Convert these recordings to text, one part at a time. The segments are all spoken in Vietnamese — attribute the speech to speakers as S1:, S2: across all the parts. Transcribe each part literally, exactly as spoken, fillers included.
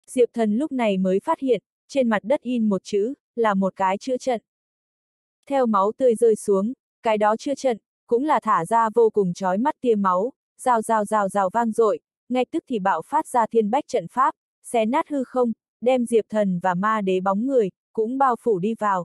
S1: Diệp Thần lúc này mới phát hiện, trên mặt đất in một chữ, là một cái chữa trận. Theo máu tươi rơi xuống, cái đó chữa trận, cũng là thả ra vô cùng chói mắt tia máu, rào rào rào rào vang dội, ngay tức thì bạo phát ra thiên bách trận pháp, xé nát hư không, đem Diệp Thần và ma đế bóng người, cũng bao phủ đi vào.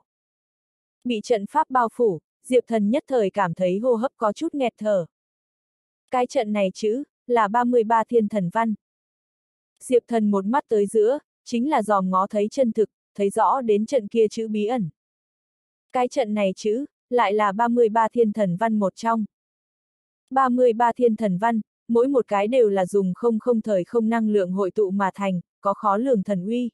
S1: Bị trận pháp bao phủ, Diệp Thần nhất thời cảm thấy hô hấp có chút nghẹt thở. Cái trận này chữ, là ba mươi ba thiên thần văn. Diệp Thần một mắt tới giữa, chính là dòm ngó thấy chân thực, thấy rõ đến trận kia chữ bí ẩn. Cái trận này chữ, lại là ba mươi ba thiên thần văn một trong. ba mươi ba thiên thần văn, mỗi một cái đều là dùng không không thời không năng lượng hội tụ mà thành, có khó lường thần uy.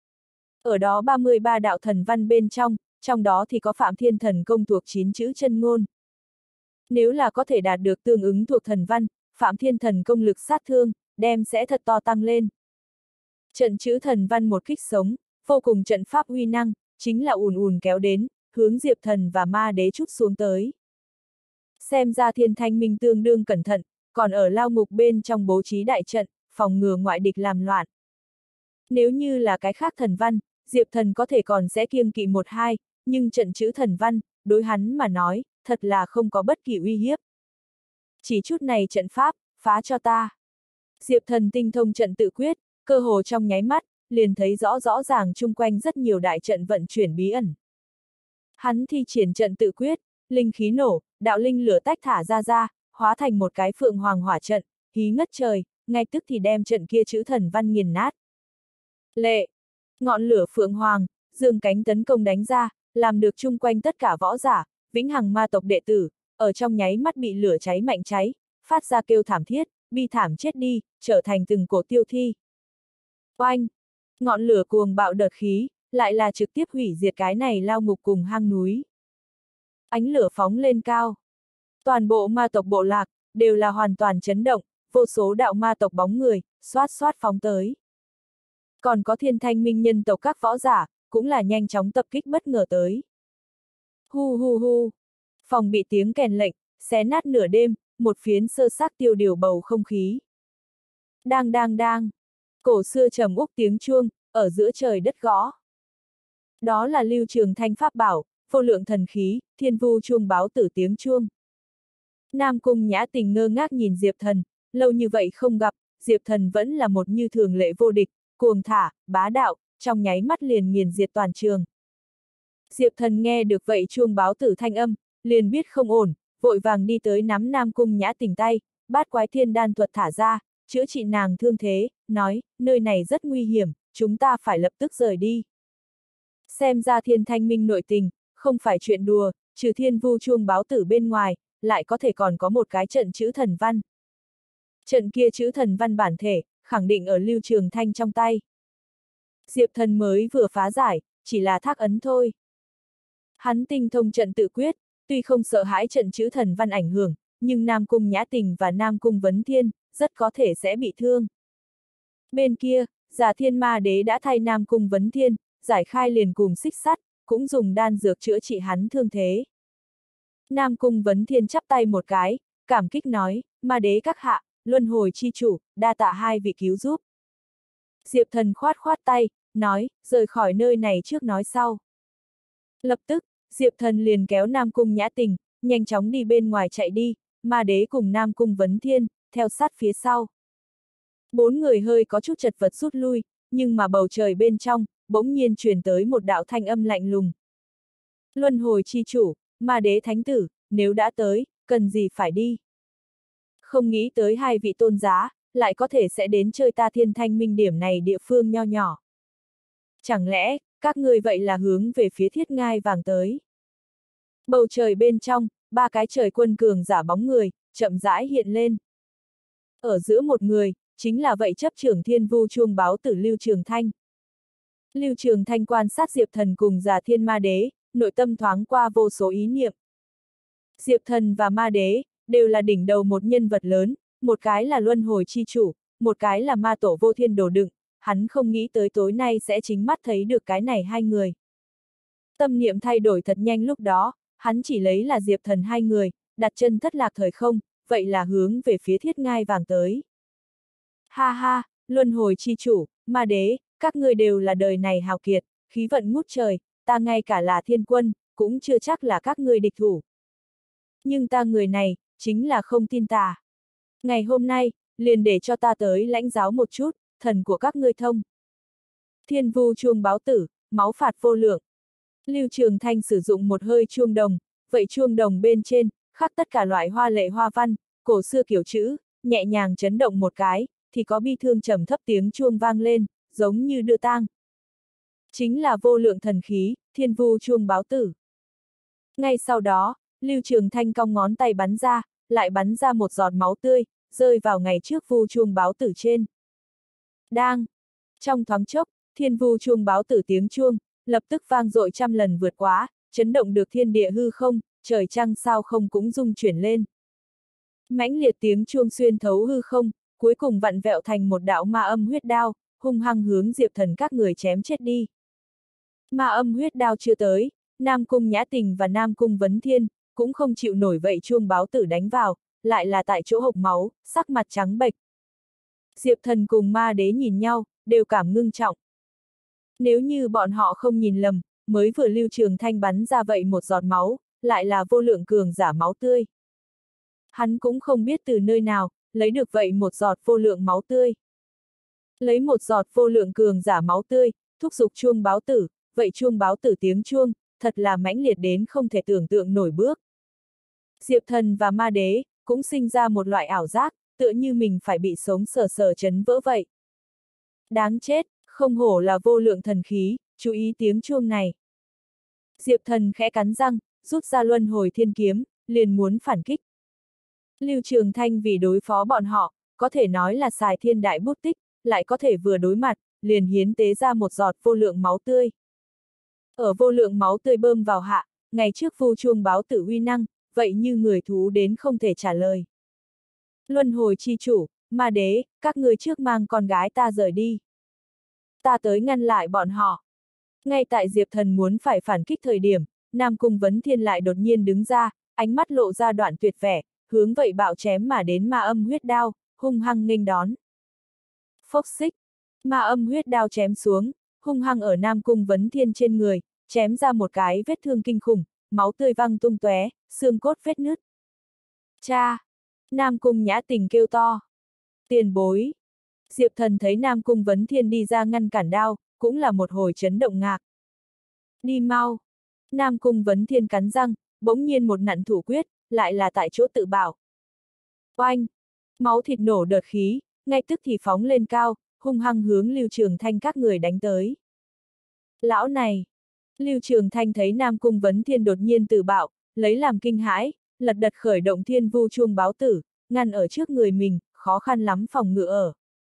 S1: Ở đó ba mươi ba đạo thần văn bên trong, trong đó thì có Phạm Thiên Thần Công thuộc chín chữ chân ngôn. Nếu là có thể đạt được tương ứng thuộc thần văn, Phạm Thiên Thần Công lực sát thương, đem sẽ thật to tăng lên. Trận chữ thần văn một kích sống, vô cùng trận pháp uy năng, chính là ùn ùn kéo đến, hướng Diệp Thần và ma đế trút xuống tới. Xem ra Thiên Thanh Minh tương đương cẩn thận, còn ở lao ngục bên trong bố trí đại trận, phòng ngừa ngoại địch làm loạn. Nếu như là cái khác thần văn, Diệp Thần có thể còn sẽ kiêng kỵ một hai, nhưng trận chữ thần văn, đối hắn mà nói, thật là không có bất kỳ uy hiếp. Chỉ chút này trận pháp, phá cho ta. Diệp Thần tinh thông trận tự quyết, cơ hồ trong nháy mắt, liền thấy rõ rõ ràng chung quanh rất nhiều đại trận vận chuyển bí ẩn. Hắn thi triển trận tự quyết, linh khí nổ, đạo linh lửa tách thả ra ra, hóa thành một cái phượng hoàng hỏa trận, hí ngất trời, ngay tức thì đem trận kia chữ thần văn nghiền nát. Lệ! Ngọn lửa phượng hoàng, dương cánh tấn công đánh ra, làm được chung quanh tất cả võ giả, vĩnh hằng ma tộc đệ tử, ở trong nháy mắt bị lửa cháy mạnh cháy, phát ra kêu thảm thiết, bi thảm chết đi, trở thành từng cổ tiêu thi. Oanh! Ngọn lửa cuồng bạo đợt khí, lại là trực tiếp hủy diệt cái này lao ngục cùng hang núi. Ánh lửa phóng lên cao. Toàn bộ ma tộc bộ lạc, đều là hoàn toàn chấn động, vô số đạo ma tộc bóng người, xoát xoát phóng tới. Còn có Thiên Thanh Minh nhân tộc các võ giả, cũng là nhanh chóng tập kích bất ngờ tới. Hu hu hu. Phòng bị tiếng kèn lệnh, xé nát nửa đêm, một phiến sơ xác tiêu điều bầu không khí. Đang đang đang. Cổ xưa trầm úc tiếng chuông, ở giữa trời đất gõ. Đó là Lưu Trường Thanh pháp bảo, vô lượng thần khí, thiên vu chuông báo tử tiếng chuông. Nam Cung Nhã Tình ngơ ngác nhìn Diệp Thần, lâu như vậy không gặp, Diệp Thần vẫn là một như thường lệ vô địch, cuồng thả, bá đạo, trong nháy mắt liền nghiền diệt toàn trường. Diệp Thần nghe được vậy chuông báo tử thanh âm, liền biết không ổn, vội vàng đi tới nắm Nam Cung Nhã Tình tay, bát quái thiên đan thuật thả ra, chữa trị nàng thương thế, nói, nơi này rất nguy hiểm, chúng ta phải lập tức rời đi. Xem ra Thiên Thanh Minh nội tình, không phải chuyện đùa, trừ thiên vu chuông báo tử bên ngoài, lại có thể còn có một cái trận chữ thần văn. Trận kia chữ thần văn bản thể, khẳng định ở Lưu Trường Thanh trong tay. Diệp Thần mới vừa phá giải, chỉ là thác ấn thôi. Hắn tinh thông trận tự quyết, tuy không sợ hãi trận chữ thần văn ảnh hưởng, nhưng Nam Cung Nhã Tình và Nam Cung Vấn Thiên, rất có thể sẽ bị thương. Bên kia, Già Thiên Ma Đế đã thay Nam Cung Vấn Thiên, giải khai liền cùng xích sắt, cũng dùng đan dược chữa trị hắn thương thế. Nam Cung Vấn Thiên chắp tay một cái, cảm kích nói, Ma Đế các hạ, luân hồi chi chủ, đa tạ hai vị cứu giúp. Diệp Thần khoát khoát tay, nói, rời khỏi nơi này trước nói sau. Lập tức, Diệp Thần liền kéo Nam Cung Nhã Tình, nhanh chóng đi bên ngoài chạy đi, Ma Đế cùng Nam Cung Vấn Thiên, theo sát phía sau. Bốn người hơi có chút chật vật rút lui, nhưng mà bầu trời bên trong, bỗng nhiên truyền tới một đạo thanh âm lạnh lùng. Luân hồi chi chủ, Ma Đế thánh tử, nếu đã tới, cần gì phải đi. Không nghĩ tới hai vị tôn giá, lại có thể sẽ đến chơi ta Thiên Thanh Minh điểm này địa phương nho nhỏ. Chẳng lẽ, các ngươi vậy là hướng về phía thiết ngai vàng tới. Bầu trời bên trong, ba cái trời quân cường giả bóng người, chậm rãi hiện lên. Ở giữa một người, chính là vậy chấp trưởng thiên vu chuông báo tử Lưu Trường Thanh. Lưu Trường Thanh quan sát Diệp Thần cùng Già Thiên Ma Đế, nội tâm thoáng qua vô số ý niệm. Diệp Thần và Ma Đế, đều là đỉnh đầu một nhân vật lớn, một cái là luân hồi chi chủ, một cái là ma tổ vô thiên đồ đựng, hắn không nghĩ tới tối nay sẽ chính mắt thấy được cái này hai người. Tâm niệm thay đổi thật nhanh lúc đó, hắn chỉ lấy là Diệp Thần hai người, đặt chân thất lạc thời không, vậy là hướng về phía thiết ngai vàng tới. Ha ha, luân hồi chi chủ, Ma Đế, các ngươi đều là đời này hào kiệt, khí vận ngút trời, ta ngay cả là thiên quân, cũng chưa chắc là các ngươi địch thủ. Nhưng ta người này, chính là không tin tà. Ngày hôm nay, liền để cho ta tới lãnh giáo một chút, thần của các ngươi thông. Thiên vu chuông báo tử, máu phạt vô lượng. Lưu Trường Thanh sử dụng một hơi chuông đồng, vậy chuông đồng bên trên, khắc tất cả loại hoa lệ hoa văn, cổ xưa kiểu chữ, nhẹ nhàng chấn động một cái, thì có bi thương trầm thấp tiếng chuông vang lên, giống như đưa tang. Chính là vô lượng thần khí, thiên vu chuông báo tử. Ngay sau đó, Lưu Trường Thanh cong ngón tay bắn ra, lại bắn ra một giọt máu tươi, rơi vào ngày trước vu chuông báo tử trên. Đang! Trong thoáng chốc, thiên vu chuông báo tử tiếng chuông, lập tức vang dội trăm lần vượt quá, chấn động được thiên địa hư không, trời trăng sao không cũng rung chuyển lên. Mãnh liệt tiếng chuông xuyên thấu hư không, cuối cùng vặn vẹo thành một đạo ma âm huyết đao, hung hăng hướng Diệp Thần các người chém chết đi. Ma âm huyết đao chưa tới, Nam Cung Nhã Tình và Nam Cung Vấn Thiên, cũng không chịu nổi vậy chuông báo tử đánh vào, lại là tại chỗ hộc máu, sắc mặt trắng bệch. Diệp Thần cùng Ma Đế nhìn nhau, đều cảm ngưng trọng. Nếu như bọn họ không nhìn lầm, mới vừa Lưu Trường Thanh bắn ra vậy một giọt máu, lại là vô lượng cường giả máu tươi. Hắn cũng không biết từ nơi nào, lấy được vậy một giọt vô lượng máu tươi. Lấy một giọt vô lượng cường giả máu tươi, thúc giục chuông báo tử, vậy chuông báo tử tiếng chuông, thật là mãnh liệt đến không thể tưởng tượng nổi bước. Diệp Thần và Ma Đế, cũng sinh ra một loại ảo giác, tựa như mình phải bị sống sờ sờ chấn vỡ vậy. Đáng chết, không hổ là vô lượng thần khí, chú ý tiếng chuông này. Diệp Thần khẽ cắn răng, rút ra luân hồi thiên kiếm, liền muốn phản kích. Lưu Trường Thanh vì đối phó bọn họ, có thể nói là xài thiên đại bút tích, lại có thể vừa đối mặt, liền hiến tế ra một giọt vô lượng máu tươi. Ở vô lượng máu tươi bơm vào hạ, ngày trước vu chuông báo tử uy năng, vậy như người thú đến không thể trả lời. Luân hồi chi chủ, Ma Đế, các người trước mang con gái ta rời đi. Ta tới ngăn lại bọn họ. Ngay tại Diệp Thần muốn phải phản kích thời điểm, Nam Cung Vấn Thiên lại đột nhiên đứng ra, ánh mắt lộ ra đoạn tuyệt vẻ, hướng vậy bạo chém mà đến ma âm huyết đao, hung hăng nghênh đón. Phốc xích, ma âm huyết đao chém xuống, hung hăng ở Nam Cung Vấn Thiên trên người, chém ra một cái vết thương kinh khủng, máu tươi văng tung tóe, xương cốt vết nứt. Cha! Nam Cung Nhã Tình kêu to. Tiền bối! Diệp Thần thấy Nam Cung Vấn Thiên đi ra ngăn cản đao, cũng là một hồi chấn động ngạc. Đi mau! Nam Cung Vấn Thiên cắn răng, bỗng nhiên một nặn thủ quyết, lại là tại chỗ tự bảo. Oanh! Máu thịt nổ đợt khí, ngay tức thì phóng lên cao, hung hăng hướng Lưu Trường Thanh các người đánh tới. Lão này! Lưu Trường Thanh thấy Nam Cung Vấn Thiên đột nhiên tự bạo, lấy làm kinh hãi, lật đật khởi động thiên vu chuông báo tử, ngăn ở trước người mình, khó khăn lắm phòng ngự ở.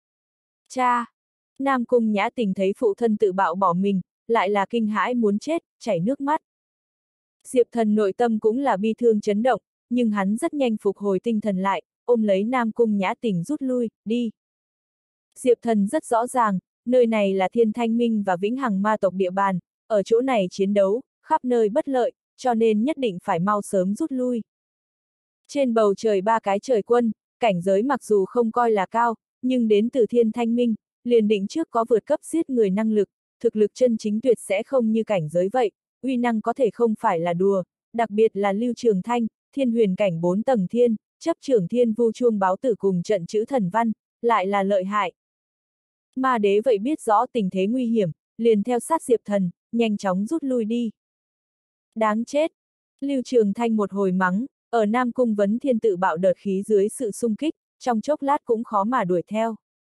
S1: Cha! Nam Cung Nhã Tình thấy phụ thân tự bạo bỏ mình, lại là kinh hãi muốn chết, chảy nước mắt. Diệp Thần nội tâm cũng là bi thương chấn động, nhưng hắn rất nhanh phục hồi tinh thần lại, ôm lấy Nam Cung Nhã Tình rút lui, đi. Diệp Thần rất rõ ràng, nơi này là Thiên Thanh Minh và Vĩnh Hằng ma tộc địa bàn, ở chỗ này chiến đấu, khắp nơi bất lợi, cho nên nhất định phải mau sớm rút lui. Trên bầu trời ba cái trời quân, cảnh giới mặc dù không coi là cao, nhưng đến từ Thiên Thanh Minh, liền định trước có vượt cấp giết người năng lực, thực lực chân chính tuyệt sẽ không như cảnh giới vậy, uy năng có thể không phải là đùa, đặc biệt là Lưu Trường Thanh, thiên huyền cảnh bốn tầng thiên, chấp trưởng thiên vu chuông báo tử cùng trận chữ thần văn, lại là lợi hại. Ma Đế vậy biết rõ tình thế nguy hiểm, liền theo sát Diệp Thần, nhanh chóng rút lui đi. Đáng chết! Lưu Trường Thanh một hồi mắng, ở Nam Cung Vấn Thiên tự bạo đợt khí dưới sự xung kích, trong chốc lát cũng khó mà đuổi theo.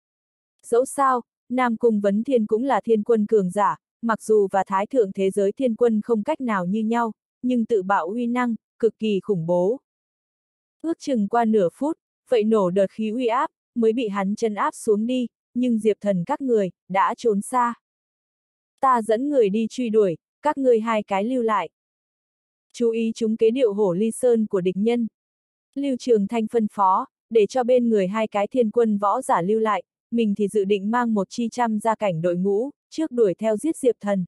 S1: Dẫu sao, Nam Cung Vấn Thiên cũng là thiên quân cường giả, mặc dù và thái thượng thế giới thiên quân không cách nào như nhau, nhưng tự bạo uy năng, cực kỳ khủng bố. Ước chừng qua nửa phút, vậy nổ đợt khí uy áp, mới bị hắn chân áp xuống đi, nhưng Diệp Thần các người, đã trốn xa. Ta dẫn người đi truy đuổi, các ngươi hai cái lưu lại. Chú ý chúng kế điệu hổ ly sơn của địch nhân. Lưu Trường Thanh phân phó, để cho bên người hai cái thiên quân võ giả lưu lại, mình thì dự định mang một chi trăm gia cảnh đội ngũ, trước đuổi theo giết Diệp Thần.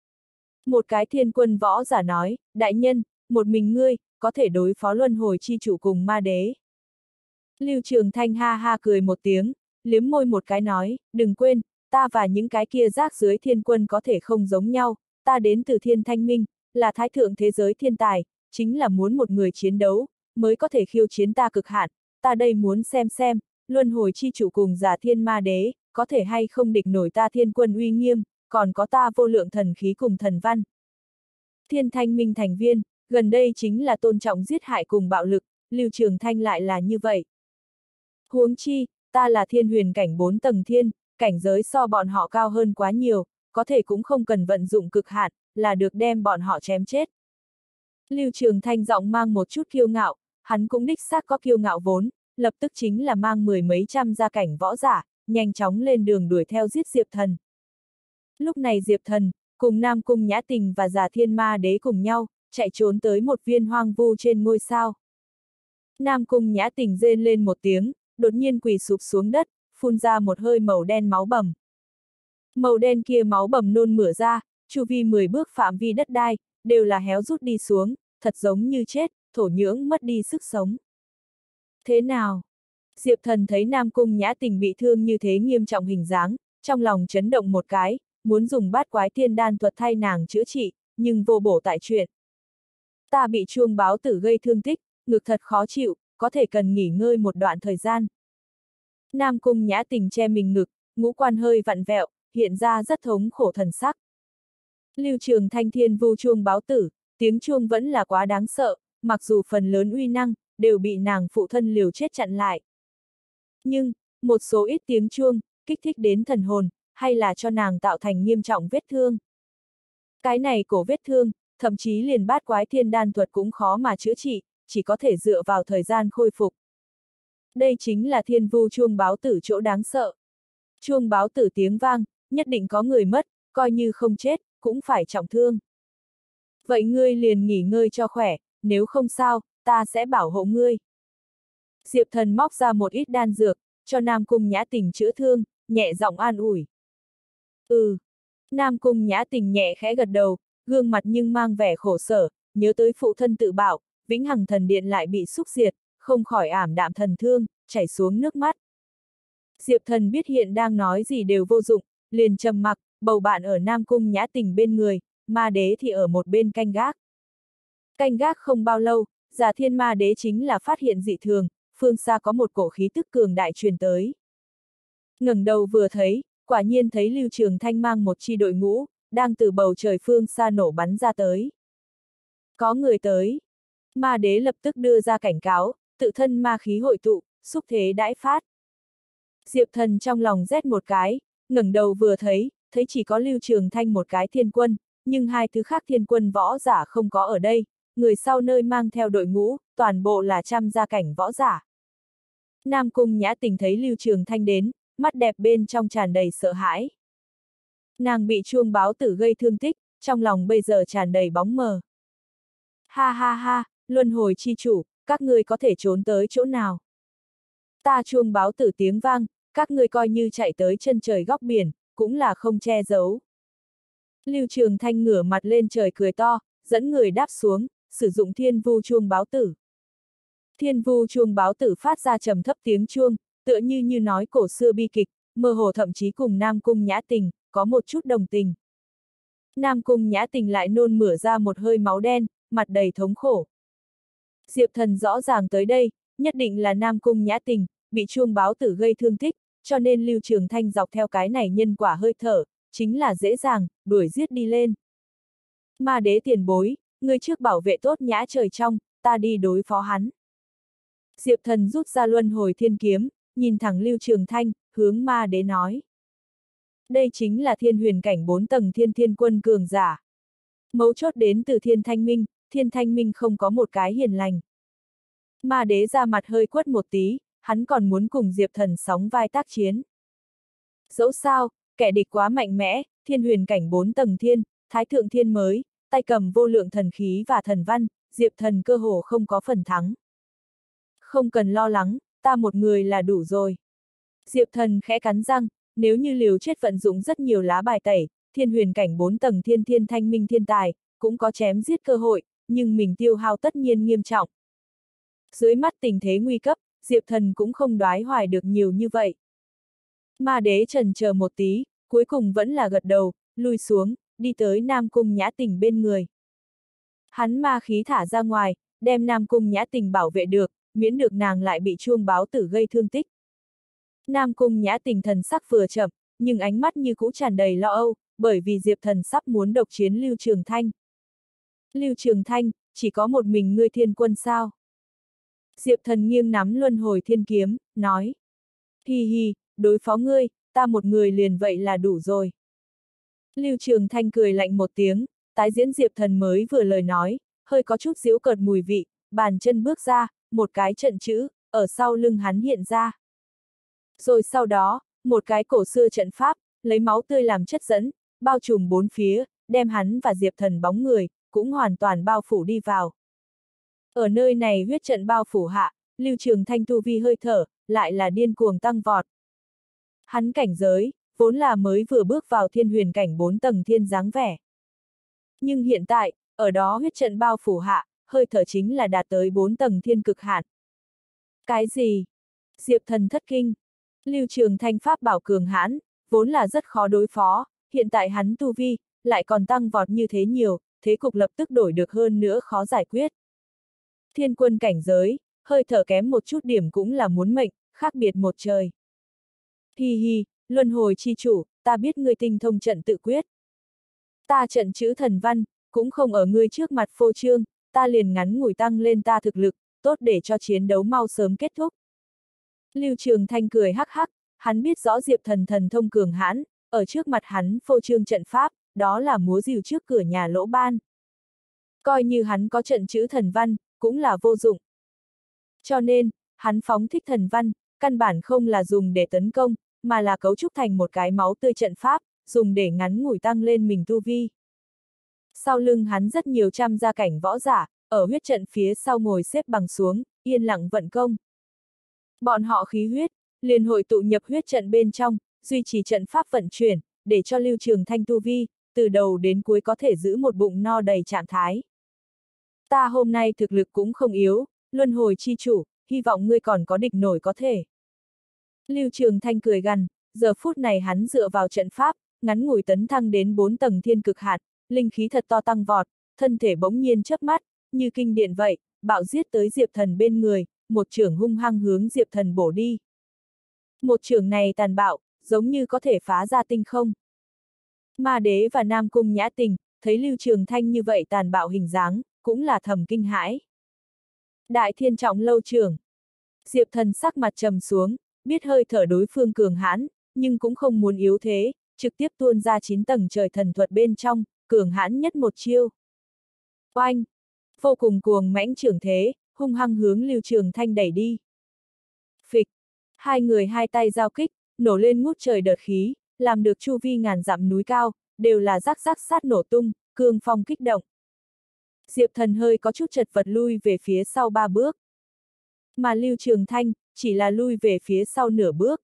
S1: Một cái thiên quân võ giả nói, đại nhân, một mình ngươi, có thể đối phó luân hồi chi chủ cùng Ma Đế. Lưu Trường Thanh ha ha cười một tiếng, liếm môi một cái nói, đừng quên, ta và những cái kia rác dưới thiên quân có thể không giống nhau, ta đến từ thiên thanh minh, là thái thượng thế giới thiên tài, chính là muốn một người chiến đấu, mới có thể khiêu chiến ta cực hạn, ta đây muốn xem xem, luân hồi chi chủ cùng giả thiên ma đế, có thể hay không địch nổi ta thiên quân uy nghiêm, còn có ta vô lượng thần khí cùng thần văn. Thiên thanh minh thành viên, gần đây chính là tôn trọng giết hại cùng bạo lực, Lưu Trường Thanh lại là như vậy. Huống chi, ta là thiên huyền cảnh bốn tầng thiên, cảnh giới so bọn họ cao hơn quá nhiều, có thể cũng không cần vận dụng cực hạn, là được đem bọn họ chém chết. Lưu Trường Thanh giọng mang một chút kiêu ngạo, hắn cũng đích xác có kiêu ngạo vốn, lập tức chính là mang mười mấy trăm gia cảnh võ giả, nhanh chóng lên đường đuổi theo giết Diệp Thần. Lúc này Diệp Thần, cùng Nam Cung Nhã Tình và Giả Thiên Ma Đế cùng nhau, chạy trốn tới một viên hoang vu trên ngôi sao. Nam Cung Nhã Tình rên lên một tiếng, đột nhiên quỳ sụp xuống đất, phun ra một hơi màu đen máu bầm. Màu đen kia máu bầm nôn mửa ra, chu vi mười bước phạm vi đất đai, đều là héo rút đi xuống, thật giống như chết, thổ nhưỡng mất đi sức sống. Thế nào? Diệp Thần thấy Nam Cung Nhã Tình bị thương như thế nghiêm trọng hình dáng, trong lòng chấn động một cái, muốn dùng bát quái thiên đan thuật thay nàng chữa trị, nhưng vô bổ tại chuyện. Ta bị chuông báo tử gây thương tích, ngực thật khó chịu, có thể cần nghỉ ngơi một đoạn thời gian. Nam Cung Nhã Tình che mình ngực, ngũ quan hơi vặn vẹo, hiện ra rất thống khổ thần sắc. Lưu Trường Thanh thiên vu chuông báo tử, tiếng chuông vẫn là quá đáng sợ, mặc dù phần lớn uy năng, đều bị nàng phụ thân liều chết chặn lại. Nhưng, một số ít tiếng chuông, kích thích đến thần hồn, hay là cho nàng tạo thành nghiêm trọng vết thương. Cái này cổ vết thương, thậm chí liền bát quái thiên đan thuật cũng khó mà chữa trị, chỉ có thể dựa vào thời gian khôi phục. Đây chính là thiên vu chuông báo tử chỗ đáng sợ. Chuông báo tử tiếng vang, nhất định có người mất, coi như không chết, cũng phải trọng thương. Vậy ngươi liền nghỉ ngơi cho khỏe, nếu không sao, ta sẽ bảo hộ ngươi. Diệp Thần móc ra một ít đan dược, cho Nam Cung Nhã Tình chữa thương, nhẹ giọng an ủi. Ừ. Nam Cung Nhã Tình nhẹ khẽ gật đầu, gương mặt nhưng mang vẻ khổ sở, nhớ tới phụ thân tự bảo, Vĩnh Hằng thần điện lại bị xúc diệt, không khỏi ảm đạm thần thương, chảy xuống nước mắt. Diệp Thần biết hiện đang nói gì đều vô dụng, liền trầm mặc, bầu bạn ở Nam Cung Nhã Tình bên người, ma đế thì ở một bên canh gác. Canh gác không bao lâu, Giả Thiên Ma Đế chính là phát hiện dị thường, phương xa có một cổ khí tức cường đại truyền tới. Ngẩng đầu vừa thấy, quả nhiên thấy Lưu Trường Thanh mang một chi đội ngũ, đang từ bầu trời phương xa nổ bắn ra tới. Có người tới. Ma đế lập tức đưa ra cảnh cáo, tự thân ma khí hội tụ, xúc thế đãi phát. Diệp Thần trong lòng rét một cái, ngẩng đầu vừa thấy, thấy chỉ có Lưu Trường Thanh một cái thiên quân, nhưng hai thứ khác thiên quân võ giả không có ở đây, người sau nơi mang theo đội ngũ, toàn bộ là trăm gia cảnh võ giả. Nam Cung Nhã Tình thấy Lưu Trường Thanh đến, mắt đẹp bên trong tràn đầy sợ hãi. Nàng bị chuông báo tử gây thương tích, trong lòng bây giờ tràn đầy bóng mờ. Ha ha ha, luân hồi chi chủ, các ngươi có thể trốn tới chỗ nào? Ta chuông báo tử tiếng vang, các ngươi coi như chạy tới chân trời góc biển, cũng là không che giấu. Lưu Trường Thanh ngửa mặt lên trời cười to, dẫn người đáp xuống, sử dụng thiên vu chuông báo tử. Thiên vu chuông báo tử phát ra trầm thấp tiếng chuông, tựa như như nói cổ xưa bi kịch, mơ hồ thậm chí cùng Nam Cung Nhã Tình, có một chút đồng tình. Nam Cung Nhã Tình lại nôn mửa ra một hơi máu đen, mặt đầy thống khổ. Diệp Thần rõ ràng tới đây, nhất định là Nam Cung Nhã Tình, bị chuông báo tử gây thương tích, cho nên Lưu Trường Thanh dọc theo cái này nhân quả hơi thở, chính là dễ dàng, đuổi giết đi lên. Ma đế tiền bối, ngươi trước bảo vệ tốt Nhã Trời Trong, ta đi đối phó hắn. Diệp Thần rút ra luân hồi thiên kiếm, nhìn thẳng Lưu Trường Thanh, hướng ma đế nói. Đây chính là thiên huyền cảnh bốn tầng thiên thiên quân cường giả. Mấu chốt đến từ thiên thanh minh, thiên thanh minh không có một cái hiền lành. Ma đế ra mặt hơi quất một tí, hắn còn muốn cùng Diệp Thần sóng vai tác chiến. Dẫu sao, kẻ địch quá mạnh mẽ, thiên huyền cảnh bốn tầng thiên, thái thượng thiên mới, tay cầm vô lượng thần khí và thần văn, Diệp Thần cơ hồ không có phần thắng. Không cần lo lắng, ta một người là đủ rồi. Diệp Thần khẽ cắn răng, nếu như liều chết vận dụng rất nhiều lá bài tẩy, thiên huyền cảnh bốn tầng thiên thiên thanh minh thiên tài, cũng có chém giết cơ hội, nhưng mình tiêu hao tất nhiên nghiêm trọng. Dưới mắt tình thế nguy cấp, Diệp Thần cũng không đoái hoài được nhiều như vậy. Ma đế trần chờ một tí, cuối cùng vẫn là gật đầu, lui xuống, đi tới Nam Cung Nhã Tình bên người. Hắn ma khí thả ra ngoài, đem Nam Cung Nhã Tình bảo vệ được, miễn được nàng lại bị chuông báo tử gây thương tích. Nam Cung Nhã Tình thần sắc vừa chậm, nhưng ánh mắt như cũ tràn đầy lo âu, bởi vì Diệp Thần sắp muốn độc chiến Lưu Trường Thanh. Lưu Trường Thanh, chỉ có một mình ngươi thiên quân sao? Diệp Thần nghiêng nắm luân hồi thiên kiếm, nói. Hi hi, đối phó ngươi, ta một người liền vậy là đủ rồi. Lưu Trường Thanh cười lạnh một tiếng, tái diễn Diệp Thần mới vừa lời nói, hơi có chút giễu cợt mùi vị, bàn chân bước ra, một cái trận chữ, ở sau lưng hắn hiện ra. Rồi sau đó, một cái cổ xưa trận pháp, lấy máu tươi làm chất dẫn, bao trùm bốn phía, đem hắn và Diệp Thần bóng người, cũng hoàn toàn bao phủ đi vào. Ở nơi này huyết trận bao phủ hạ, Lưu Trường Thanh tu vi hơi thở, lại là điên cuồng tăng vọt. Hắn cảnh giới, vốn là mới vừa bước vào thiên huyền cảnh bốn tầng thiên dáng vẻ. Nhưng hiện tại, ở đó huyết trận bao phủ hạ, hơi thở chính là đạt tới bốn tầng thiên cực hạn. Cái gì? Diệp Thần thất kinh. Lưu Trường Thanh pháp bảo cường hãn, vốn là rất khó đối phó, hiện tại hắn tu vi, lại còn tăng vọt như thế nhiều, thế cục lập tức đổi được hơn nữa khó giải quyết. Thiên quân cảnh giới, hơi thở kém một chút điểm cũng là muốn mệnh, khác biệt một trời. Hi hi, luân hồi chi chủ, ta biết ngươi tinh thông trận tự quyết. Ta trận chữ thần văn, cũng không ở ngươi trước mặt phô trương, ta liền ngắn ngủi tăng lên ta thực lực, tốt để cho chiến đấu mau sớm kết thúc. Lưu Trường Thanh cười hắc hắc, hắn biết rõ Diệp Thần thần thông cường hãn, ở trước mặt hắn phô trương trận pháp, đó là múa rìu trước cửa nhà lỗ ban. Coi như hắn có trận chữ thần văn, cũng là vô dụng. Cho nên, hắn phóng thích thần văn, căn bản không là dùng để tấn công, mà là cấu trúc thành một cái máu tươi trận pháp, dùng để ngắn ngủi tăng lên mình tu vi. Sau lưng hắn rất nhiều trăm gia cảnh võ giả, ở huyết trận phía sau ngồi xếp bằng xuống, yên lặng vận công. Bọn họ khí huyết, liền hội tụ nhập huyết trận bên trong, duy trì trận pháp vận chuyển, để cho Lưu Trường Thanh tu vi, từ đầu đến cuối có thể giữ một bụng no đầy trạng thái. Ta hôm nay thực lực cũng không yếu, luân hồi chi chủ, hy vọng ngươi còn có địch nổi có thể. Lưu Trường Thanh cười gằn, giờ phút này hắn dựa vào trận pháp, ngắn ngủi tấn thăng đến bốn tầng thiên cực hạn, linh khí thật to tăng vọt, thân thể bỗng nhiên chớp mắt, như kinh điện vậy, bạo giết tới Diệp Thần bên người, một chưởng hung hăng hướng Diệp Thần bổ đi. Một chưởng này tàn bạo, giống như có thể phá ra tinh không. Ma Đế và Nam Cung Nhã Tình, thấy Lưu Trường Thanh như vậy tàn bạo hình dáng, cũng là thầm kinh hãi. Đại Thiên Trọng Lâu trưởng. Diệp Thần sắc mặt trầm xuống, biết hơi thở đối phương cường hãn, nhưng cũng không muốn yếu thế, trực tiếp tuôn ra chín tầng trời thần thuật bên trong, cường hãn nhất một chiêu. Oanh! Vô cùng cuồng mãnh trưởng thế, hung hăng hướng Lưu Trường Thanh đẩy đi. Phịch! Hai người hai tay giao kích, nổ lên ngút trời đợt khí, làm được chu vi ngàn dặm núi cao, đều là rắc rắc sát nổ tung, cương phong kích động. Diệp Thần hơi có chút chật vật lui về phía sau ba bước. Mà Lưu Trường Thanh, chỉ là lui về phía sau nửa bước.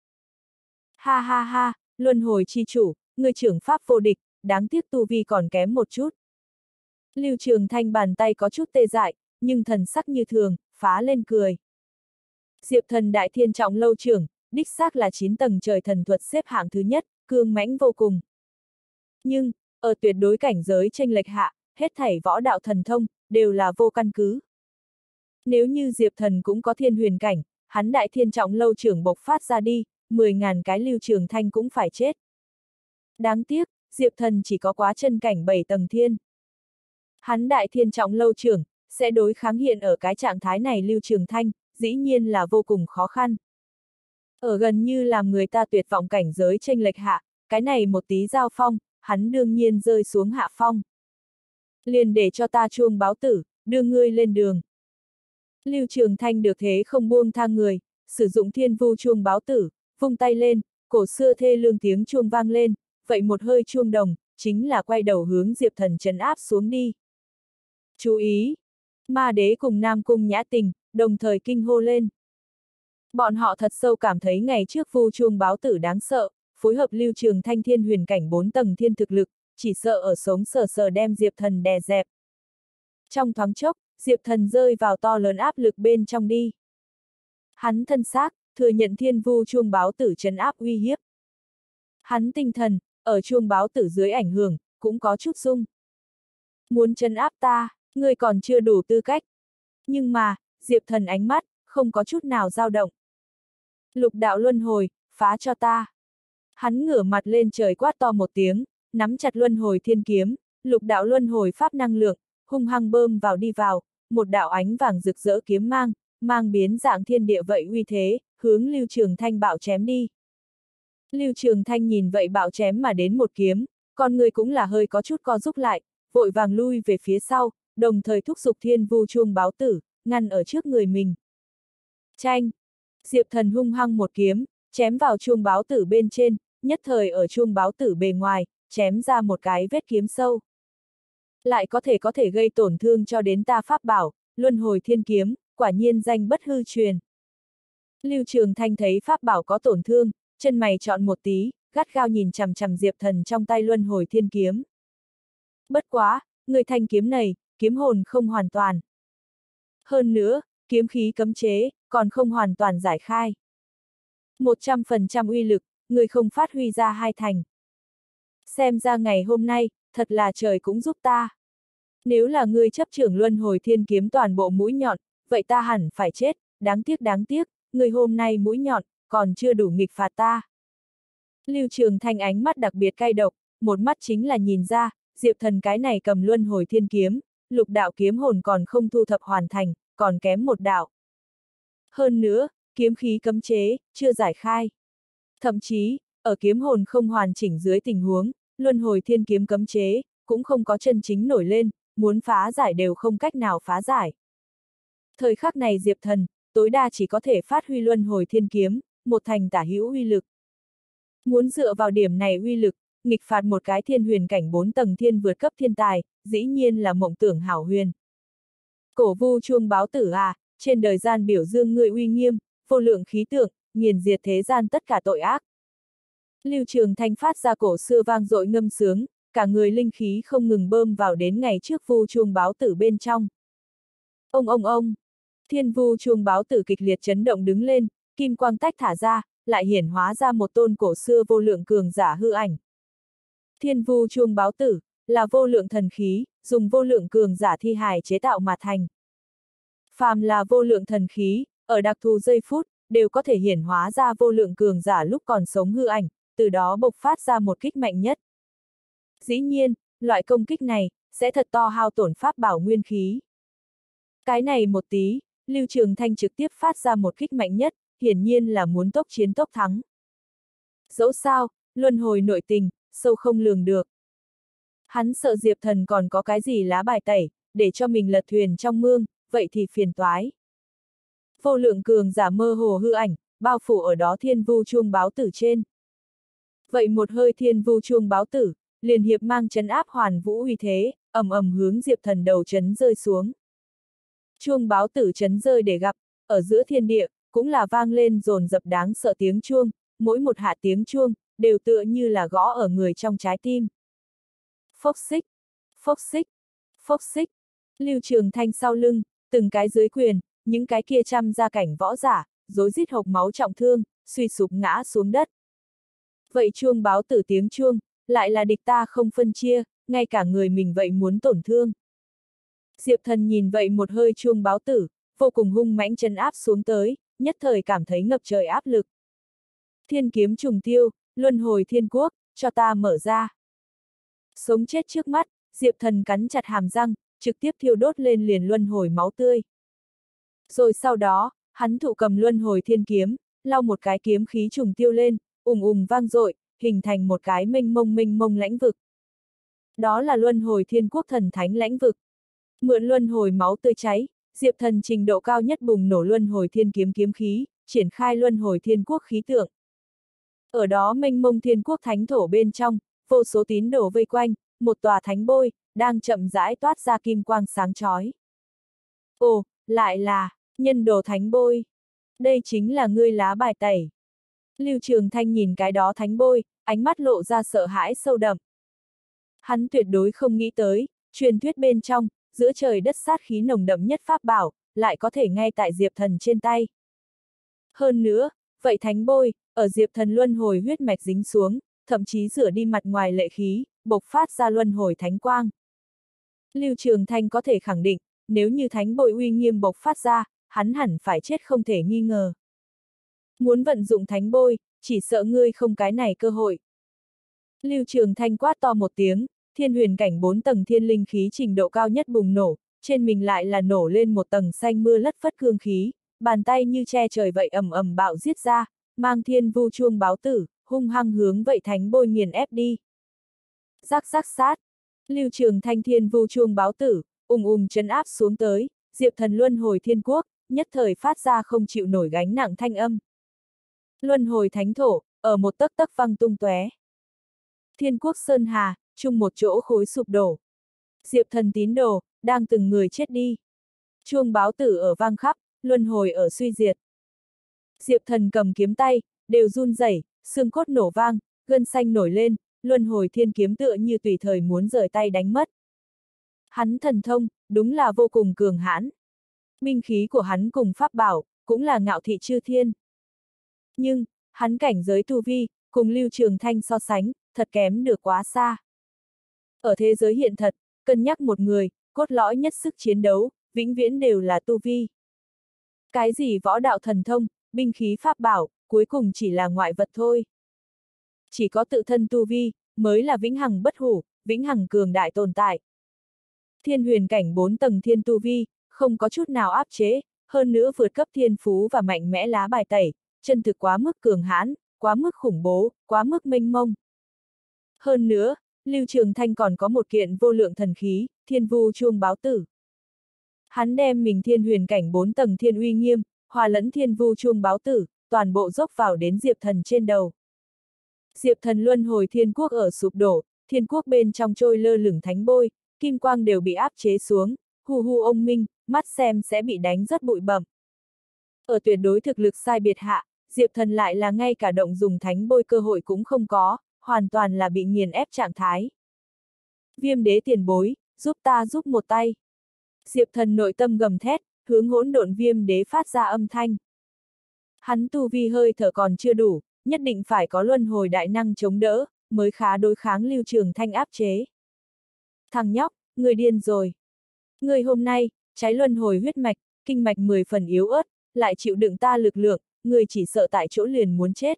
S1: Ha ha ha, luân hồi chi chủ, người trưởng pháp vô địch, đáng tiếc tu vi còn kém một chút. Lưu Trường Thanh bàn tay có chút tê dại, nhưng thần sắc như thường, phá lên cười. Diệp Thần Đại Thiên Trọng Lâu trưởng, đích xác là chín tầng trời thần thuật xếp hạng thứ nhất, cương mãnh vô cùng. Nhưng, ở tuyệt đối cảnh giới chênh lệch hạ, hết thảy võ đạo thần thông, đều là vô căn cứ. Nếu như Diệp Thần cũng có thiên huyền cảnh, hắn Đại Thiên Trọng Lâu trưởng bộc phát ra đi, mười ngàn cái Lưu Trường Thanh cũng phải chết. Đáng tiếc, Diệp Thần chỉ có quá chân cảnh bảy tầng thiên. Hắn Đại Thiên Trọng Lâu trưởng, sẽ đối kháng hiện ở cái trạng thái này Lưu Trường Thanh, dĩ nhiên là vô cùng khó khăn. Ở gần như làm người ta tuyệt vọng cảnh giới chênh lệch hạ, cái này một tí giao phong, hắn đương nhiên rơi xuống hạ phong. Liền để cho ta chuông báo tử, đưa ngươi lên đường. Lưu Trường Thanh được thế không buông tha người, sử dụng thiên vu chuông báo tử, vung tay lên, cổ xưa thê lương tiếng chuông vang lên, vậy một hơi chuông đồng, chính là quay đầu hướng Diệp Thần trấn áp xuống đi. Chú ý! Ma Đế cùng Nam Cung Nhã Tình, đồng thời kinh hô lên. Bọn họ thật sâu cảm thấy ngày trước vu chuông báo tử đáng sợ, phối hợp Lưu Trường Thanh thiên huyền cảnh bốn tầng thiên thực lực, chỉ sợ ở sống sờ sờ đem Diệp Thần đè dẹp. Trong thoáng chốc, Diệp Thần rơi vào to lớn áp lực bên trong đi. Hắn thân xác, thừa nhận thiên vu chuông báo tử trấn áp uy hiếp. Hắn tinh thần, ở chuông báo tử dưới ảnh hưởng, cũng có chút rung. Muốn trấn áp ta, ngươi còn chưa đủ tư cách. Nhưng mà, Diệp Thần ánh mắt, không có chút nào dao động. Lục đạo luân hồi, phá cho ta. Hắn ngửa mặt lên trời quát to một tiếng, nắm chặt luân hồi thiên kiếm, lục đạo luân hồi pháp năng lượng, hung hăng bơm vào đi vào, một đạo ánh vàng rực rỡ kiếm mang, mang biến dạng thiên địa vậy uy thế, hướng Lưu Trường Thanh bạo chém đi. Lưu Trường Thanh nhìn vậy bạo chém mà đến một kiếm, con người cũng là hơi có chút co rúm lại, vội vàng lui về phía sau, đồng thời thúc giục thiên vu chuông báo tử, ngăn ở trước người mình. Chanh! Diệp Thần hung hăng một kiếm, chém vào chuông báo tử bên trên, nhất thời ở chuông báo tử bề ngoài, chém ra một cái vết kiếm sâu. Lại có thể có thể gây tổn thương cho đến ta pháp bảo, luân hồi thiên kiếm, quả nhiên danh bất hư truyền. Lưu Trường Thanh thấy pháp bảo có tổn thương, chân mày chọn một tí, gắt gao nhìn chằm chằm Diệp Thần trong tay luân hồi thiên kiếm. Bất quá, người thanh kiếm này, kiếm hồn không hoàn toàn. Hơn nữa, kiếm khí cấm chế, còn không hoàn toàn giải khai. một trăm phần trăm uy lực, người không phát huy ra hai thành. Xem ra ngày hôm nay, thật là trời cũng giúp ta. Nếu là ngươi chấp trưởng luân hồi thiên kiếm toàn bộ mũi nhọn, vậy ta hẳn phải chết, đáng tiếc đáng tiếc, người hôm nay mũi nhọn, còn chưa đủ nghịch phạt ta. Lưu Trường Thanh ánh mắt đặc biệt cay độc, một mắt chính là nhìn ra, Diệp Thần cái này cầm luân hồi thiên kiếm, lục đạo kiếm hồn còn không thu thập hoàn thành, còn kém một đạo. Hơn nữa, kiếm khí cấm chế, chưa giải khai. Thậm chí, ở kiếm hồn không hoàn chỉnh dưới tình huống, luân hồi thiên kiếm cấm chế, cũng không có chân chính nổi lên, muốn phá giải đều không cách nào phá giải. Thời khắc này Diệp Thần, tối đa chỉ có thể phát huy luân hồi thiên kiếm, một thành tả hữu uy lực. Muốn dựa vào điểm này uy lực, nghịch phạt một cái thiên huyền cảnh bốn tầng thiên vượt cấp thiên tài, dĩ nhiên là mộng tưởng hảo huyền. Cổ vu chuông báo tử à, trên đời gian biểu dương ngươi uy nghiêm, vô lượng khí tượng, nghiền diệt thế gian tất cả tội ác. Lưu Trường Thanh phát ra cổ xưa vang dội ngâm sướng, cả người linh khí không ngừng bơm vào đến ngày trước vu chuông báo tử bên trong. Ông ông ông, thiên vu chuông báo tử kịch liệt chấn động đứng lên, kim quang tách thả ra, lại hiển hóa ra một tôn cổ xưa vô lượng cường giả hư ảnh. Thiên vu chuông báo tử, là vô lượng thần khí, dùng vô lượng cường giả thi hài chế tạo mà thành. Phàm là vô lượng thần khí, ở đặc thù giây phút, đều có thể hiển hóa ra vô lượng cường giả lúc còn sống hư ảnh, từ đó bộc phát ra một kích mạnh nhất. Dĩ nhiên, loại công kích này, sẽ thật to hao tổn pháp bảo nguyên khí. Cái này một tí, Lưu Trường Thanh trực tiếp phát ra một kích mạnh nhất, hiển nhiên là muốn tốc chiến tốc thắng. Dẫu sao, luân hồi nội tình, sâu không lường được. Hắn sợ Diệp Thần còn có cái gì lá bài tẩy, để cho mình lật thuyền trong mương, vậy thì phiền toái. Vô lượng cường giả mơ hồ hư ảnh, bao phủ ở đó thiên vu chuông báo tử trên. Vậy một hơi thiên vu chuông báo tử, liền hiệp mang trấn áp hoàn vũ uy thế, ầm ầm hướng Diệp Thần đầu chấn rơi xuống. Chuông báo tử chấn rơi để gặp, ở giữa thiên địa, cũng là vang lên dồn dập đáng sợ tiếng chuông, mỗi một hạ tiếng chuông, đều tựa như là gõ ở người trong trái tim. Phốc xích, phốc xích, phốc xích, Lưu Trường Thanh sau lưng, từng cái dưới quyền, những cái kia trăm gia cảnh võ giả, rối rít hộc máu trọng thương, suy sụp ngã xuống đất. Vậy chuông báo tử tiếng chuông, lại là địch ta không phân chia, ngay cả người mình vậy muốn tổn thương. Diệp Thần nhìn vậy một hơi chuông báo tử, vô cùng hung mãnh trấn áp xuống tới, nhất thời cảm thấy ngập trời áp lực. Thiên kiếm trùng tiêu, luân hồi thiên quốc, cho ta mở ra. Sống chết trước mắt, Diệp Thần cắn chặt hàm răng, trực tiếp thiêu đốt lên liền luân hồi máu tươi. Rồi sau đó, hắn thụ cầm luân hồi thiên kiếm, lau một cái kiếm khí trùng tiêu lên, ùng ùng vang dội, hình thành một cái mênh mông mênh mông lãnh vực. Đó là luân hồi thiên quốc thần thánh lãnh vực. Mượn luân hồi máu tươi cháy, Diệp Thần trình độ cao nhất bùng nổ luân hồi thiên kiếm kiếm khí, triển khai luân hồi thiên quốc khí tượng. Ở đó mênh mông thiên quốc thánh thổ bên trong, vô số tín đồ vây quanh, một tòa thánh bôi, đang chậm rãi toát ra kim quang sáng chói. Ồ, lại là, nhân đồ thánh bôi. Đây chính là ngươi lá bài tẩy. Lưu Trường Thanh nhìn cái đó thánh bôi, ánh mắt lộ ra sợ hãi sâu đậm. Hắn tuyệt đối không nghĩ tới, truyền thuyết bên trong, giữa trời đất sát khí nồng đậm nhất pháp bảo, lại có thể ngay tại Diệp Thần trên tay. Hơn nữa, vậy thánh bôi, ở Diệp Thần luân hồi huyết mạch dính xuống, thậm chí rửa đi mặt ngoài lệ khí, bộc phát ra luân hồi thánh quang. Lưu Trường Thanh có thể khẳng định, nếu như thánh bội uy nghiêm bộc phát ra, hắn hẳn phải chết không thể nghi ngờ. Muốn vận dụng thánh bôi, chỉ sợ ngươi không cái này cơ hội. Lưu Trường Thanh quát to một tiếng, thiên huyền cảnh bốn tầng thiên linh khí trình độ cao nhất bùng nổ, trên mình lại là nổ lên một tầng xanh mưa lất phất cương khí, bàn tay như che trời vậy ầm ầm bạo giết ra, mang thiên vu chuông báo tử, hung hăng hướng vậy thánh bôi nghiền ép đi. Rắc rắc sát, Lưu Trường Thanh thiên vu chuông báo tử, ùng ùng trấn áp xuống tới, Diệp Thần luân hồi thiên quốc, nhất thời phát ra không chịu nổi gánh nặng thanh âm. Luân hồi thánh thổ, ở một tấc tấc văng tung tóe. Thiên quốc sơn hà, chung một chỗ khối sụp đổ. Diệp Thần tín đồ, đang từng người chết đi. Chuông báo tử ở vang khắp, luân hồi ở suy diệt. Diệp Thần cầm kiếm tay, đều run rẩy, xương cốt nổ vang, gân xanh nổi lên, luân hồi thiên kiếm tựa như tùy thời muốn rời tay đánh mất. Hắn thần thông, đúng là vô cùng cường hãn. Minh khí của hắn cùng pháp bảo, cũng là ngạo thị chư thiên. Nhưng, hắn cảnh giới tu vi, cùng Lưu Trường Thanh so sánh, thật kém được quá xa. Ở thế giới hiện thật, cân nhắc một người, cốt lõi nhất sức chiến đấu, vĩnh viễn đều là tu vi. Cái gì võ đạo thần thông, binh khí pháp bảo, cuối cùng chỉ là ngoại vật thôi. Chỉ có tự thân tu vi, mới là vĩnh hằng bất hủ, vĩnh hằng cường đại tồn tại. Thiên huyền cảnh bốn tầng thiên tu vi, không có chút nào áp chế, hơn nữa vượt cấp thiên phú và mạnh mẽ lá bài tẩy, chân thực quá mức cường hãn, quá mức khủng bố, quá mức mênh mông. Hơn nữa, Lưu Trường Thanh còn có một kiện vô lượng thần khí, thiên vu chuông báo tử. Hắn đem mình thiên huyền cảnh bốn tầng thiên uy nghiêm, hòa lẫn thiên vu chuông báo tử, toàn bộ dốc vào đến Diệp Thần trên đầu. Diệp Thần luân hồi thiên quốc ở sụp đổ, thiên quốc bên trong trôi lơ lửng thánh bôi, kim quang đều bị áp chế xuống, hu hu ông minh, mắt xem sẽ bị đánh rất bụi bẩm. Ở tuyệt đối thực lực sai biệt hạ, Diệp Thần lại là ngay cả động dùng thánh bôi cơ hội cũng không có, hoàn toàn là bị nghiền ép trạng thái. Viêm đế tiền bối, giúp ta giúp một tay. Diệp Thần nội tâm gầm thét, hướng hỗn độn viêm đế phát ra âm thanh. Hắn tu vi hơi thở còn chưa đủ, nhất định phải có luân hồi đại năng chống đỡ, mới khá đối kháng Lưu Trường Thanh áp chế. Thằng nhóc, người điên rồi. Người hôm nay, trái luân hồi huyết mạch, kinh mạch mười phần yếu ớt, lại chịu đựng ta lực lượng, người chỉ sợ tại chỗ liền muốn chết.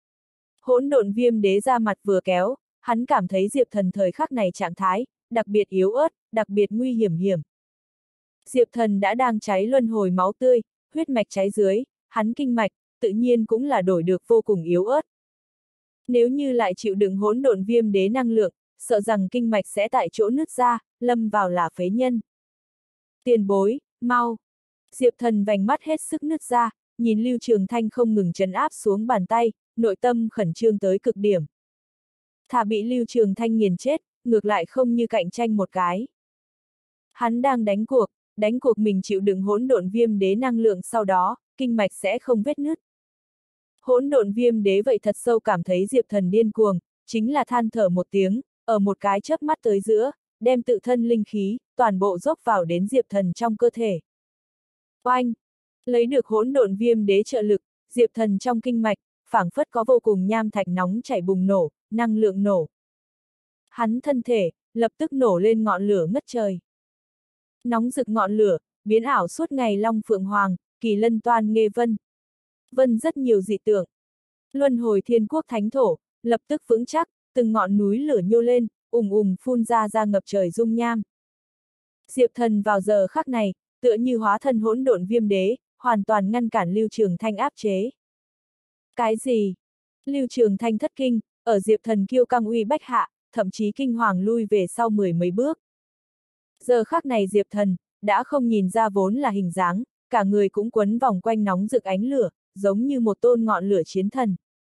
S1: Hỗn độn viêm đế ra mặt vừa kéo, hắn cảm thấy Diệp Thần thời khắc này trạng thái, đặc biệt yếu ớt, đặc biệt nguy hiểm hiểm. Diệp Thần đã đang cháy luân hồi máu tươi, huyết mạch cháy dưới, hắn kinh mạch, tự nhiên cũng là đổi được vô cùng yếu ớt. Nếu như lại chịu đựng hỗn độn viêm đế năng lượng, sợ rằng kinh mạch sẽ tại chỗ nứt ra, lâm vào là phế nhân. Tiền bối, mau! Diệp Thần vành mắt hết sức nứt ra, nhìn Lưu Trường Thanh không ngừng trấn áp xuống bàn tay, nội tâm khẩn trương tới cực điểm. Thà bị Lưu Trường Thanh nghiền chết, ngược lại không như cạnh tranh một cái. Hắn đang đánh cuộc, đánh cuộc mình chịu đựng hỗn độn viêm đế năng lượng sau đó, kinh mạch sẽ không vết nứt. Hỗn độn viêm đế vậy thật sâu cảm thấy Diệp Thần điên cuồng, chính là than thở một tiếng, ở một cái chớp mắt tới giữa, đem tự thân linh khí, toàn bộ dốc vào đến Diệp Thần trong cơ thể. Oanh! Lấy được hỗn độn viêm đế trợ lực, Diệp Thần trong kinh mạch, phảng phất có vô cùng nham thạch nóng chảy bùng nổ, năng lượng nổ. Hắn thân thể, lập tức nổ lên ngọn lửa ngất trời. Nóng rực ngọn lửa, biến ảo suốt ngày long phượng hoàng, kỳ lân toan nghê vân. Vân rất nhiều dị tượng. Luân hồi thiên quốc thánh thổ, lập tức vững chắc, từng ngọn núi lửa nhô lên, ùng ùng phun ra ra ngập trời dung nham. Diệp Thần vào giờ khắc này, tựa như hóa thân hỗn độn viêm đế, hoàn toàn ngăn cản Lưu Trường Thanh áp chế. Cái gì? Lưu Trường Thanh thất kinh, ở Diệp Thần kiêu căng uy bách hạ, thậm chí kinh hoàng lui về sau mười mấy bước. Giờ khắc này Diệp Thần, đã không nhìn ra vốn là hình dáng, cả người cũng quấn vòng quanh nóng rực ánh lửa, giống như một tôn ngọn lửa chiến thần.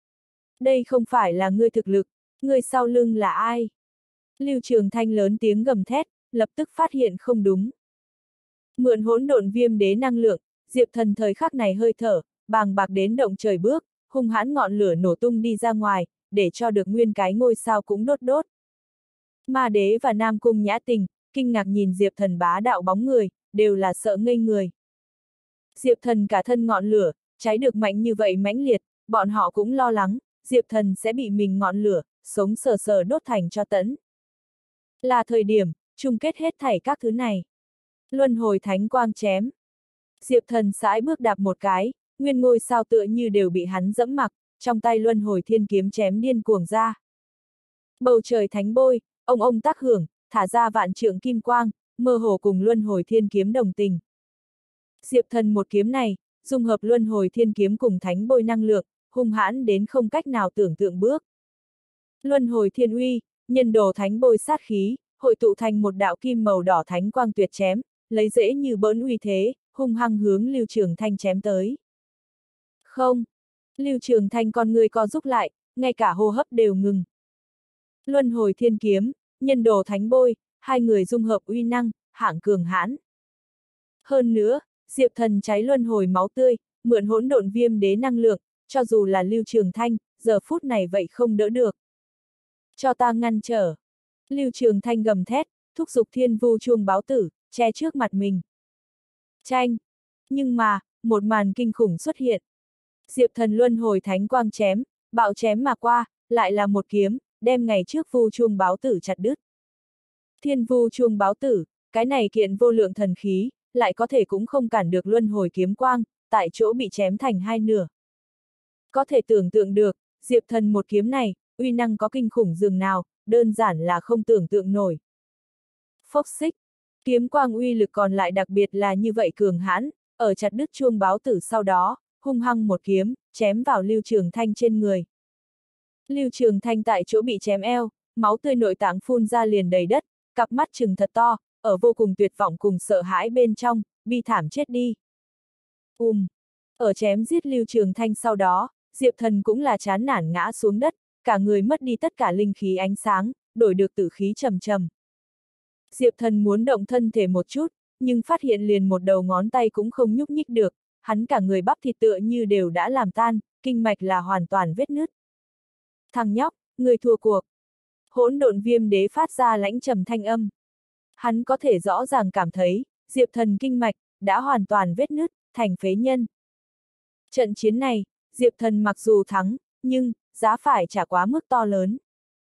S1: Đây không phải là ngươi thực lực, ngươi sau lưng là ai? Lưu Trường Thanh lớn tiếng gầm thét, lập tức phát hiện không đúng. Mượn hỗn độn viêm đế năng lượng, Diệp Thần thời khắc này hơi thở, bàng bạc đến động trời bước, hung hãn ngọn lửa nổ tung đi ra ngoài, để cho được nguyên cái ngôi sao cũng đốt đốt. Ma Đế và Nam Cung Nhã Tình, kinh ngạc nhìn Diệp Thần bá đạo bóng người, đều là sợ ngây người. Diệp Thần cả thân ngọn lửa, cháy được mạnh như vậy mãnh liệt, bọn họ cũng lo lắng, Diệp Thần sẽ bị mình ngọn lửa, sống sờ sờ đốt thành tro tẫn. Là thời điểm, chung kết hết thảy các thứ này. Luân hồi thánh quang chém. Diệp Thần sải bước đạp một cái, nguyên ngôi sao tựa như đều bị hắn dẫm mặc, trong tay luân hồi thiên kiếm chém điên cuồng ra. Bầu trời thánh bôi, ông ông tác hưởng, thả ra vạn trượng kim quang, mơ hồ cùng luân hồi thiên kiếm đồng tình. Diệp Thần một kiếm này, dung hợp luân hồi thiên kiếm cùng thánh bôi năng lượng, hung hãn đến không cách nào tưởng tượng bước. Luân hồi thiên uy, nhân đồ thánh bôi sát khí, hội tụ thành một đạo kim màu đỏ thánh quang tuyệt chém, lấy dễ như bỡn uy thế, hung hăng hướng Lưu Trường Thanh chém tới. Không! Lưu Trường Thanh con người co rút lại, ngay cả hô hấp đều ngừng. Luân hồi thiên kiếm, nhân đồ thánh bôi, hai người dung hợp uy năng, hạng cường hãn. Hơn nữa, Diệp Thần cháy luân hồi máu tươi, mượn hỗn độn viêm đế năng lượng, cho dù là Lưu Trường Thanh, giờ phút này vậy không đỡ được. Cho ta ngăn trở. Lưu Trường Thanh gầm thét, thúc giục thiên vu chuông báo tử, che trước mặt mình. Tranh! Nhưng mà, một màn kinh khủng xuất hiện. Diệp Thần luân hồi thánh quang chém, bạo chém mà qua, lại là một kiếm, đem ngày trước vu chuông báo tử chặt đứt. Thiên vu chuông báo tử, cái này kiện vô lượng thần khí, lại có thể cũng không cản được luân hồi kiếm quang, tại chỗ bị chém thành hai nửa. Có thể tưởng tượng được, Diệp Thần một kiếm này, uy năng có kinh khủng dường nào, đơn giản là không tưởng tượng nổi. Phốc xích, kiếm quang uy lực còn lại đặc biệt là như vậy cường hãn, ở chặt đứt chuông báo tử sau đó, hung hăng một kiếm, chém vào Lưu Trường Thanh trên người. Lưu Trường Thanh tại chỗ bị chém eo, máu tươi nội tạng phun ra liền đầy đất, cặp mắt trừng thật to, ở vô cùng tuyệt vọng cùng sợ hãi bên trong, bi thảm chết đi. Um. Ở chém giết Lưu Trường Thanh sau đó, Diệp Thần cũng là chán nản ngã xuống đất, cả người mất đi tất cả linh khí ánh sáng, đổi được tử khí trầm trầm. Diệp Thần muốn động thân thể một chút, nhưng phát hiện liền một đầu ngón tay cũng không nhúc nhích được, hắn cả người bắp thịt tựa như đều đã làm tan, kinh mạch là hoàn toàn vết nứt. Thằng nhóc, người thua cuộc. Hỗn độn viêm đế phát ra lãnh trầm thanh âm. Hắn có thể rõ ràng cảm thấy, Diệp Thần kinh mạch, đã hoàn toàn vết nứt, thành phế nhân. Trận chiến này, Diệp Thần mặc dù thắng, nhưng, giá phải trả quá mức to lớn.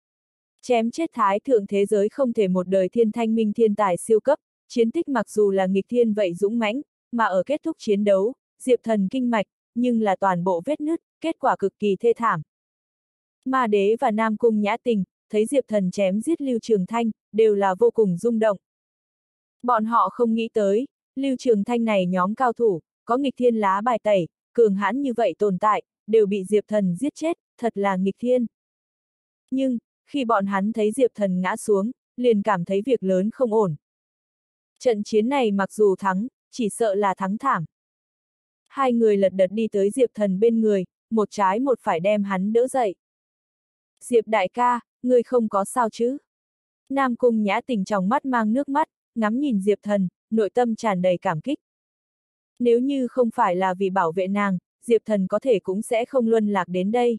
S1: Chém chết thái thượng thế giới không thể một đời thiên thanh minh thiên tài siêu cấp, chiến tích mặc dù là nghịch thiên vậy dũng mãnh, mà ở kết thúc chiến đấu, Diệp Thần kinh mạch, nhưng là toàn bộ vết nứt, kết quả cực kỳ thê thảm. Ma Đế và Nam Cung Nhã Tình, thấy Diệp Thần chém giết Lưu Trường Thanh, đều là vô cùng rung động. Bọn họ không nghĩ tới, Lưu Trường Thanh này nhóm cao thủ, có nghịch thiên lá bài tẩy, cường hãn như vậy tồn tại, đều bị Diệp Thần giết chết, thật là nghịch thiên. Nhưng, khi bọn hắn thấy Diệp Thần ngã xuống, liền cảm thấy việc lớn không ổn. Trận chiến này mặc dù thắng, chỉ sợ là thắng thảm. Hai người lật đật đi tới Diệp Thần bên người, một trái một phải đem hắn đỡ dậy. Diệp đại ca, ngươi không có sao chứ? Nam Cung Nhã Tình trong mắt mang nước mắt, ngắm nhìn Diệp Thần, nội tâm tràn đầy cảm kích. Nếu như không phải là vì bảo vệ nàng, Diệp Thần có thể cũng sẽ không luân lạc đến đây.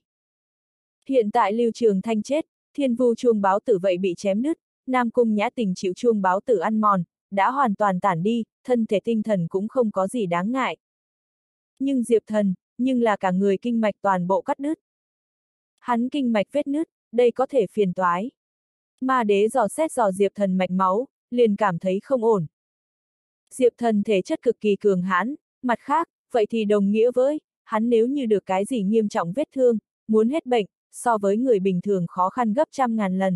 S1: Hiện tại Lưu Trường Thanh chết, thiên vu chuông báo tử vậy bị chém đứt, Nam Cung Nhã Tình chịu chuông báo tử ăn mòn, đã hoàn toàn tản đi, thân thể tinh thần cũng không có gì đáng ngại. Nhưng Diệp Thần, nhưng là cả người kinh mạch toàn bộ cắt đứt. Hắn kinh mạch vết nứt, đây có thể phiền toái. Ma Đế dò xét dò Diệp Thần mạch máu, liền cảm thấy không ổn. Diệp Thần thể chất cực kỳ cường hãn, mặt khác, vậy thì đồng nghĩa với, hắn nếu như được cái gì nghiêm trọng vết thương, muốn hết bệnh, so với người bình thường khó khăn gấp trăm ngàn lần.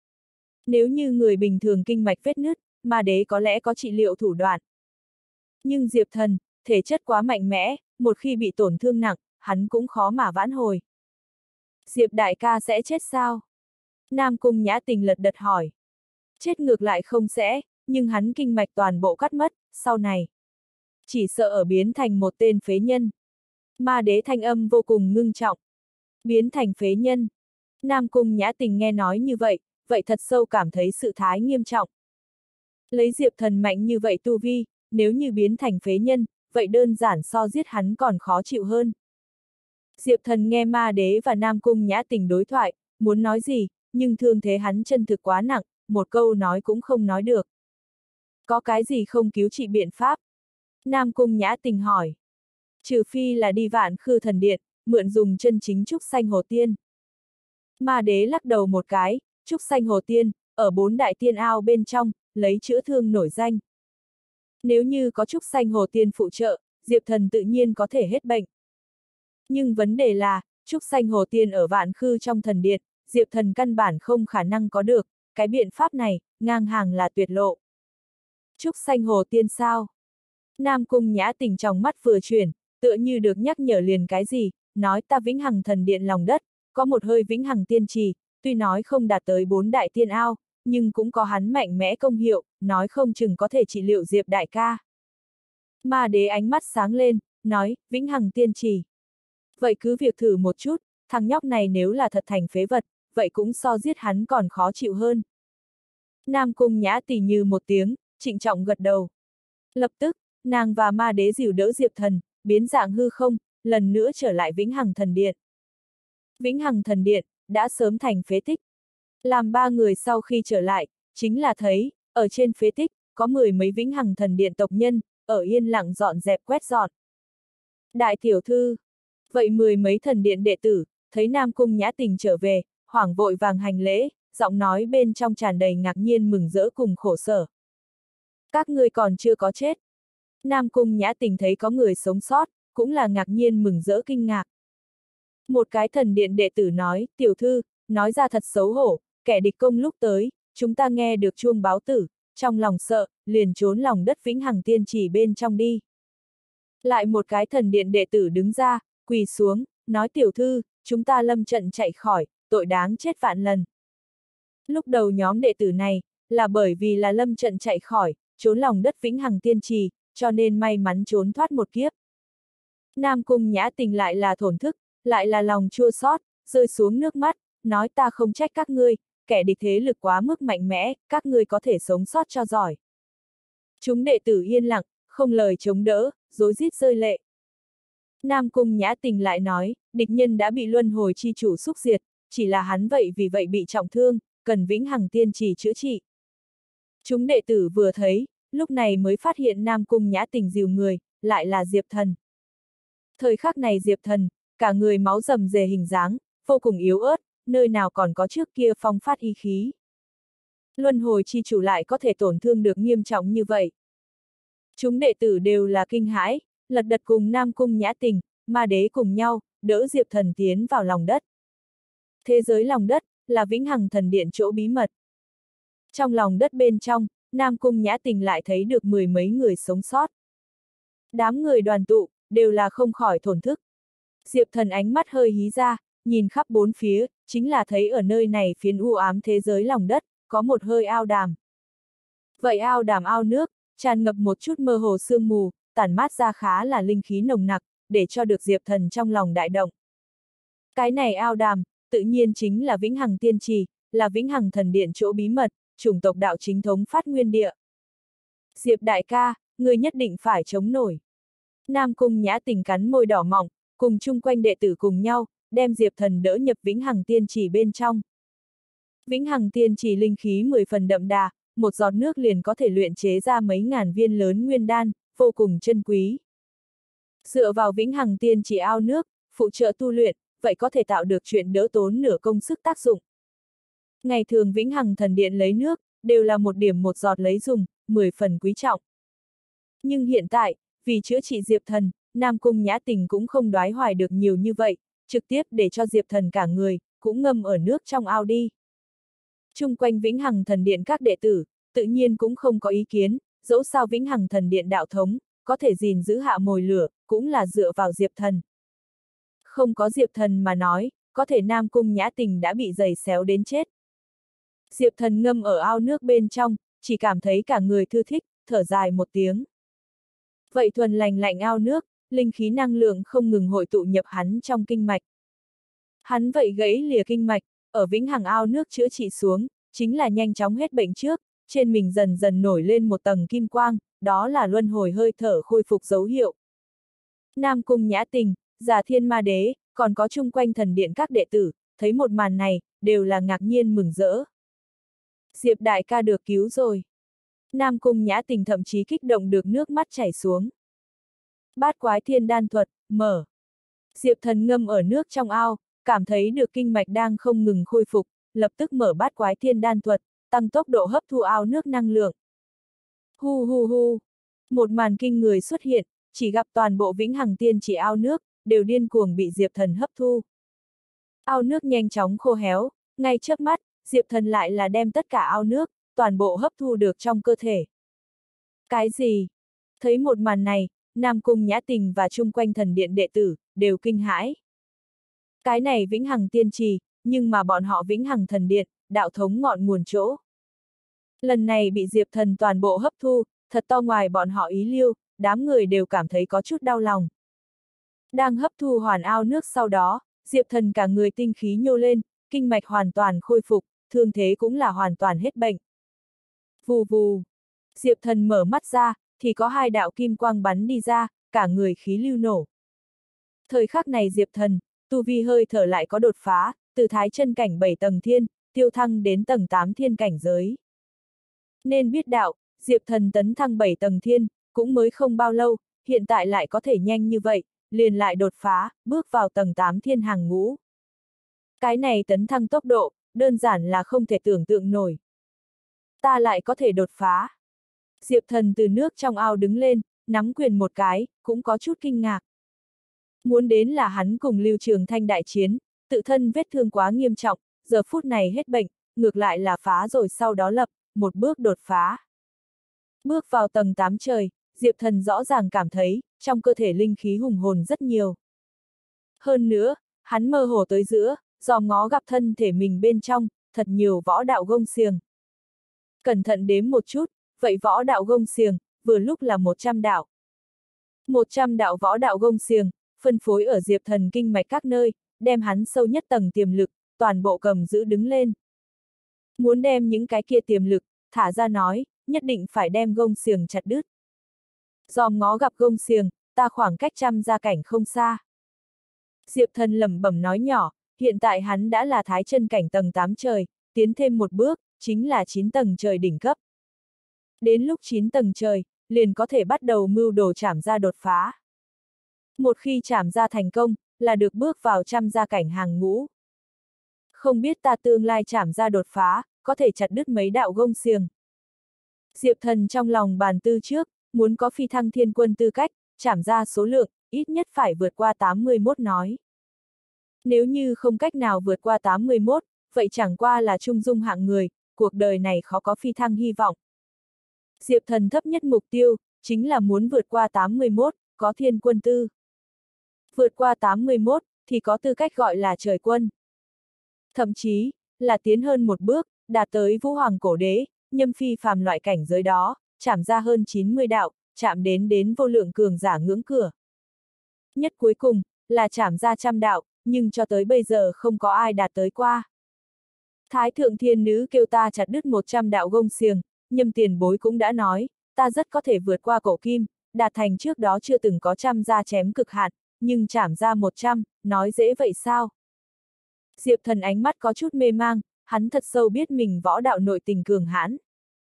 S1: Nếu như người bình thường kinh mạch vết nứt, Ma Đế có lẽ có trị liệu thủ đoạn. Nhưng Diệp Thần, thể chất quá mạnh mẽ, một khi bị tổn thương nặng, hắn cũng khó mà vãn hồi. Diệp đại ca sẽ chết sao? Nam Cung Nhã Tình lật đật hỏi. Chết ngược lại không sẽ, nhưng hắn kinh mạch toàn bộ cắt mất, sau này. Chỉ sợ ở biến thành một tên phế nhân. Ma Đế thanh âm vô cùng ngưng trọng. Biến thành phế nhân. Nam Cung Nhã Tình nghe nói như vậy, vậy thật sâu cảm thấy sự thái nghiêm trọng. Lấy Diệp Thần mạnh như vậy tu vi, nếu như biến thành phế nhân, vậy đơn giản so giết hắn còn khó chịu hơn. Diệp Thần nghe Ma Đế và Nam Cung Nhã Tình đối thoại, muốn nói gì, nhưng thương thế hắn chân thực quá nặng, một câu nói cũng không nói được. Có cái gì không cứu trị biện pháp? Nam Cung Nhã Tình hỏi. Trừ phi là đi Vạn Khư Thần Điện, mượn dùng chân chính trúc xanh hồ tiên. Ma đế lắc đầu một cái, trúc xanh hồ tiên, ở bốn đại tiên ao bên trong, lấy chữa thương nổi danh. Nếu như có trúc xanh hồ tiên phụ trợ, Diệp Thần tự nhiên có thể hết bệnh. Nhưng vấn đề là, trúc xanh hồ tiên ở vạn khư trong thần điện, Diệp Thần căn bản không khả năng có được, cái biện pháp này, ngang hàng là tuyệt lộ. Trúc xanh hồ tiên sao? Nam Cung Nhã Tình trong mắt vừa chuyển, tựa như được nhắc nhở liền cái gì, nói ta vĩnh hằng thần điện lòng đất, có một hơi vĩnh hằng tiên trì, tuy nói không đạt tới bốn đại tiên ao, nhưng cũng có hắn mạnh mẽ công hiệu, nói không chừng có thể trị liệu Diệp đại ca. Ma đế ánh mắt sáng lên, nói, vĩnh hằng tiên trì. Vậy cứ việc thử một chút, thằng nhóc này nếu là thật thành phế vật, vậy cũng so giết hắn còn khó chịu hơn. Nam Cung Nhã tỉ như một tiếng, trịnh trọng gật đầu. Lập tức, nàng và ma đế dìu đỡ Diệp Thần, biến dạng hư không, lần nữa trở lại vĩnh hằng thần điện. Vĩnh hằng thần điện, đã sớm thành phế tích. Làm ba người sau khi trở lại, chính là thấy, ở trên phế tích, có mười mấy vĩnh hằng thần điện tộc nhân, ở yên lặng dọn dẹp quét dọn. Đại tiểu thư, vậy mười mấy thần điện đệ tử, thấy Nam Cung Nhã Tình trở về, hoảng vội vàng hành lễ, giọng nói bên trong tràn đầy ngạc nhiên mừng rỡ cùng khổ sở. Các ngươi còn chưa có chết. Nam Cung Nhã Tình thấy có người sống sót, cũng là ngạc nhiên mừng rỡ kinh ngạc. Một cái thần điện đệ tử nói, tiểu thư, nói ra thật xấu hổ, kẻ địch công lúc tới, chúng ta nghe được chuông báo tử, trong lòng sợ, liền trốn lòng đất vĩnh hằng tiên chỉ bên trong đi. Lại một cái thần điện đệ tử đứng ra, quỳ xuống, nói tiểu thư, chúng ta lâm trận chạy khỏi, tội đáng chết vạn lần. Lúc đầu nhóm đệ tử này, là bởi vì là lâm trận chạy khỏi, trốn lòng đất vĩnh hằng tiên trì, cho nên may mắn trốn thoát một kiếp. Nam Cung Nhã Tình lại là thổn thức, lại là lòng chua xót, rơi xuống nước mắt, nói ta không trách các ngươi, kẻ địch thế lực quá mức mạnh mẽ, các ngươi có thể sống sót cho giỏi. Chúng đệ tử yên lặng, không lời chống đỡ, rối rít rơi lệ. Nam Cung Nhã Tình lại nói, địch nhân đã bị luân hồi chi chủ xúc diệt, chỉ là hắn vậy vì vậy bị trọng thương, cần vĩnh hằng tiên trì chữa trị. Chúng đệ tử vừa thấy, lúc này mới phát hiện Nam Cung Nhã Tình dìu người, lại là Diệp Thần. Thời khắc này Diệp Thần, cả người máu rầm rề hình dáng, vô cùng yếu ớt, nơi nào còn có trước kia phong phát y khí. Luân hồi chi chủ lại có thể tổn thương được nghiêm trọng như vậy. Chúng đệ tử đều là kinh hãi, lật đật cùng Nam Cung Nhã Tình, ma đế cùng nhau, đỡ Diệp Thần tiến vào lòng đất. Thế giới lòng đất, là vĩnh hằng thần điện chỗ bí mật. Trong lòng đất bên trong, Nam Cung Nhã Tình lại thấy được mười mấy người sống sót. Đám người đoàn tụ, đều là không khỏi thổn thức. Diệp Thần ánh mắt hơi hí ra, nhìn khắp bốn phía, chính là thấy ở nơi này phiến u ám thế giới lòng đất, có một hơi ao đàm. Vậy ao đàm ao nước, tràn ngập một chút mơ hồ sương mù, tản mát ra khá là linh khí nồng nặc, để cho được Diệp Thần trong lòng đại động. Cái này ao đàm, tự nhiên chính là vĩnh hằng tiên trì, là vĩnh hằng thần điện chỗ bí mật, chủng tộc đạo chính thống phát nguyên địa. Diệp đại ca, người nhất định phải chống nổi. Nam Cung Nhã Tình cắn môi đỏ mọng, cùng chung quanh đệ tử cùng nhau, đem Diệp Thần đỡ nhập vĩnh hằng tiên trì bên trong. Vĩnh hằng tiên trì linh khí mười phần đậm đà, một giọt nước liền có thể luyện chế ra mấy ngàn viên lớn nguyên đan, vô cùng chân quý. Dựa vào vĩnh hằng tiên trì ao nước, phụ trợ tu luyện, vậy có thể tạo được chuyện đỡ tốn nửa công sức tác dụng. Ngày thường vĩnh hằng thần điện lấy nước, đều là một điểm một giọt lấy dùng, mười phần quý trọng. Nhưng hiện tại, vì chữa trị Diệp Thần, Nam Cung Nhã Tình cũng không đoái hoài được nhiều như vậy, trực tiếp để cho Diệp Thần cả người, cũng ngâm ở nước trong ao đi. Chung quanh vĩnh hằng thần điện các đệ tử, tự nhiên cũng không có ý kiến, dẫu sao vĩnh hằng thần điện đạo thống, có thể gìn giữ hạ mồi lửa, cũng là dựa vào Diệp Thần. Không có Diệp Thần mà nói, có thể Nam Cung Nhã Tình đã bị giày xéo đến chết. Diệp Thần ngâm ở ao nước bên trong, chỉ cảm thấy cả người thư thích, thở dài một tiếng. Vậy thuần lành lạnh ao nước, linh khí năng lượng không ngừng hội tụ nhập hắn trong kinh mạch. Hắn vậy gãy lìa kinh mạch, ở vĩnh hằng ao nước chữa trị xuống, chính là nhanh chóng hết bệnh trước, trên mình dần dần nổi lên một tầng kim quang, đó là luân hồi hơi thở khôi phục dấu hiệu. Nam Cung Nhã Tình, Già Thiên Ma Đế, còn có chung quanh thần điện các đệ tử, thấy một màn này, đều là ngạc nhiên mừng rỡ. Diệp đại ca được cứu rồi. Nam Cung Nhã Tình thậm chí kích động được nước mắt chảy xuống. Bát quái thiên đan thuật, mở. Diệp Thần ngâm ở nước trong ao, cảm thấy được kinh mạch đang không ngừng khôi phục, lập tức mở bát quái thiên đan thuật, tăng tốc độ hấp thu ao nước năng lượng. Hu hu hu, một màn kinh người xuất hiện, chỉ gặp toàn bộ vĩnh hằng tiên chỉ ao nước, đều điên cuồng bị Diệp Thần hấp thu. Ao nước nhanh chóng khô héo, ngay chớp mắt, Diệp Thần lại là đem tất cả ao nước, toàn bộ hấp thu được trong cơ thể. Cái gì? Thấy một màn này, Nam Cung Nhã Tình và chung quanh thần điện đệ tử, đều kinh hãi. Cái này vĩnh hằng tiên trì, nhưng mà bọn họ vĩnh hằng thần điện, đạo thống ngọn nguồn chỗ. Lần này bị Diệp Thần toàn bộ hấp thu, thật to ngoài bọn họ ý lưu, đám người đều cảm thấy có chút đau lòng. Đang hấp thu hoàn ao nước sau đó, Diệp Thần cả người tinh khí nhô lên, kinh mạch hoàn toàn khôi phục, thương thế cũng là hoàn toàn hết bệnh. Vù vù. Diệp Thần mở mắt ra, thì có hai đạo kim quang bắn đi ra, cả người khí lưu nổ. Thời khắc này Diệp Thần, tu vi hơi thở lại có đột phá, từ thái chân cảnh bảy tầng thiên, tiêu thăng đến tầng tám thiên cảnh giới. Nên biết đạo, Diệp Thần tấn thăng bảy tầng thiên, cũng mới không bao lâu, hiện tại lại có thể nhanh như vậy, liền lại đột phá, bước vào tầng tám thiên hàng ngũ. Cái này tấn thăng tốc độ, đơn giản là không thể tưởng tượng nổi. Ta lại có thể đột phá. Diệp Thần từ nước trong ao đứng lên, nắm quyền một cái, cũng có chút kinh ngạc. Muốn đến là hắn cùng Lưu Trường Thanh đại chiến, tự thân vết thương quá nghiêm trọng, giờ phút này hết bệnh, ngược lại là phá rồi sau đó lập, một bước đột phá. Bước vào tầng tám trời, Diệp Thần rõ ràng cảm thấy, trong cơ thể linh khí hùng hồn rất nhiều. Hơn nữa, hắn mơ hồ tới giữa, dò ngó gặp thân thể mình bên trong, thật nhiều võ đạo gông xiềng. Cẩn thận đếm một chút, vậy võ đạo gông xiềng, vừa lúc là một trăm đạo. một trăm đạo võ đạo gông xiềng, phân phối ở Diệp Thần kinh mạch các nơi, đem hắn sâu nhất tầng tiềm lực, toàn bộ cầm giữ đứng lên. Muốn đem những cái kia tiềm lực, thả ra nói, nhất định phải đem gông xiềng chặt đứt. Dòm ngó gặp gông xiềng, ta khoảng cách trăm gia cảnh không xa. Diệp Thần lẩm bẩm nói nhỏ, hiện tại hắn đã là thái chân cảnh tầng tám trời, tiến thêm một bước, chính là chín tầng trời đỉnh cấp. Đến lúc chín tầng trời, liền có thể bắt đầu mưu đồ trảm gia đột phá. Một khi trảm gia thành công, là được bước vào trăm gia cảnh hàng ngũ. Không biết ta tương lai trảm gia đột phá, có thể chặt đứt mấy đạo gông xiềng. Diệp Thần trong lòng bàn tư trước, muốn có phi thăng thiên quân tư cách, trảm gia số lượng, ít nhất phải vượt qua tám mươi mốt nói. Nếu như không cách nào vượt qua tám mươi mốt, vậy chẳng qua là trung dung hạng người, cuộc đời này khó có phi thăng hy vọng. Diệp Thần thấp nhất mục tiêu, chính là muốn vượt qua tám mươi mốt, có thiên quân tư. Vượt qua tám mươi mốt, thì có tư cách gọi là trời quân. Thậm chí, là tiến hơn một bước, đạt tới vũ hoàng cổ đế, nhâm phi phàm loại cảnh giới đó, chạm ra hơn chín mươi đạo, chạm đến đến vô lượng cường giả ngưỡng cửa. Nhất cuối cùng, là chạm ra trăm đạo, nhưng cho tới bây giờ không có ai đạt tới qua. Thái thượng thiên nữ kêu ta chặt đứt một trăm đạo gông xiềng, nhâm tiền bối cũng đã nói, ta rất có thể vượt qua cổ kim, đạt thành trước đó chưa từng có trăm gia chém cực hạn, nhưng chảm ra một trăm, nói dễ vậy sao? Diệp Thần ánh mắt có chút mê mang, hắn thật sâu biết mình võ đạo nội tình cường hãn.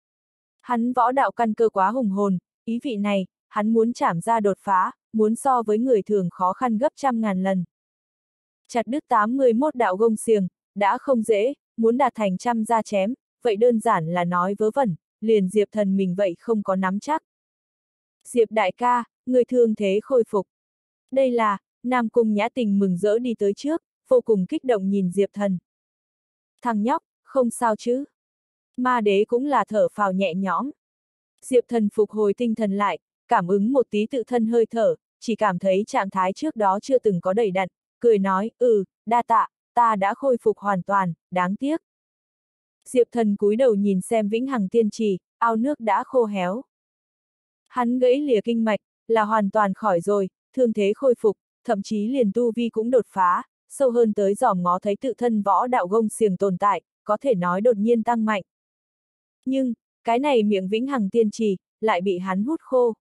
S1: Hắn võ đạo căn cơ quá hùng hồn, ý vị này, hắn muốn chảm ra đột phá, muốn so với người thường khó khăn gấp trăm ngàn lần. Chặt đứt tám mươi mốt đạo gông xiềng, đã không dễ, muốn đạt thành trăm gia chém, vậy đơn giản là nói vớ vẩn, liền Diệp Thần mình vậy không có nắm chắc. Diệp đại ca, người thương thế khôi phục. Đây là, Nam Cung Nhã Tình mừng rỡ đi tới trước, vô cùng kích động nhìn Diệp Thần. Thằng nhóc, không sao chứ? Ma đế cũng là thở phào nhẹ nhõm. Diệp Thần phục hồi tinh thần lại, cảm ứng một tí tự thân hơi thở, chỉ cảm thấy trạng thái trước đó chưa từng có đầy đặn, cười nói, ừ, đa tạ, ta đã khôi phục hoàn toàn, đáng tiếc. Diệp Thần cúi đầu nhìn xem vĩnh hằng tiên trì, ao nước đã khô héo. Hắn gãy lìa kinh mạch, là hoàn toàn khỏi rồi, thương thế khôi phục, thậm chí liền tu vi cũng đột phá, sâu hơn tới dòm ngó thấy tự thân võ đạo gông xiềng tồn tại, có thể nói đột nhiên tăng mạnh. Nhưng, cái này miệng vĩnh hằng tiên trì, lại bị hắn hút khô.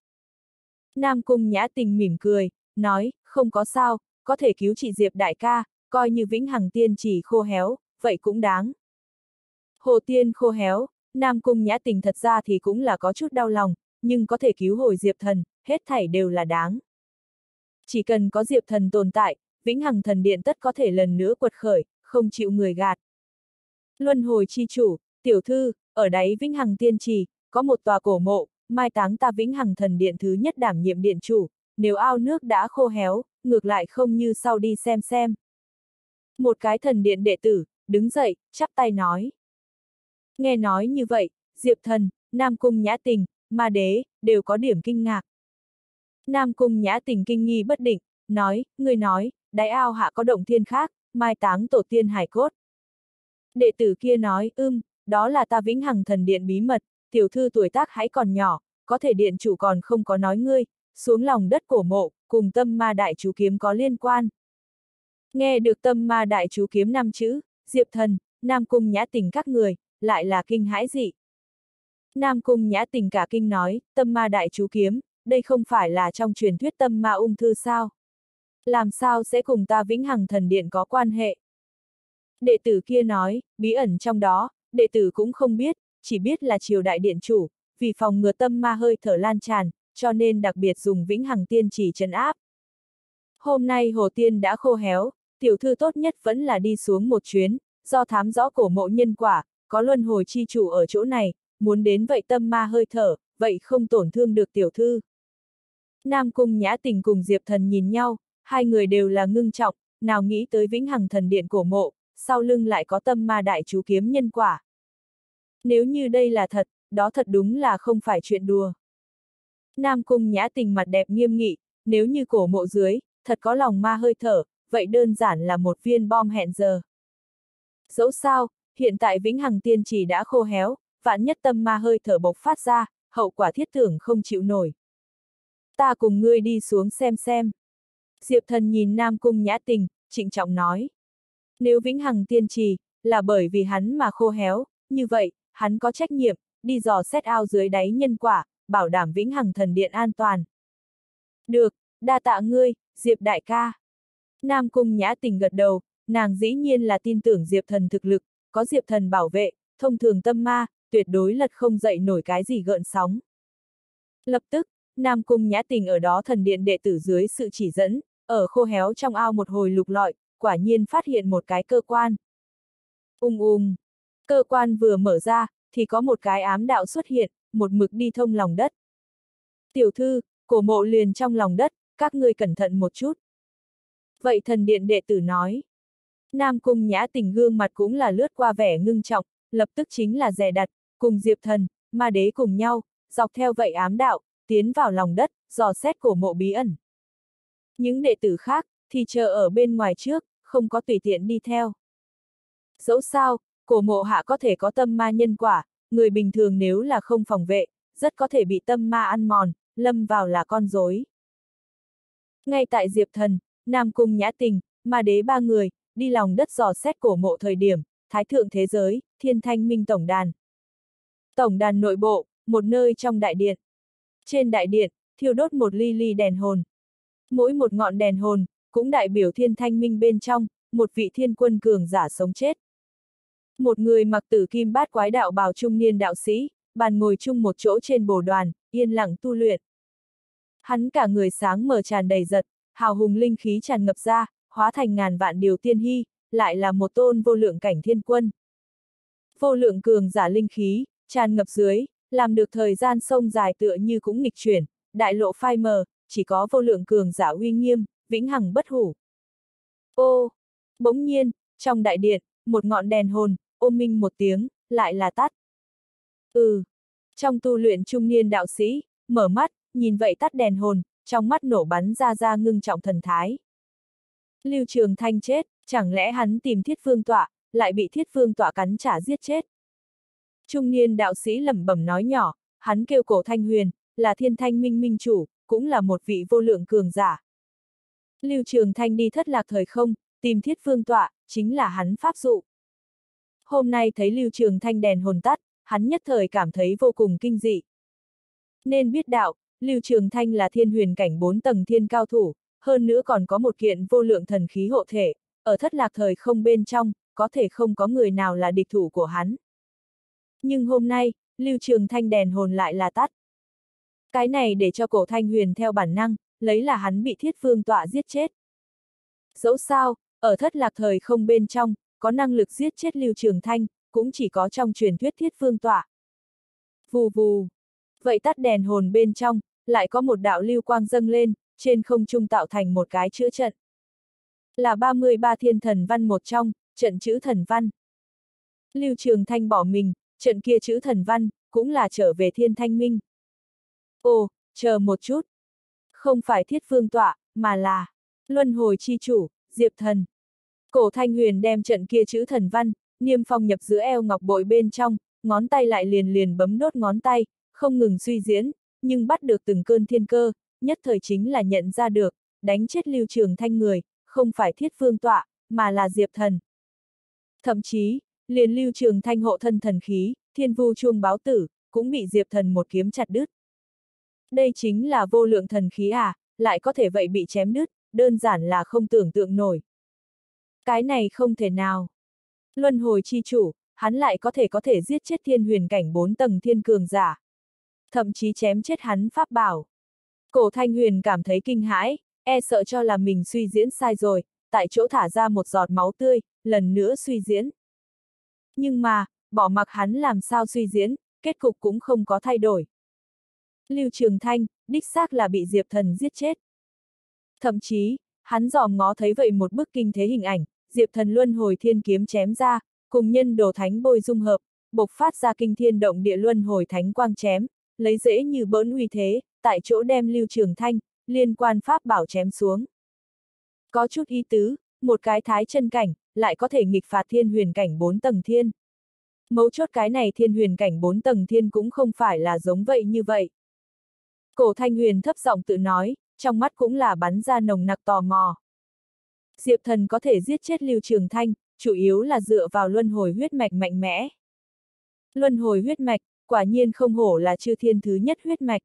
S1: Nam Cung Nhã Tình mỉm cười, nói, không có sao, có thể cứu trị Diệp đại ca, coi như vĩnh hằng tiên trì khô héo, vậy cũng đáng. Hồ tiên khô héo, Nam Cung Nhã Tình thật ra thì cũng là có chút đau lòng, nhưng có thể cứu hồi Diệp Thần, hết thảy đều là đáng. Chỉ cần có Diệp Thần tồn tại, Vĩnh Hằng Thần Điện tất có thể lần nữa quật khởi, không chịu người gạt. Luân hồi chi chủ, tiểu thư, ở đáy Vĩnh Hằng Tiên Trì, có một tòa cổ mộ, mai táng ta Vĩnh Hằng Thần Điện thứ nhất đảm nhiệm điện chủ, nếu ao nước đã khô héo, ngược lại không như sau đi xem xem. Một cái thần điện đệ tử, đứng dậy, chắp tay nói. Nghe nói như vậy, Diệp Thần, Nam Cung Nhã Tình, Ma Đế, đều có điểm kinh ngạc. Nam Cung Nhã Tình kinh nghi bất định, nói, người nói, đáy ao hạ có động thiên khác, mai táng tổ tiên hải cốt. Đệ tử kia nói, ưm, đó là ta Vĩnh Hằng Thần Điện bí mật, tiểu thư tuổi tác hãy còn nhỏ, có thể điện chủ còn không có nói ngươi, xuống lòng đất cổ mộ, cùng tâm ma đại chú kiếm có liên quan. Nghe được tâm ma đại chú kiếm năm chữ, Diệp Thần, Nam Cung Nhã Tình các người, lại là kinh hãi dị. Nam Cung Nhã Tình cả kinh nói, tâm ma đại chú kiếm, đây không phải là trong truyền thuyết tâm ma ung thư sao? Làm sao sẽ cùng ta Vĩnh Hằng Thần Điện có quan hệ? Đệ tử kia nói, bí ẩn trong đó, đệ tử cũng không biết, chỉ biết là triều đại điện chủ, vì phòng ngừa tâm ma hơi thở lan tràn, cho nên đặc biệt dùng Vĩnh Hằng Tiên Trì trấn áp. Hôm nay Hồ Tiên đã khô héo, tiểu thư tốt nhất vẫn là đi xuống một chuyến, do thám rõ cổ mộ nhân quả, có luân hồi chi chủ ở chỗ này, muốn đến vậy tâm ma hơi thở, vậy không tổn thương được tiểu thư. Nam Cung Nhã Tình cùng Diệp Thần nhìn nhau, hai người đều là ngưng trọng, nào nghĩ tới Vĩnh Hằng Thần Điện cổ mộ, sau lưng lại có tâm ma đại chú kiếm nhân quả. Nếu như đây là thật, đó thật đúng là không phải chuyện đùa. Nam Cung Nhã Tình mặt đẹp nghiêm nghị, nếu như cổ mộ dưới, thật có lòng ma hơi thở, vậy đơn giản là một viên bom hẹn giờ. Dẫu sao, hiện tại Vĩnh Hằng Tiên Trì đã khô héo, vạn nhất tâm ma hơi thở bộc phát ra, hậu quả thiết tưởng không chịu nổi. Ta cùng ngươi đi xuống xem xem. Diệp Thần nhìn Nam Cung Nhã Tình, trịnh trọng nói. Nếu Vĩnh Hằng Tiên Trì, là bởi vì hắn mà khô héo, như vậy, hắn có trách nhiệm, đi dò xét ao dưới đáy nhân quả, bảo đảm Vĩnh Hằng Thần Điện an toàn. Được, đa tạ ngươi, Diệp đại ca. Nam Cung Nhã Tình gật đầu, nàng dĩ nhiên là tin tưởng Diệp Thần thực lực, có Diệp Thần bảo vệ, thông thường tâm ma, tuyệt đối lật không dậy nổi cái gì gợn sóng. Lập tức, Nam Cung Nhã Tình ở đó thần điện đệ tử dưới sự chỉ dẫn, ở khô héo trong ao một hồi lục lọi, quả nhiên phát hiện một cái cơ quan. Ung ung, cơ quan vừa mở ra, thì có một cái ám đạo xuất hiện, một mực đi thông lòng đất. Tiểu thư, cổ mộ liền trong lòng đất, các ngươi cẩn thận một chút. Vậy thần điện đệ tử nói. Nam Cung Nhã Tình gương mặt cũng là lướt qua vẻ ngưng trọng, lập tức chính là dè đặt, cùng Diệp Thần, Ma Đế cùng nhau, dọc theo vậy ám đạo, tiến vào lòng đất, dò xét cổ mộ bí ẩn. Những đệ tử khác, thì chờ ở bên ngoài trước, không có tùy tiện đi theo. Dẫu sao, cổ mộ hạ có thể có tâm ma nhân quả, người bình thường nếu là không phòng vệ, rất có thể bị tâm ma ăn mòn, lâm vào là con rối. Ngay tại Diệp Thần, Nam Cung Nhã Tình, Ma Đế ba người, đi lòng đất dò xét cổ mộ thời điểm, Thái Thượng Thế Giới, Thiên Thanh Minh Tổng đàn. Tổng đàn nội bộ, một nơi trong đại điện. Trên đại điện, thiêu đốt một ly ly đèn hồn. Mỗi một ngọn đèn hồn, cũng đại biểu Thiên Thanh Minh bên trong, một vị thiên quân cường giả sống chết. Một người mặc tử kim bát quái đạo bào trung niên đạo sĩ, bàn ngồi chung một chỗ trên bồ đoàn, yên lặng tu luyện. Hắn cả người sáng mở tràn đầy giật, hào hùng linh khí tràn ngập ra, hóa thành ngàn vạn điều tiên hy, lại là một tôn vô lượng cảnh thiên quân. Vô lượng cường giả linh khí, tràn ngập dưới, làm được thời gian sông dài tựa như cũng nghịch chuyển, đại lộ phai mờ, chỉ có vô lượng cường giả uy nghiêm, vĩnh hằng bất hủ. Ô! Bỗng nhiên, trong đại điện, một ngọn đèn hồn, ôm minh một tiếng, lại là tắt. Ừ! Trong tu luyện trung niên đạo sĩ, mở mắt, nhìn vậy tắt đèn hồn, trong mắt nổ bắn ra ra ngưng trọng thần thái. Lưu Trường Thanh chết, chẳng lẽ hắn tìm Thiết Vương Tọa, lại bị Thiết Vương Tọa cắn trả giết chết. Trung niên đạo sĩ lẩm bẩm nói nhỏ, hắn kêu Cổ Thanh Huyền, là Thiên Thanh Minh minh chủ, cũng là một vị vô lượng cường giả. Lưu Trường Thanh đi thất lạc thời không, tìm Thiết Vương Tọa, chính là hắn pháp dụ. Hôm nay thấy Lưu Trường Thanh đèn hồn tắt, hắn nhất thời cảm thấy vô cùng kinh dị. Nên biết đạo, Lưu Trường Thanh là thiên huyền cảnh bốn tầng thiên cao thủ, hơn nữa còn có một kiện vô lượng thần khí hộ thể, ở thất lạc thời không bên trong, có thể không có người nào là địch thủ của hắn. Nhưng hôm nay, Lưu Trường Thanh đèn hồn lại là tắt. Cái này để cho Cổ Thanh Huyền theo bản năng, lấy là hắn bị Thiết Vương Tọa giết chết. Dẫu sao, ở thất lạc thời không bên trong, có năng lực giết chết Lưu Trường Thanh, cũng chỉ có trong truyền thuyết Thiết Vương Tọa. Vù vù. Vậy tắt đèn hồn bên trong, lại có một đạo lưu quang dâng lên, trên không trung tạo thành một cái chữ trận. Là ba mươi ba thiên thần văn một trong, trận chữ thần văn. Lưu Trường Thanh bỏ mình, trận kia chữ thần văn, cũng là trở về thiên thanh minh. Ồ, chờ một chút. Không phải Thiết Vương Tọa, mà là Luân Hồi Chi Chủ, Diệp Thần. Cổ Thanh Huyền đem trận kia chữ thần văn, niêm phong nhập giữa eo ngọc bội bên trong, ngón tay lại liền liền bấm đốt ngón tay, không ngừng suy diễn, nhưng bắt được từng cơn thiên cơ, nhất thời chính là nhận ra được, đánh chết Lưu Trường Thanh người, không phải Thiết Vương Tọa, mà là Diệp Thần. Thậm chí, liền Lưu Trường Thanh hộ thân thần khí, Thiên Vu Chuông Báo Tử, cũng bị Diệp Thần một kiếm chặt đứt. Đây chính là vô lượng thần khí à, lại có thể vậy bị chém đứt, đơn giản là không tưởng tượng nổi. Cái này không thể nào. Luân Hồi Chi Chủ, hắn lại có thể có thể giết chết thiên huyền cảnh bốn tầng thiên cường giả. Thậm chí chém chết hắn pháp bảo. Cổ Thanh Huyền cảm thấy kinh hãi, e sợ cho là mình suy diễn sai rồi, tại chỗ thả ra một giọt máu tươi, lần nữa suy diễn. Nhưng mà, bỏ mặc hắn làm sao suy diễn, kết cục cũng không có thay đổi. Lưu Trường Thanh, đích xác là bị Diệp Thần giết chết. Thậm chí, hắn dòm ngó thấy vậy một bức kinh thế hình ảnh, Diệp Thần luân hồi thiên kiếm chém ra, cùng nhân đồ thánh bôi dung hợp, bộc phát ra kinh thiên động địa luân hồi thánh quang chém, lấy dễ như bỡn uy thế, tại chỗ đem Lưu Trường Thanh, liên quan pháp bảo chém xuống. Có chút ý tứ, một cái thái chân cảnh, lại có thể nghịch phạt thiên huyền cảnh bốn tầng thiên. Mấu chốt cái này thiên huyền cảnh bốn tầng thiên cũng không phải là giống vậy như vậy. Cổ Thanh Huyền thấp giọng tự nói, trong mắt cũng là bắn ra nồng nặc tò mò. Diệp Thần có thể giết chết Lưu Trường Thanh, chủ yếu là dựa vào luân hồi huyết mạch mạnh mẽ. Luân hồi huyết mạch, quả nhiên không hổ là chư thiên thứ nhất huyết mạch.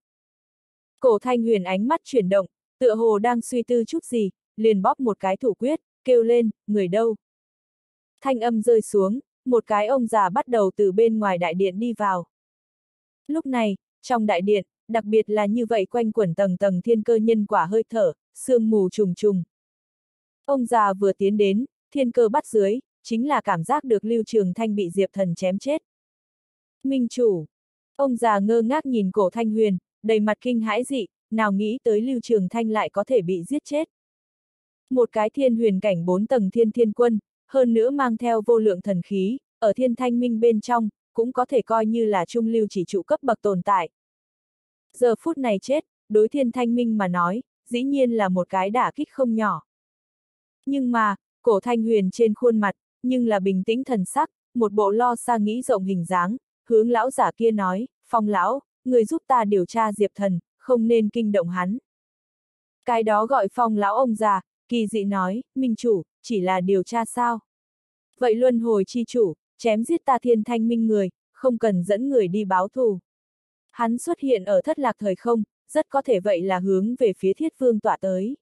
S1: Cổ Thanh Huyền ánh mắt chuyển động, tựa hồ đang suy tư chút gì, liền bóp một cái thủ quyết, kêu lên, người đâu? Thanh âm rơi xuống, một cái ông già bắt đầu từ bên ngoài đại điện đi vào. Lúc này, trong đại điện, đặc biệt là như vậy quanh quẩn tầng tầng thiên cơ nhân quả hơi thở, sương mù trùng trùng. Ông già vừa tiến đến, thiên cơ bắt dưới, chính là cảm giác được Lưu Trường Thanh bị Diệp Thần chém chết. Minh chủ. Ông già ngơ ngác nhìn Cổ Thanh Huyền, đầy mặt kinh hãi dị, nào nghĩ tới Lưu Trường Thanh lại có thể bị giết chết. Một cái thiên huyền cảnh bốn tầng thiên thiên quân, hơn nữa mang theo vô lượng thần khí, ở thiên thanh minh bên trong, cũng có thể coi như là trung lưu chỉ trụ cấp bậc tồn tại. Giờ phút này chết, đối thiên thanh minh mà nói, dĩ nhiên là một cái đả kích không nhỏ. Nhưng mà, Cổ Thanh Huyền trên khuôn mặt, nhưng là bình tĩnh thần sắc, một bộ lo xa nghĩ rộng hình dáng, hướng lão giả kia nói, Phong lão, người giúp ta điều tra Diệp Thần, không nên kinh động hắn. Cái đó gọi Phong lão ông già, kỳ dị nói, minh chủ, chỉ là điều tra sao? Vậy luân hồi chi chủ, chém giết ta thiên thanh minh người, không cần dẫn người đi báo thù. Hắn xuất hiện ở thất lạc thời không, rất có thể vậy là hướng về phía Thiết Vương Tọa tới.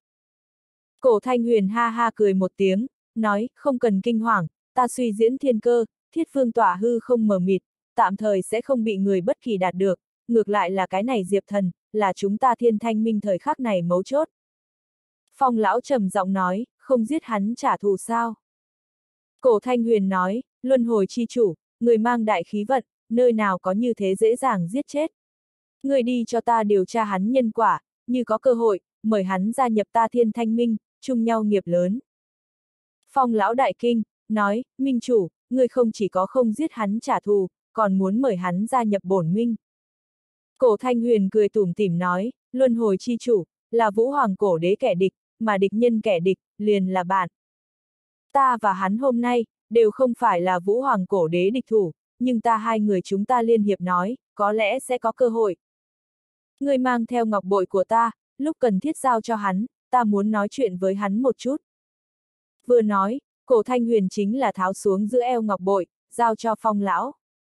S1: Cổ Thanh Huyền ha ha cười một tiếng, nói, không cần kinh hoàng, ta suy diễn thiên cơ, Thiết Vương Tọa hư không mờ mịt, tạm thời sẽ không bị người bất kỳ đạt được, ngược lại là cái này Diệp Thần, là chúng ta thiên thanh minh thời khắc này mấu chốt. Phong lão trầm giọng nói, không giết hắn trả thù sao? Cổ Thanh Huyền nói, luân hồi chi chủ, người mang đại khí vận, nơi nào có như thế dễ dàng giết chết. Người đi cho ta điều tra hắn nhân quả, như có cơ hội, mời hắn gia nhập ta thiên thanh minh, chung nhau nghiệp lớn. Phong lão đại kinh, nói, minh chủ, người không chỉ có không giết hắn trả thù, còn muốn mời hắn gia nhập bổn minh. Cổ Thanh Huyền cười tủm tỉm nói, luân hồi chi chủ, là Vũ Hoàng cổ đế kẻ địch, mà địch nhân kẻ địch, liền là bạn. Ta và hắn hôm nay, đều không phải là Vũ Hoàng cổ đế địch thủ, nhưng ta hai người chúng ta liên hiệp nói, có lẽ sẽ có cơ hội. Người mang theo ngọc bội của ta, lúc cần thiết giao cho hắn, ta muốn nói chuyện với hắn một chút. Vừa nói, Cổ Thanh Huyền chính là tháo xuống giữa eo ngọc bội, giao cho Phong lão.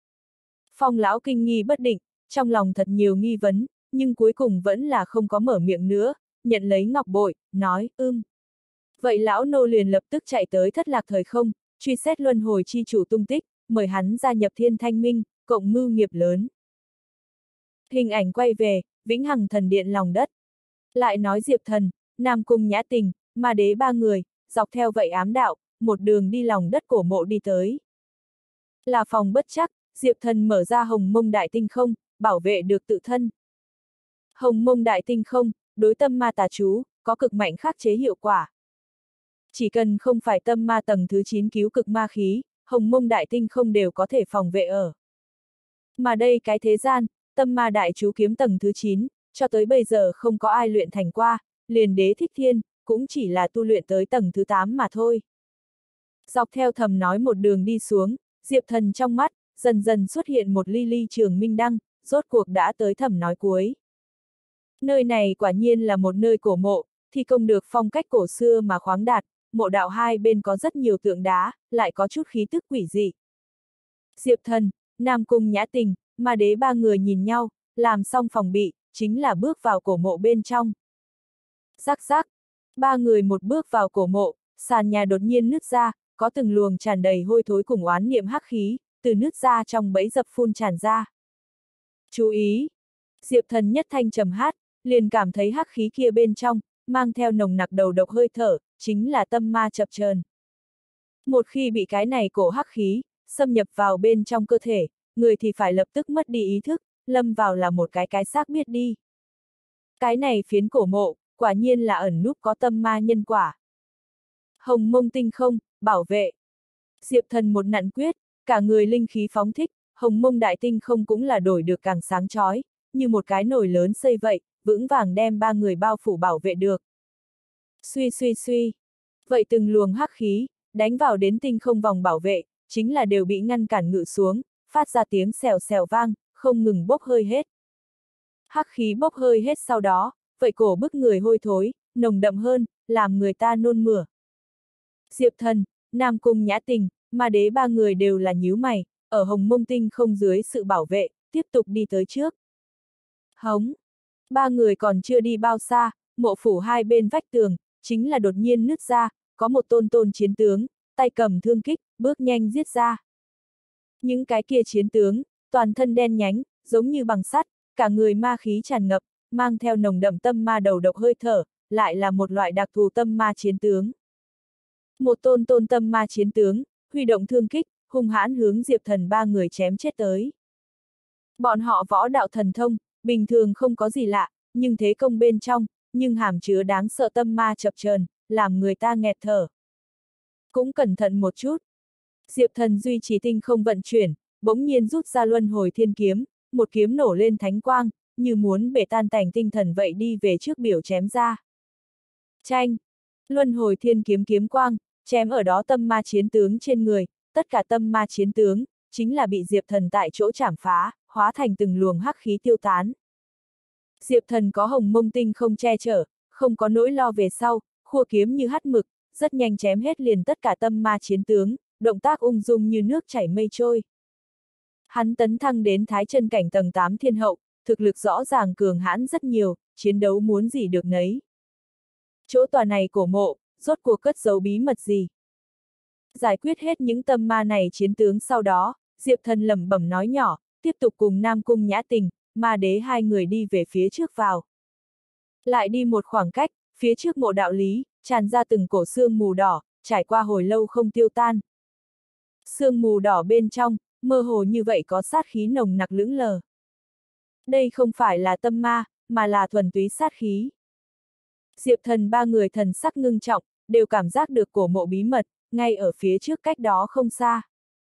S1: Phong lão kinh nghi bất định, trong lòng thật nhiều nghi vấn, nhưng cuối cùng vẫn là không có mở miệng nữa, nhận lấy ngọc bội, nói, ưm. Vậy lão nô liền lập tức chạy tới thất lạc thời không, truy xét luân hồi chi chủ tung tích, mời hắn gia nhập thiên thanh minh, cộng mưu nghiệp lớn. Hình ảnh quay về, Vĩnh Hằng thần điện lòng đất. Lại nói Diệp Thần, Nam Cung Nhã Tình, Ma Đế ba người, dọc theo vậy ám đạo, một đường đi lòng đất cổ mộ đi tới. Là phòng bất chắc, Diệp Thần mở ra hồng mông đại tinh không, bảo vệ được tự thân. Hồng mông đại tinh không, đối tâm ma tà chú, có cực mạnh khắc chế hiệu quả. Chỉ cần không phải tâm ma tầng thứ chín cứu cực ma khí, hồng mông đại tinh không đều có thể phòng vệ ở. Mà đây cái thế gian, tâm ma đại chú kiếm tầng thứ chín, cho tới bây giờ không có ai luyện thành qua, liền Đế Thích Thiên, cũng chỉ là tu luyện tới tầng thứ tám mà thôi. Dọc theo thầm nói một đường đi xuống, Diệp Thần trong mắt, dần dần xuất hiện một ly ly trường minh đăng, rốt cuộc đã tới thầm nói cuối. Nơi này quả nhiên là một nơi cổ mộ, thi công được phong cách cổ xưa mà khoáng đạt, mộ đạo hai bên có rất nhiều tượng đá, lại có chút khí tức quỷ dị. Diệp Thần, Nam Cung Nhã Tình, Ma Đế ba người nhìn nhau, làm xong phòng bị, chính là bước vào cổ mộ bên trong. Rắc rắc, ba người một bước vào cổ mộ, sàn nhà đột nhiên nứt ra, có từng luồng tràn đầy hôi thối cùng oán niệm hắc khí, từ nứt ra trong bẫy dập phun tràn ra. Chú ý! Diệp Thần nhất thanh trầm hát, liền cảm thấy hắc khí kia bên trong, mang theo nồng nặc đầu độc hơi thở, chính là tâm ma chập chờn. Một khi bị cái này cổ hắc khí, xâm nhập vào bên trong cơ thể, người thì phải lập tức mất đi ý thức, lâm vào là một cái cái xác biết đi. Cái này phiến cổ mộ, quả nhiên là ẩn núp có tâm ma nhân quả. Hồng mông tinh không, bảo vệ. Diệp Thần một nặn quyết, cả người linh khí phóng thích, hồng mông đại tinh không cũng là đổi được càng sáng chói, như một cái nồi lớn xây vậy, vững vàng đem ba người bao phủ bảo vệ được. Suy suy suy. Vậy từng luồng hắc khí, đánh vào đến tinh không vòng bảo vệ, chính là đều bị ngăn cản ngự xuống, phát ra tiếng xèo xèo vang, không ngừng bốc hơi hết. Hắc khí bốc hơi hết sau đó, vậy cổ bức người hôi thối, nồng đậm hơn, làm người ta nôn mửa. Diệp Thần, Nam Cung Nhã Tình, Ma Đế ba người đều là nhíu mày, ở hồng mông tinh không dưới sự bảo vệ, tiếp tục đi tới trước. Hống! Ba người còn chưa đi bao xa, mộ phủ hai bên vách tường, chính là đột nhiên nứt ra, có một tôn tôn chiến tướng, tay cầm thương kích, bước nhanh giết ra. Những cái kia chiến tướng, toàn thân đen nhánh, giống như bằng sắt, cả người ma khí tràn ngập, mang theo nồng đậm tâm ma đầu độc hơi thở, lại là một loại đặc thù tâm ma chiến tướng. Một tôn tôn tâm ma chiến tướng, huy động thương kích, hung hãn hướng Diệp Thần ba người chém chết tới. Bọn họ võ đạo thần thông, bình thường không có gì lạ, nhưng thế công bên trong, nhưng hàm chứa đáng sợ tâm ma chập chờn, làm người ta nghẹt thở. Cũng cẩn thận một chút. Diệp Thần duy trì tinh không vận chuyển, bỗng nhiên rút ra luân hồi thiên kiếm, một kiếm nổ lên thánh quang, như muốn bể tan tành tinh thần vậy đi về trước biểu chém ra. Chanh! Luân hồi thiên kiếm kiếm quang, chém ở đó tâm ma chiến tướng trên người, tất cả tâm ma chiến tướng, chính là bị Diệp Thần tại chỗ chảm phá, hóa thành từng luồng hắc khí tiêu tán. Diệp Thần có hồng mông tinh không che chở, không có nỗi lo về sau, khua kiếm như hắt mực, rất nhanh chém hết liền tất cả tâm ma chiến tướng, động tác ung dung như nước chảy mây trôi. Hắn tấn thăng đến thái chân cảnh tầng tám thiên hậu, thực lực rõ ràng cường hãn rất nhiều, chiến đấu muốn gì được nấy. Chỗ tòa này cổ mộ, rốt cuộc cất giấu bí mật gì? Giải quyết hết những tâm ma này chiến tướng sau đó, Diệp Thần lẩm bẩm nói nhỏ, tiếp tục cùng Nam Cung Nhã Tình, Ma Đế hai người đi về phía trước vào. Lại đi một khoảng cách, phía trước mộ đạo lý, tràn ra từng cổ sương mù đỏ, trải qua hồi lâu không tiêu tan. Sương mù đỏ bên trong, mơ hồ như vậy có sát khí nồng nặc lững lờ. Đây không phải là tâm ma, mà là thuần túy sát khí. Diệp Thần ba người thần sắc ngưng trọng, đều cảm giác được cổ mộ bí mật, ngay ở phía trước cách đó không xa.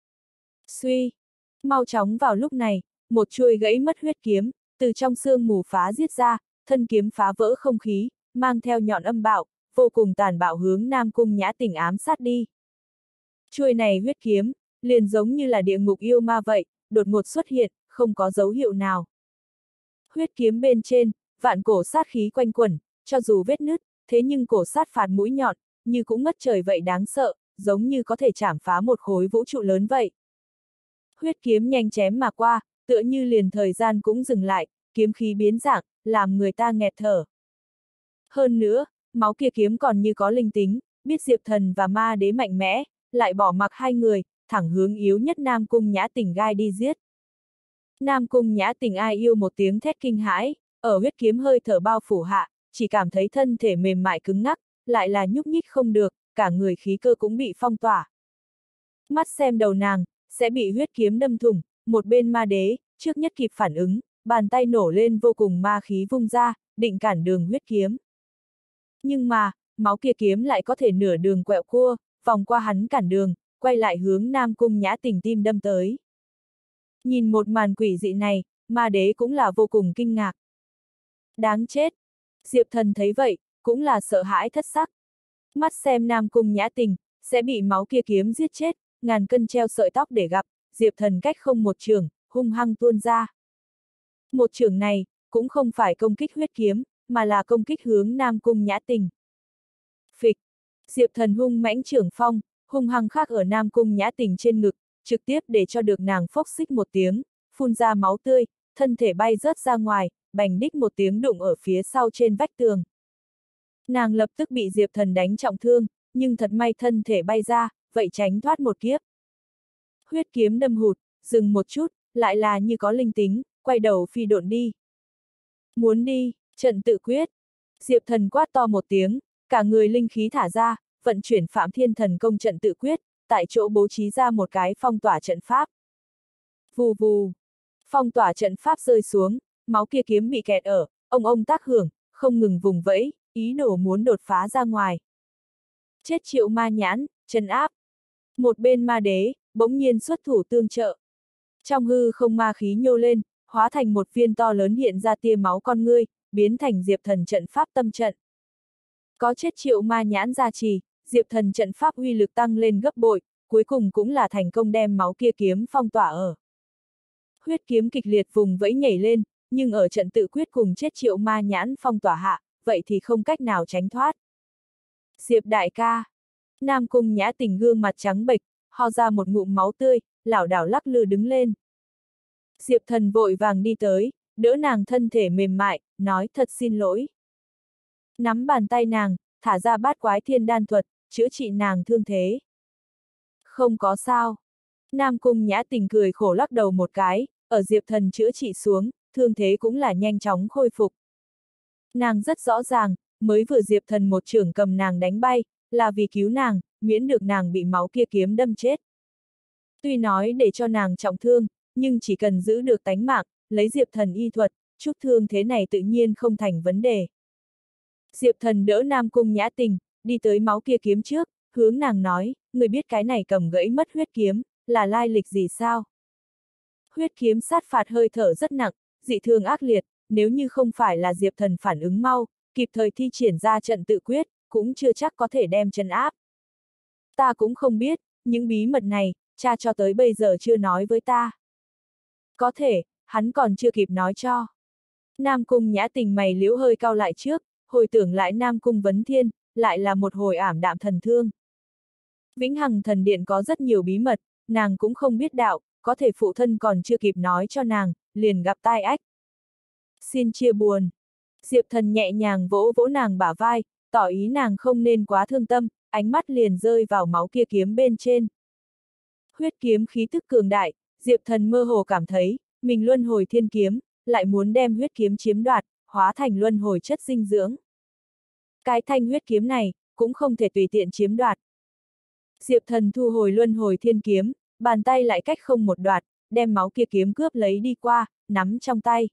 S1: Suy! Mau chóng vào lúc này, một chuôi gãy mất huyết kiếm, từ trong sương mù phá giết ra, thân kiếm phá vỡ không khí, mang theo nhọn âm bạo, vô cùng tàn bạo hướng Nam Cung Nhã Tình ám sát đi. Chuôi này huyết kiếm, liền giống như là địa ngục yêu ma vậy, đột ngột xuất hiện, không có dấu hiệu nào. Huyết kiếm bên trên, vạn cổ sát khí quanh quẩn, cho dù vết nứt, thế nhưng cổ sát phạt mũi nhọn, như cũng ngất trời vậy đáng sợ, giống như có thể chảm phá một khối vũ trụ lớn vậy. Huyết kiếm nhanh chém mà qua, tựa như liền thời gian cũng dừng lại, kiếm khí biến dạng, làm người ta nghẹt thở. Hơn nữa, máu kia kiếm còn như có linh tính, biết Diệp Thần và Ma Đế mạnh mẽ, lại bỏ mặc hai người, thẳng hướng yếu nhất Nam Cung Nhã Tình gai đi giết. Nam Cung Nhã Tình ai yêu một tiếng thét kinh hãi, ở huyết kiếm hơi thở bao phủ hạ, chỉ cảm thấy thân thể mềm mại cứng ngắc, lại là nhúc nhích không được, cả người khí cơ cũng bị phong tỏa. Mắt xem đầu nàng, sẽ bị huyết kiếm đâm thủng, một bên ma đế, trước nhất kịp phản ứng, bàn tay nổ lên vô cùng ma khí vung ra, định cản đường huyết kiếm. Nhưng mà, máu kia kiếm lại có thể nửa đường quẹo cua, vòng qua hắn cản đường, quay lại hướng Nam Cung Nhã Tình tim đâm tới. Nhìn một màn quỷ dị này, ma đế cũng là vô cùng kinh ngạc. Đáng chết! Diệp Thần thấy vậy, cũng là sợ hãi thất sắc. Mắt xem Nam Cung Nhã Tình, sẽ bị máu kia kiếm giết chết, ngàn cân treo sợi tóc để gặp, Diệp Thần cách không một trường, hung hăng tuôn ra. Một trường này, cũng không phải công kích huyết kiếm, mà là công kích hướng Nam Cung Nhã Tình. Phịch! Diệp Thần hung mãnh trưởng phong, hung hăng khắc ở Nam Cung Nhã Tình trên ngực, trực tiếp để cho được nàng phốc xích một tiếng, phun ra máu tươi, thân thể bay rớt ra ngoài, bành đích một tiếng đụng ở phía sau trên vách tường. Nàng lập tức bị Diệp Thần đánh trọng thương, nhưng thật may thân thể bay ra, vậy tránh thoát một kiếp. Huyết kiếm đâm hụt, dừng một chút, lại là như có linh tính, quay đầu phi độn đi. Muốn đi, trận tự quyết. Diệp Thần quát to một tiếng, cả người linh khí thả ra, vận chuyển Phạm Thiên Thần Công trận tự quyết, tại chỗ bố trí ra một cái phong tỏa trận pháp. Vù vù. Phong tỏa trận pháp rơi xuống, máu kia kiếm bị kẹt ở, ông ông tác hưởng, không ngừng vùng vẫy, ý đồ muốn đột phá ra ngoài. Chết Triệu Ma Nhãn, trấn áp. Một bên ma đế, bỗng nhiên xuất thủ tương trợ. Trong hư không ma khí nhô lên, hóa thành một viên to lớn hiện ra tia máu con ngươi, biến thành Diệp Thần trận pháp tâm trận. Có chết Triệu Ma Nhãn gia trì, Diệp Thần trận pháp uy lực tăng lên gấp bội, cuối cùng cũng là thành công đem máu kia kiếm phong tỏa ở. Huyết kiếm kịch liệt vùng vẫy nhảy lên, nhưng ở trận tự quyết cùng chết Triệu Ma Nhãn phong tỏa hạ, vậy thì không cách nào tránh thoát. Diệp đại ca. Nam Cung Nhã Tình gương mặt trắng bệch, ho ra một ngụm máu tươi, lảo đảo lắc lư đứng lên. Diệp Thần vội vàng đi tới, đỡ nàng thân thể mềm mại, nói thật xin lỗi. Nắm bàn tay nàng, thả ra bát quái thiên đan thuật, chữa trị nàng thương thế. Không có sao. Nam Cung Nhã Tình cười khổ lắc đầu một cái, ở Diệp Thần chữa trị xuống, thương thế cũng là nhanh chóng khôi phục. Nàng rất rõ ràng, mới vừa Diệp Thần một chưởng cầm nàng đánh bay, là vì cứu nàng, miễn được nàng bị máu kia kiếm đâm chết. Tuy nói để cho nàng trọng thương, nhưng chỉ cần giữ được tánh mạng, lấy Diệp Thần y thuật, chút thương thế này tự nhiên không thành vấn đề. Diệp Thần đỡ Nam Cung Nhã Tình, đi tới máu kia kiếm trước, hướng nàng nói, người biết cái này cầm gãy mất huyết kiếm, là lai lịch gì sao? Huyết kiếm sát phạt hơi thở rất nặng, dị thường ác liệt, nếu như không phải là Diệp Thần phản ứng mau, kịp thời thi triển ra trận tự quyết, cũng chưa chắc có thể đem trấn áp. Ta cũng không biết, những bí mật này, cha cho tới bây giờ chưa nói với ta. Có thể, hắn còn chưa kịp nói cho. Nam Cung Nhã Tình mày liễu hơi cau lại trước, hồi tưởng lại Nam Cung Vấn Thiên, lại là một hồi ảm đạm thần thương. Vĩnh Hằng Thần Điện có rất nhiều bí mật, nàng cũng không biết đạo, có thể phụ thân còn chưa kịp nói cho nàng, liền gặp tai ách. Xin chia buồn. Diệp Thần nhẹ nhàng vỗ vỗ nàng bả vai, tỏ ý nàng không nên quá thương tâm, ánh mắt liền rơi vào máu kia kiếm bên trên. Huyết kiếm khí tức cường đại, Diệp Thần mơ hồ cảm thấy, mình luân hồi thiên kiếm, lại muốn đem huyết kiếm chiếm đoạt, hóa thành luân hồi chất dinh dưỡng. Cái thanh huyết kiếm này, cũng không thể tùy tiện chiếm đoạt. Diệp Thần thu hồi luân hồi thiên kiếm, bàn tay lại cách không một đoạt, đem máu kia kiếm cướp lấy đi qua, nắm trong tay.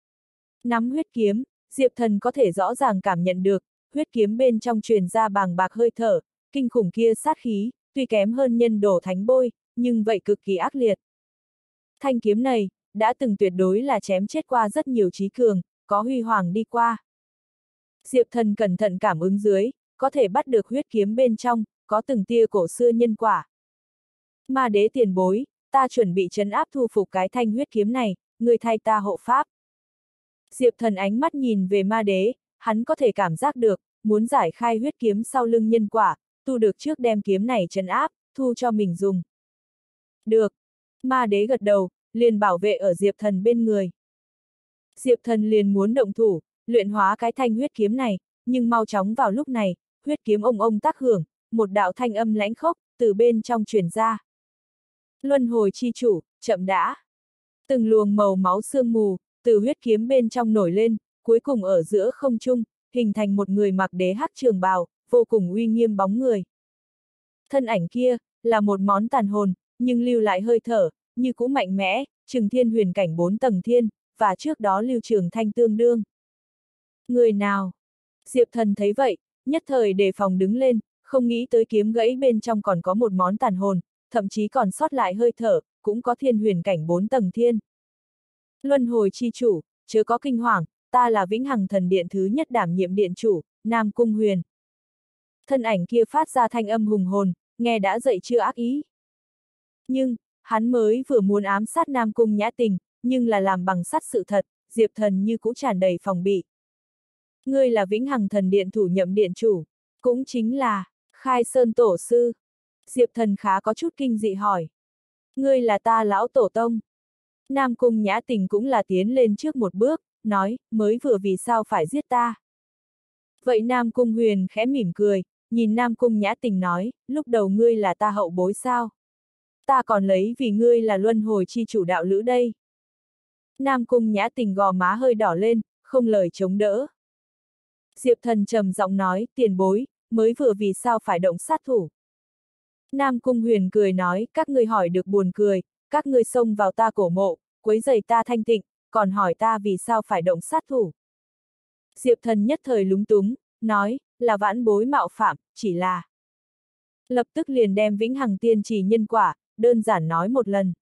S1: Nắm huyết kiếm, Diệp Thần có thể rõ ràng cảm nhận được, huyết kiếm bên trong truyền ra bàng bạc hơi thở, kinh khủng kia sát khí, tuy kém hơn nhân đổ thánh bôi, nhưng vậy cực kỳ ác liệt. Thanh kiếm này, đã từng tuyệt đối là chém chết qua rất nhiều trí cường, có huy hoàng đi qua. Diệp Thần cẩn thận cảm ứng dưới, có thể bắt được huyết kiếm bên trong, có từng tia cổ xưa nhân quả. Ma đế tiền bối, ta chuẩn bị trấn áp thu phục cái thanh huyết kiếm này, người thay ta hộ pháp. Diệp Thần ánh mắt nhìn về ma đế, hắn có thể cảm giác được, muốn giải khai huyết kiếm sau lưng nhân quả, tu được trước đem kiếm này trấn áp, thu cho mình dùng. Được. Ma đế gật đầu, liền bảo vệ ở Diệp Thần bên người. Diệp Thần liền muốn động thủ, luyện hóa cái thanh huyết kiếm này, nhưng mau chóng vào lúc này, huyết kiếm ông ông tác hưởng, một đạo thanh âm lãnh khốc, từ bên trong truyền ra. Luân hồi chi chủ, chậm đã. Từng luồng màu máu sương mù, từ huyết kiếm bên trong nổi lên, cuối cùng ở giữa không trung, hình thành một người mặc đế hắc trường bào, vô cùng uy nghiêm bóng người. Thân ảnh kia, là một món tàn hồn, nhưng lưu lại hơi thở, như cũ mạnh mẽ, Trừng Thiên huyền cảnh bốn tầng thiên, và trước đó Lưu Trường Thanh tương đương. Người nào? Diệp Thần thấy vậy, nhất thời đề phòng đứng lên, không nghĩ tới kiếm gãy bên trong còn có một món tàn hồn, thậm chí còn sót lại hơi thở, cũng có thiên huyền cảnh bốn tầng thiên. Luân hồi chi chủ, chớ có kinh hoàng, ta là Vĩnh Hằng Thần Điện thứ nhất đảm nhiệm điện chủ, Nam Cung Huyền. Thân ảnh kia phát ra thanh âm hùng hồn, nghe đã dậy chưa ác ý. Nhưng, hắn mới vừa muốn ám sát Nam Cung Nhã Tình, nhưng là làm bằng sắt sự thật, Diệp Thần như cũ tràn đầy phòng bị. Ngươi là Vĩnh Hằng Thần Điện thủ nhậm điện chủ, cũng chính là Khai Sơn Tổ Sư. Diệp Thần khá có chút kinh dị hỏi. Ngươi là ta lão tổ tông. Nam Cung Nhã Tình cũng là tiến lên trước một bước, nói, mới vừa vì sao phải giết ta. Vậy Nam Cung Huyền khẽ mỉm cười, nhìn Nam Cung Nhã Tình nói, lúc đầu ngươi là ta hậu bối sao? Ta còn lấy vì ngươi là luân hồi chi chủ đạo lữ đây. Nam Cung Nhã Tình gò má hơi đỏ lên, không lời chống đỡ. Diệp Thần trầm giọng nói, tiền bối, mới vừa vì sao phải động sát thủ. Nam Cung Huyền cười nói, các ngươi hỏi được buồn cười, các ngươi xông vào ta cổ mộ, quấy rầy ta thanh tịnh, còn hỏi ta vì sao phải động sát thủ. Diệp Thần nhất thời lúng túng, nói, là vãn bối mạo phạm, chỉ là. Lập tức liền đem Vĩnh Hằng tiên trì nhân quả, đơn giản nói một lần.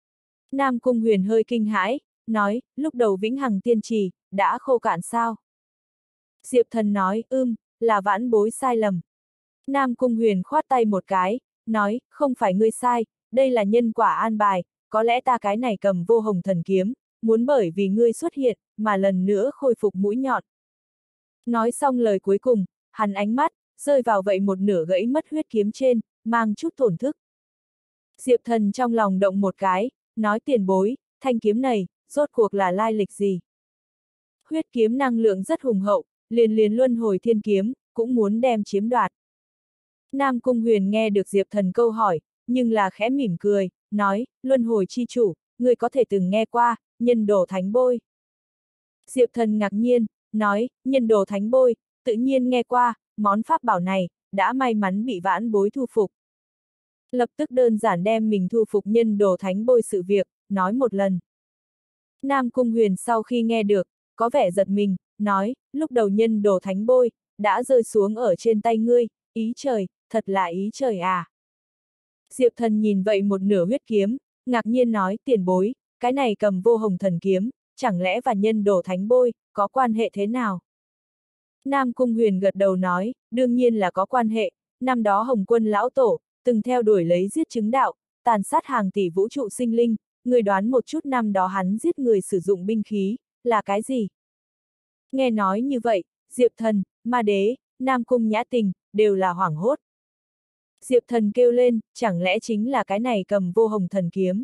S1: Nam Cung Huyền hơi kinh hãi, nói, lúc đầu Vĩnh Hằng tiên trì, đã khô cạn sao? Diệp Thần nói, ưm, là vãn bối sai lầm. Nam Cung Huyền khoát tay một cái, nói, không phải ngươi sai, đây là nhân quả an bài, có lẽ ta cái này cầm vô hồng thần kiếm, muốn bởi vì ngươi xuất hiện, mà lần nữa khôi phục mũi nhọn. Nói xong lời cuối cùng, hắn ánh mắt, rơi vào vậy một nửa gãy mất huyết kiếm trên, mang chút tổn thức. Diệp Thần trong lòng động một cái, nói tiền bối, thanh kiếm này, rốt cuộc là lai lịch gì? Huyết kiếm năng lượng rất hùng hậu, liền liền luân hồi thiên kiếm, cũng muốn đem chiếm đoạt. Nam Cung Huyền nghe được Diệp Thần câu hỏi, nhưng là khẽ mỉm cười, nói, luân hồi chi chủ, người có thể từng nghe qua, nhân đồ thánh bôi. Diệp Thần ngạc nhiên, nói, nhân đồ thánh bôi, tự nhiên nghe qua, món pháp bảo này, đã may mắn bị vãn bối thu phục. Lập tức đơn giản đem mình thu phục nhân đồ thánh bôi sự việc, nói một lần. Nam Cung Huyền sau khi nghe được, có vẻ giật mình, nói, lúc đầu nhân đồ thánh bôi, đã rơi xuống ở trên tay ngươi, ý trời, thật là ý trời à. Diệp Thần nhìn vậy một nửa huyết kiếm, ngạc nhiên nói, tiền bối, cái này cầm vô hồng thần kiếm, chẳng lẽ và nhân đồ thánh bôi, có quan hệ thế nào? Nam Cung Huyền gật đầu nói, đương nhiên là có quan hệ, năm đó Hồng Quân lão tổ, từng theo đuổi lấy giết chứng đạo, tàn sát hàng tỷ vũ trụ sinh linh, người đoán một chút năm đó hắn giết người sử dụng binh khí, là cái gì? Nghe nói như vậy, Diệp Thần, Ma Đế, Nam Cung Nhã Tình, đều là hoảng hốt. Diệp Thần kêu lên, chẳng lẽ chính là cái này cầm vô hồng thần kiếm?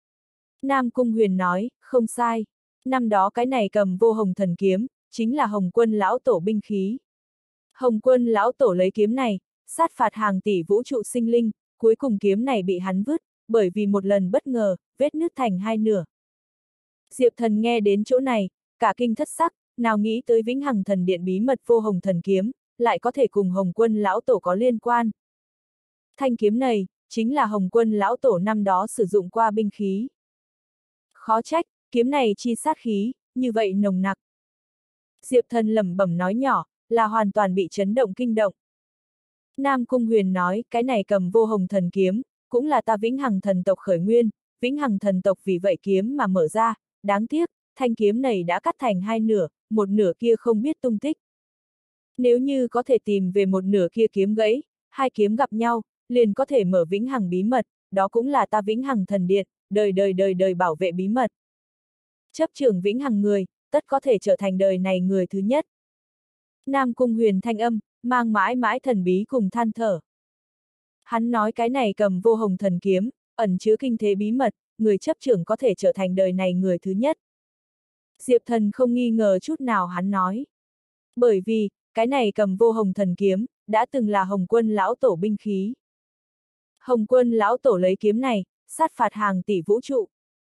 S1: Nam Cung Huyền nói, không sai. Năm đó cái này cầm vô hồng thần kiếm, chính là Hồng Quân lão tổ binh khí. Hồng Quân lão tổ lấy kiếm này, sát phạt hàng tỷ vũ trụ sinh linh, cuối cùng kiếm này bị hắn vứt, bởi vì một lần bất ngờ, vết nứt thành hai nửa. Diệp Thần nghe đến chỗ này, cả kinh thất sắc, nào nghĩ tới Vĩnh Hằng Thần Điện bí mật vô hồng thần kiếm, lại có thể cùng Hồng Quân lão tổ có liên quan. Thanh kiếm này, chính là Hồng Quân lão tổ năm đó sử dụng qua binh khí. Khó trách, kiếm này chi sát khí, như vậy nồng nặc. Diệp Thần lẩm bẩm nói nhỏ, là hoàn toàn bị chấn động kinh động. Nam Cung Huyền nói, cái này cầm vô hồng thần kiếm, cũng là ta Vĩnh Hằng thần tộc khởi nguyên, Vĩnh Hằng thần tộc vì vậy kiếm mà mở ra, đáng tiếc, thanh kiếm này đã cắt thành hai nửa, một nửa kia không biết tung tích. Nếu như có thể tìm về một nửa kia kiếm gãy, hai kiếm gặp nhau, liền có thể mở Vĩnh Hằng bí mật, đó cũng là ta Vĩnh Hằng thần điện, đời đời đời đời bảo vệ bí mật. Chấp trưởng Vĩnh Hằng người, tất có thể trở thành đời này người thứ nhất. Nam Cung Huyền thanh âm, mang mãi mãi thần bí cùng than thở. Hắn nói cái này cầm vô hồng thần kiếm, ẩn chứa kinh thế bí mật, người chấp trưởng có thể trở thành đời này người thứ nhất. Diệp Thần không nghi ngờ chút nào hắn nói. Bởi vì, cái này cầm vô hồng thần kiếm, đã từng là Hồng Quân lão tổ binh khí. Hồng Quân lão tổ lấy kiếm này, sát phạt hàng tỷ vũ trụ.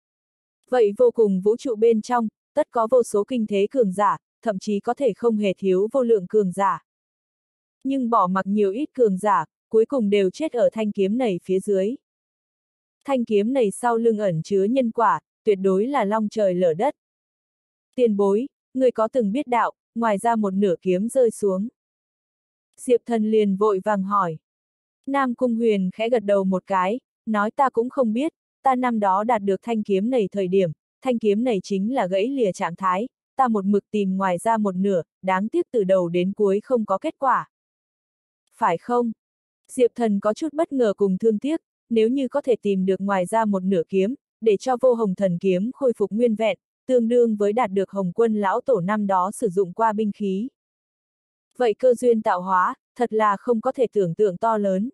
S1: Vậy vô cùng vũ trụ bên trong, tất có vô số kinh thế cường giả, thậm chí có thể không hề thiếu vô lượng cường giả. Nhưng bỏ mặc nhiều ít cường giả, cuối cùng đều chết ở thanh kiếm này phía dưới. Thanh kiếm này sau lưng ẩn chứa nhân quả, tuyệt đối là long trời lở đất. Tiền bối, người có từng biết đạo, ngoài ra một nửa kiếm rơi xuống. Diệp Thần liền vội vàng hỏi. Nam Cung Huyền khẽ gật đầu một cái, nói ta cũng không biết, ta năm đó đạt được thanh kiếm này thời điểm, thanh kiếm này chính là gãy lìa trạng thái, ta một mực tìm ngoài ra một nửa, đáng tiếc từ đầu đến cuối không có kết quả. Phải không? Diệp Thần có chút bất ngờ cùng thương tiếc, nếu như có thể tìm được ngoài ra một nửa kiếm, để cho vô hồng thần kiếm khôi phục nguyên vẹn, tương đương với đạt được Hồng Quân lão tổ năm đó sử dụng qua binh khí. Vậy cơ duyên tạo hóa, thật là không có thể tưởng tượng to lớn.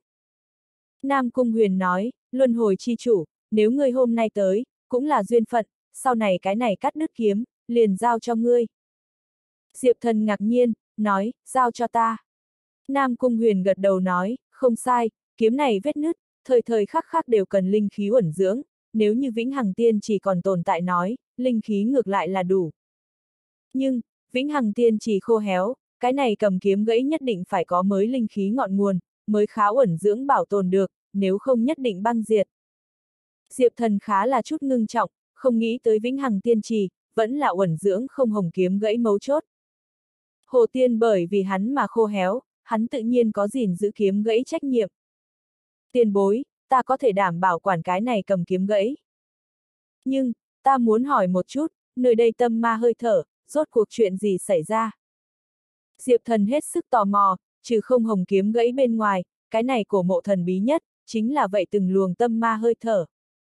S1: Nam Cung Huyền nói, luân hồi chi chủ, nếu ngươi hôm nay tới, cũng là duyên phận, sau này cái này cắt đứt kiếm, liền giao cho ngươi. Diệp Thần ngạc nhiên, nói, giao cho ta. Nam Cung Huyền gật đầu nói, không sai, kiếm này vết nứt, thời thời khắc khắc đều cần linh khí uẩn dưỡng, nếu như Vĩnh Hằng Tiên chỉ còn tồn tại nói, linh khí ngược lại là đủ. Nhưng, Vĩnh Hằng Tiên chỉ khô héo, cái này cầm kiếm gãy nhất định phải có mới linh khí ngọn nguồn, mới khá uẩn dưỡng bảo tồn được, nếu không nhất định băng diệt. Diệp Thần khá là chút ngưng trọng, không nghĩ tới Vĩnh Hằng Tiên trì, vẫn là uẩn dưỡng không hồng kiếm gãy mấu chốt. Hồ Tiên bởi vì hắn mà khô héo, hắn tự nhiên có gìn giữ kiếm gãy trách nhiệm. Tiền bối, ta có thể đảm bảo quản cái này cầm kiếm gãy. Nhưng, ta muốn hỏi một chút, nơi đây tâm ma hơi thở, rốt cuộc chuyện gì xảy ra? Diệp Thần hết sức tò mò, trừ không hồng kiếm gãy bên ngoài, cái này cổ mộ thần bí nhất, chính là vậy từng luồng tâm ma hơi thở.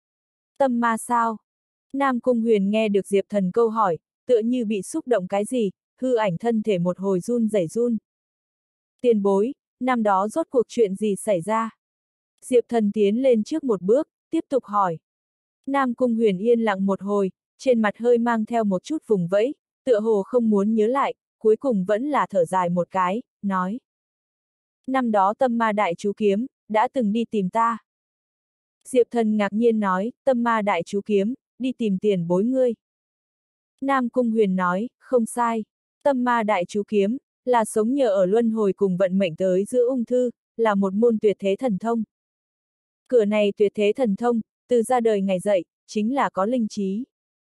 S1: Tâm ma sao? Nam Cung Huyền nghe được Diệp Thần câu hỏi, tựa như bị xúc động cái gì, hư ảnh thân thể một hồi run rẩy run. Tiền bối, năm đó rốt cuộc chuyện gì xảy ra? Diệp Thần tiến lên trước một bước, tiếp tục hỏi. Nam Cung Huyền yên lặng một hồi, trên mặt hơi mang theo một chút vùng vẫy, tựa hồ không muốn nhớ lại, cuối cùng vẫn là thở dài một cái, nói. Năm đó tâm ma đại chú kiếm, đã từng đi tìm ta. Diệp Thần ngạc nhiên nói, tâm ma đại chú kiếm, đi tìm tiền bối ngươi. Nam Cung Huyền nói, không sai, tâm ma đại chú kiếm, là sống nhờ ở luân hồi cùng vận mệnh tới giữa ung thư, là một môn tuyệt thế thần thông. Cửa này tuyệt thế thần thông, từ ra đời ngày dậy, chính là có linh trí.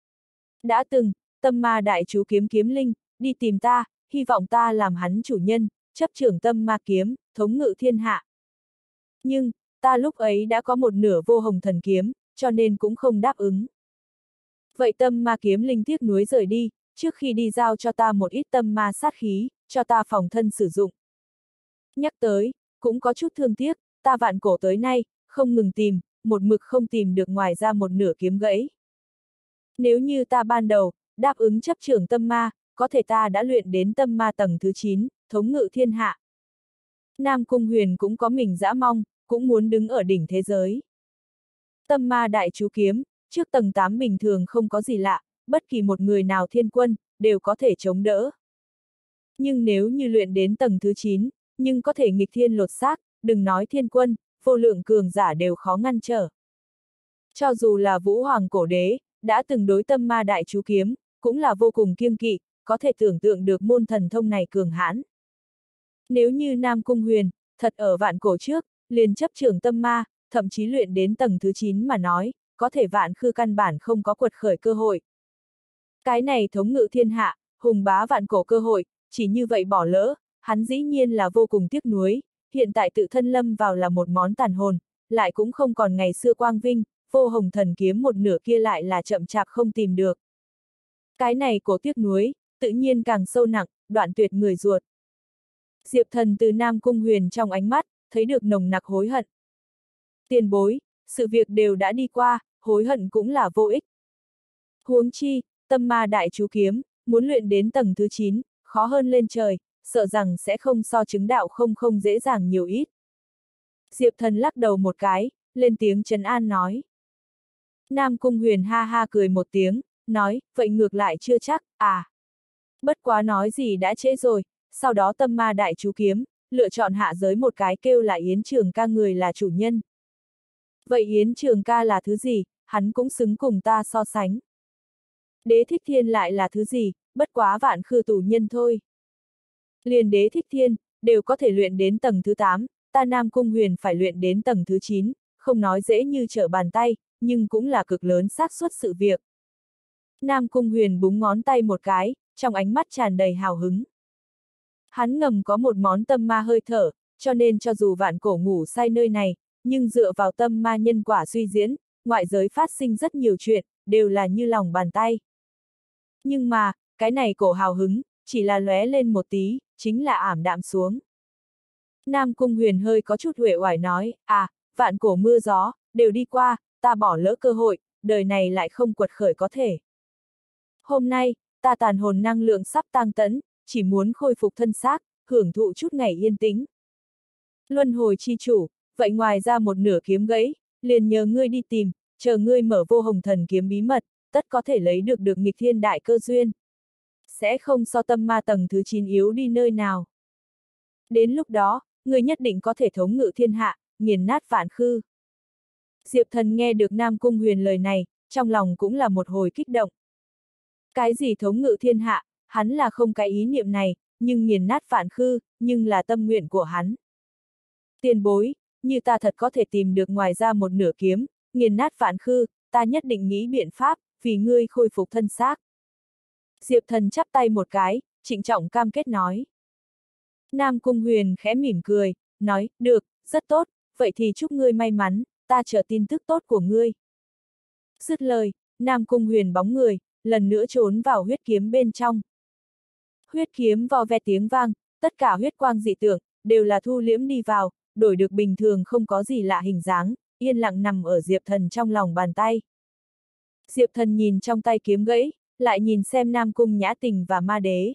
S1: Đã từng, tâm ma đại chú kiếm kiếm linh, đi tìm ta, hy vọng ta làm hắn chủ nhân, chấp trưởng tâm ma kiếm, thống ngự thiên hạ. Nhưng, ta lúc ấy đã có một nửa vô hồng thần kiếm, cho nên cũng không đáp ứng. Vậy tâm ma kiếm linh tiếc nuối rời đi, trước khi đi giao cho ta một ít tâm ma sát khí, cho ta phòng thân sử dụng. Nhắc tới, cũng có chút thương tiếc, ta vạn cổ tới nay, không ngừng tìm, một mực không tìm được ngoài ra một nửa kiếm gãy. Nếu như ta ban đầu, đáp ứng chấp trưởng tâm ma, có thể ta đã luyện đến tâm ma tầng thứ chín, thống ngự thiên hạ. Nam Cung Huyền cũng có mình dã mong, cũng muốn đứng ở đỉnh thế giới. Tâm ma đại chú kiếm, trước tầng tám bình thường không có gì lạ, bất kỳ một người nào thiên quân, đều có thể chống đỡ. Nhưng nếu như luyện đến tầng thứ chín, nhưng có thể nghịch thiên lột xác, đừng nói thiên quân, vô lượng cường giả đều khó ngăn trở. Cho dù là Vũ Hoàng cổ đế, đã từng đối tâm ma đại chú kiếm, cũng là vô cùng kiêng kỵ, có thể tưởng tượng được môn thần thông này cường hãn. Nếu như Nam Cung Huyền, thật ở vạn cổ trước, liền chấp trưởng tâm ma, thậm chí luyện đến tầng thứ chín mà nói, có thể vạn khư căn bản không có quật khởi cơ hội. Cái này thống ngự thiên hạ, hùng bá vạn cổ cơ hội, chỉ như vậy bỏ lỡ, hắn dĩ nhiên là vô cùng tiếc nuối, hiện tại tự thân lâm vào là một món tàn hồn, lại cũng không còn ngày xưa quang vinh, vô hồng thần kiếm một nửa kia lại là chậm chạp không tìm được. Cái này cổ tiếc nuối, tự nhiên càng sâu nặng, đoạn tuyệt người ruột. Diệp Thần từ Nam Cung Huyền trong ánh mắt, thấy được nồng nặc hối hận. Tiền bối, sự việc đều đã đi qua, hối hận cũng là vô ích. Huống chi, tâm ma đại chú kiếm, muốn luyện đến tầng thứ chín, khó hơn lên trời, sợ rằng sẽ không so chứng đạo không không dễ dàng nhiều ít. Diệp Thần lắc đầu một cái, lên tiếng trấn an nói. Nam Cung Huyền ha ha cười một tiếng, nói, vậy ngược lại chưa chắc, à. Bất quá nói gì đã trễ rồi, sau đó tâm ma đại chú kiếm, lựa chọn hạ giới một cái kêu là Yến Trường Ca người là chủ nhân. Vậy Yến Trường Ca là thứ gì, hắn cũng xứng cùng ta so sánh. Đế Thích Thiên lại là thứ gì, bất quá vạn khư tù nhân thôi. Liền Đế Thích Thiên, đều có thể luyện đến tầng thứ tám, ta Nam Cung Huyền phải luyện đến tầng thứ chín, không nói dễ như trở bàn tay, nhưng cũng là cực lớn xác suất sự việc. Nam Cung Huyền búng ngón tay một cái, trong ánh mắt tràn đầy hào hứng. Hắn ngầm có một món tâm ma hơi thở, cho nên cho dù vạn cổ ngủ say nơi này, nhưng dựa vào tâm ma nhân quả suy diễn, ngoại giới phát sinh rất nhiều chuyện, đều là như lòng bàn tay. Nhưng mà, cái này cổ hào hứng, chỉ là lóe lên một tí, chính là ảm đạm xuống. Nam Cung Huyền hơi có chút uể oải nói, à, vạn cổ mưa gió, đều đi qua, ta bỏ lỡ cơ hội, đời này lại không quật khởi có thể. Hôm nay, ta tàn hồn năng lượng sắp tang tẫn, chỉ muốn khôi phục thân xác, hưởng thụ chút ngày yên tĩnh. Luân hồi chi chủ, vậy ngoài ra một nửa kiếm gãy, liền nhờ ngươi đi tìm, chờ ngươi mở vô hồng thần kiếm bí mật, tất có thể lấy được được nghịch thiên đại cơ duyên. Sẽ không so tâm ma tầng thứ chín yếu đi nơi nào. Đến lúc đó, ngươi nhất định có thể thống ngự thiên hạ, nghiền nát vạn khư. Diệp Thần nghe được Nam Cung Huyền lời này, trong lòng cũng là một hồi kích động. Cái gì thống ngự thiên hạ, hắn là không cái ý niệm này, nhưng nghiền nát vạn khư, nhưng là tâm nguyện của hắn. Tiền bối, như ta thật có thể tìm được ngoài ra một nửa kiếm, nghiền nát vạn khư, ta nhất định nghĩ biện pháp, vì ngươi khôi phục thân xác. Diệp Thần chắp tay một cái, trịnh trọng cam kết nói. Nam Cung Huyền khẽ mỉm cười, nói, được, rất tốt, vậy thì chúc ngươi may mắn, ta chờ tin tức tốt của ngươi. Dứt lời, Nam Cung Huyền bóng người, lần nữa trốn vào huyết kiếm bên trong. Huyết kiếm vo ve tiếng vang, tất cả huyết quang dị tượng, đều là thu liễm đi vào, đổi được bình thường không có gì lạ hình dáng, yên lặng nằm ở Diệp Thần trong lòng bàn tay. Diệp Thần nhìn trong tay kiếm gãy, lại nhìn xem Nam Cung Nhã Tình và Ma Đế.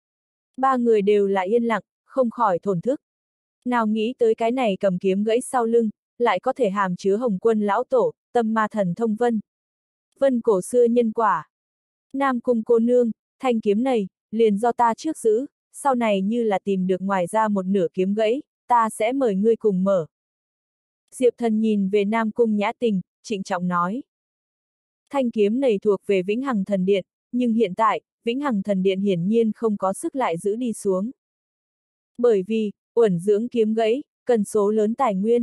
S1: Ba người đều là yên lặng, không khỏi thổn thức. Nào nghĩ tới cái này cầm kiếm gãy sau lưng, lại có thể hàm chứa Hồng Quân lão tổ, tâm ma thần thông vân. Vân cổ xưa nhân quả. Nam Cung cô nương, thanh kiếm này, liền do ta trước giữ, sau này như là tìm được ngoài ra một nửa kiếm gãy, ta sẽ mời ngươi cùng mở. Diệp Thần nhìn về Nam Cung Nhã Tình, trịnh trọng nói. Thanh kiếm này thuộc về Vĩnh Hằng Thần Điện, nhưng hiện tại, Vĩnh Hằng Thần Điện hiển nhiên không có sức lại giữ đi xuống. Bởi vì, uẩn dưỡng kiếm gãy, cần số lớn tài nguyên.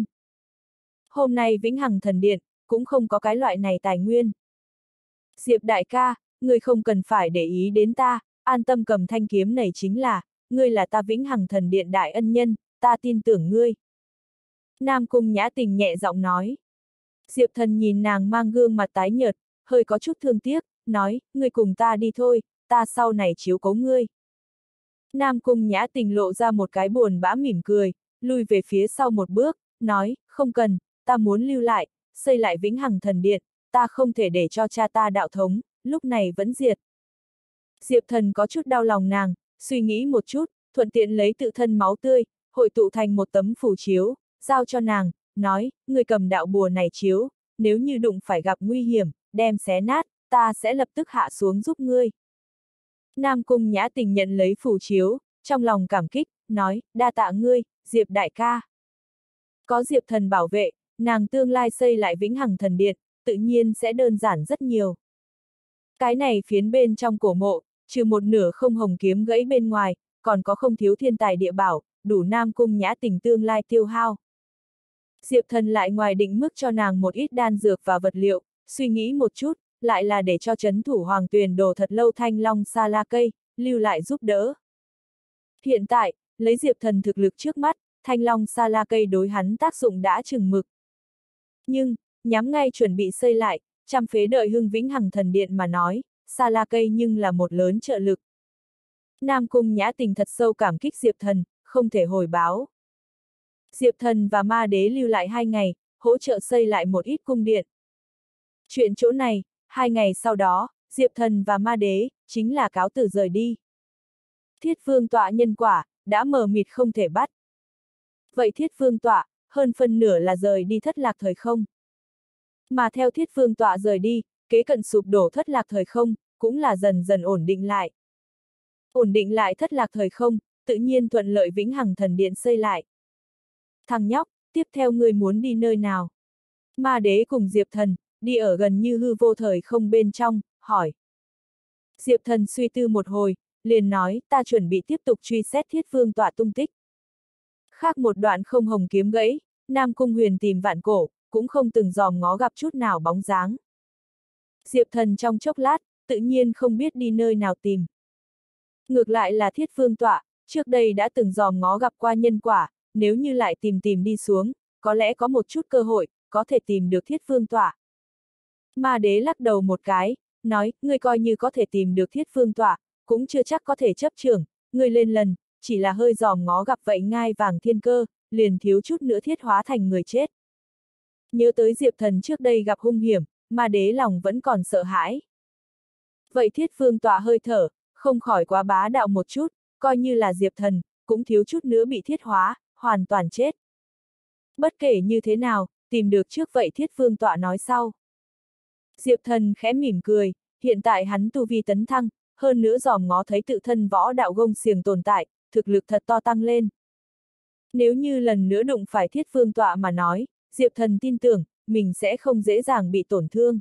S1: Hôm nay Vĩnh Hằng Thần Điện, cũng không có cái loại này tài nguyên. Diệp đại ca, ngươi không cần phải để ý đến ta, an tâm cầm thanh kiếm này chính là, ngươi là ta Vĩnh Hằng Thần Điện đại ân nhân, ta tin tưởng ngươi. Nam Cung Nhã Tình nhẹ giọng nói. Diệp Thần nhìn nàng mang gương mặt tái nhợt, hơi có chút thương tiếc, nói, ngươi cùng ta đi thôi, ta sau này chiếu cố ngươi. Nam Cung Nhã Tình lộ ra một cái buồn bã mỉm cười, lui về phía sau một bước, nói, không cần, ta muốn lưu lại, xây lại Vĩnh Hằng Thần Điện, ta không thể để cho cha ta đạo thống, lúc này vẫn diệt. Diệp Thần có chút đau lòng nàng, suy nghĩ một chút, thuận tiện lấy tự thân máu tươi, hội tụ thành một tấm phù chiếu, giao cho nàng, nói, người cầm đạo bùa này chiếu, nếu như đụng phải gặp nguy hiểm, đem xé nát, ta sẽ lập tức hạ xuống giúp ngươi. Nam Cung Nhã Tình nhận lấy phù chiếu, trong lòng cảm kích, nói, đa tạ ngươi, Diệp đại ca. Có Diệp Thần bảo vệ, nàng tương lai xây lại Vĩnh Hằng Thần Điện, tự nhiên sẽ đơn giản rất nhiều. Cái này phiến bên trong cổ mộ, trừ một nửa không hồng kiếm gãy bên ngoài, còn có không thiếu thiên tài địa bảo, đủ Nam Cung Nhã Tình tương lai tiêu hao. Diệp Thần lại ngoài định mức cho nàng một ít đan dược và vật liệu, suy nghĩ một chút, lại là để cho trấn thủ Hoàng Tuyền đồ thật lâu Thanh Long Sa La Cây, lưu lại giúp đỡ. Hiện tại, lấy Diệp Thần thực lực trước mắt, Thanh Long Sa La Cây đối hắn tác dụng đã chừng mực. Nhưng, nhắm ngay chuẩn bị xây lại, trăm phế đợi hưng Vĩnh Hằng Thần Điện mà nói, Sa La Cây nhưng là một lớn trợ lực. Nam Cung Nhã Tình thật sâu cảm kích Diệp Thần, không thể hồi báo. Diệp Thần và Ma Đế lưu lại hai ngày, hỗ trợ xây lại một ít cung điện. Chuyện chỗ này, hai ngày sau đó, Diệp Thần và Ma Đế, chính là cáo từ rời đi. Thiết Vương tọa nhân quả, đã mờ mịt không thể bắt. Vậy Thiết Vương tọa, hơn phân nửa là rời đi thất lạc thời không. Mà theo Thiết Vương tọa rời đi, kế cận sụp đổ thất lạc thời không, cũng là dần dần ổn định lại. Ổn định lại thất lạc thời không, tự nhiên thuận lợi Vĩnh Hằng Thần Điện xây lại. Thằng nhóc, tiếp theo ngươi muốn đi nơi nào? Ma Đế cùng Diệp Thần, đi ở gần như hư vô thời không bên trong, hỏi. Diệp Thần suy tư một hồi, liền nói, ta chuẩn bị tiếp tục truy xét Thiết Vương tọa tung tích. Khác một đoạn không hồng kiếm gãy, Nam Cung Huyền tìm vạn cổ, cũng không từng dòm ngó gặp chút nào bóng dáng. Diệp Thần trong chốc lát, tự nhiên không biết đi nơi nào tìm. Ngược lại là Thiết Vương tọa, trước đây đã từng dòm ngó gặp qua nhân quả, nếu như lại tìm tìm đi xuống, có lẽ có một chút cơ hội, có thể tìm được Thiết Vương tọa. Ma đế lắc đầu một cái, nói, ngươi coi như có thể tìm được Thiết Vương tọa, cũng chưa chắc có thể chấp trưởng, ngươi lên lần, chỉ là hơi dòm ngó gặp vậy ngai vàng thiên cơ, liền thiếu chút nữa thiết hóa thành người chết. Nhớ tới Diệp Thần trước đây gặp hung hiểm, ma đế lòng vẫn còn sợ hãi. Vậy Thiết Vương tọa hơi thở, không khỏi quá bá đạo một chút, coi như là Diệp Thần, cũng thiếu chút nữa bị thiết hóa, hoàn toàn chết. Bất kể như thế nào, tìm được trước vậy Thiết Vương tọa nói sau. Diệp Thần khẽ mỉm cười, hiện tại hắn tu vi tấn thăng, hơn nữa dòm ngó thấy tự thân võ đạo gông xiềng tồn tại, thực lực thật to tăng lên. Nếu như lần nữa đụng phải Thiết Vương tọa mà nói, Diệp Thần tin tưởng, mình sẽ không dễ dàng bị tổn thương.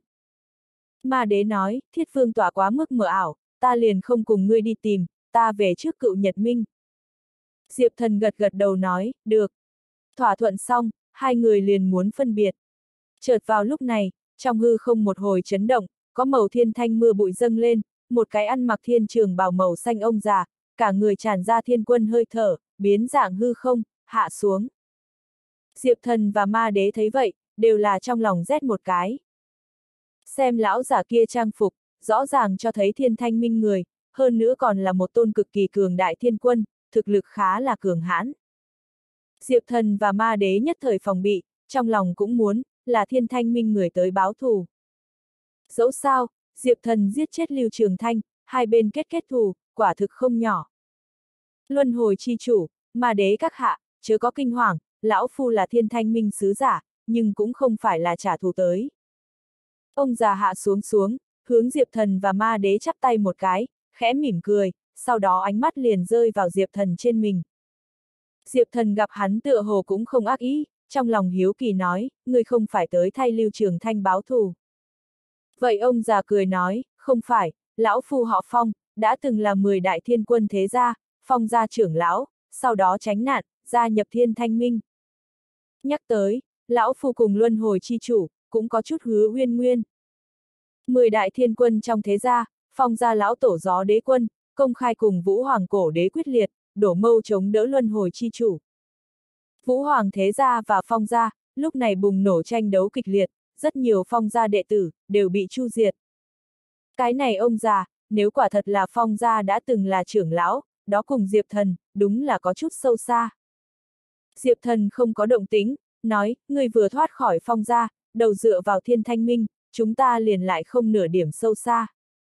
S1: Ma đế nói, Thiết Vương tọa quá mức mờ ảo, ta liền không cùng ngươi đi tìm, ta về trước Cựu Nhật Minh. Diệp Thần gật gật đầu nói, được. Thỏa thuận xong, hai người liền muốn phân biệt. Chợt vào lúc này, trong hư không một hồi chấn động, có màu thiên thanh mưa bụi dâng lên, một cái ăn mặc thiên trường bào màu xanh ông già, cả người tràn ra thiên quân hơi thở, biến dạng hư không, hạ xuống. Diệp Thần và ma đế thấy vậy, đều là trong lòng rét một cái. Xem lão giả kia trang phục, rõ ràng cho thấy thiên thanh minh người, hơn nữa còn là một tôn cực kỳ cường đại thiên quân, thực lực khá là cường hãn. Diệp Thần và ma đế nhất thời phòng bị, trong lòng cũng muốn, là thiên thanh minh người tới báo thù. Dẫu sao, Diệp Thần giết chết Lưu Trường Thanh, hai bên kết kết thù, quả thực không nhỏ. Luân hồi chi chủ, ma đế các hạ, chớ có kinh hoàng, lão phu là thiên thanh minh sứ giả, nhưng cũng không phải là trả thù tới. Ông già hạ xuống xuống, hướng Diệp Thần và ma đế chắp tay một cái, khẽ mỉm cười, sau đó ánh mắt liền rơi vào Diệp Thần trên mình. Diệp Thần gặp hắn tựa hồ cũng không ác ý, trong lòng hiếu kỳ nói, ngươi không phải tới thay Lưu Trường Thanh báo thù. Vậy ông già cười nói, không phải, lão phu họ Phong, đã từng là mười đại thiên quân thế gia, Phong gia trưởng lão, sau đó tránh nạn, gia nhập thiên thanh minh. Nhắc tới, lão phu cùng luân hồi chi chủ, cũng có chút hứa uyên nguyên. Mười đại thiên quân trong thế gia, Phong gia lão tổ gió đế quân, công khai cùng Vũ Hoàng cổ đế quyết liệt, đổ mâu chống đỡ luân hồi chi chủ. Vũ Hoàng thế gia và Phong gia, lúc này bùng nổ tranh đấu kịch liệt, rất nhiều Phong gia đệ tử, đều bị chu diệt. Cái này ông già, nếu quả thật là Phong gia đã từng là trưởng lão, đó cùng Diệp Thần, đúng là có chút sâu xa. Diệp Thần không có động tính, nói, ngươi vừa thoát khỏi Phong gia, đầu dựa vào thiên thanh minh, chúng ta liền lại không nửa điểm sâu xa.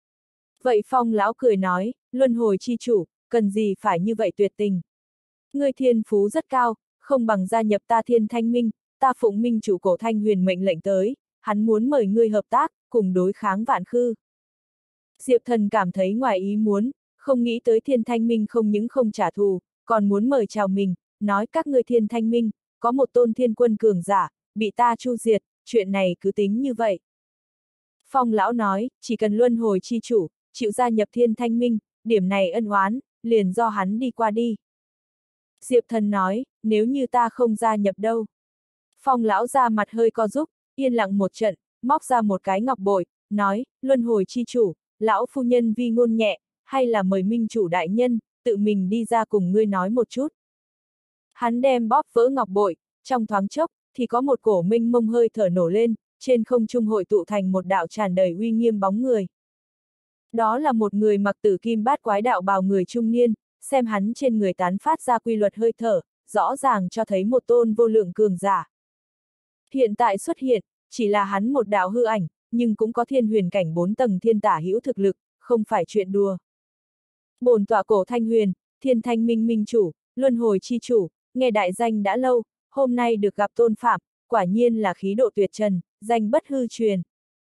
S1: Vậy Phong lão cười nói, luân hồi chi chủ, cần gì phải như vậy tuyệt tình. Ngươi thiên phú rất cao, không bằng gia nhập ta thiên thanh minh, ta phụng minh chủ cổ thanh huyền mệnh lệnh tới, hắn muốn mời ngươi hợp tác, cùng đối kháng vạn khư. Diệp Thần cảm thấy ngoài ý muốn, không nghĩ tới thiên thanh minh không những không trả thù, còn muốn mời chào mình, nói các ngươi thiên thanh minh, có một tôn thiên quân cường giả, bị ta chu diệt, chuyện này cứ tính như vậy. Phong lão nói, chỉ cần luân hồi chi chủ, chịu gia nhập thiên thanh minh, điểm này ân oán, liền do hắn đi qua đi. Diệp Thần nói, nếu như ta không gia nhập đâu. Phong lão ra mặt hơi co rúm, yên lặng một trận, móc ra một cái ngọc bội, nói, luân hồi chi chủ, lão phu nhân vi ngôn nhẹ, hay là mời minh chủ đại nhân, tự mình đi ra cùng ngươi nói một chút. Hắn đem bóp vỡ ngọc bội, trong thoáng chốc, thì có một cổ minh mông hơi thở nổ lên, trên không trung hội tụ thành một đạo tràn đầy uy nghiêm bóng người. Đó là một người mặc tử kim bát quái đạo bào người trung niên, xem hắn trên người tán phát ra quy luật hơi thở, rõ ràng cho thấy một tôn vô lượng cường giả. Hiện tại xuất hiện, chỉ là hắn một đạo hư ảnh, nhưng cũng có thiên huyền cảnh bốn tầng thiên tả hữu thực lực, không phải chuyện đùa. Bổn tọa cổ thanh huyền, thiên thanh minh minh chủ, luân hồi chi chủ, nghe đại danh đã lâu, hôm nay được gặp tôn phạm, quả nhiên là khí độ tuyệt trần, danh bất hư truyền.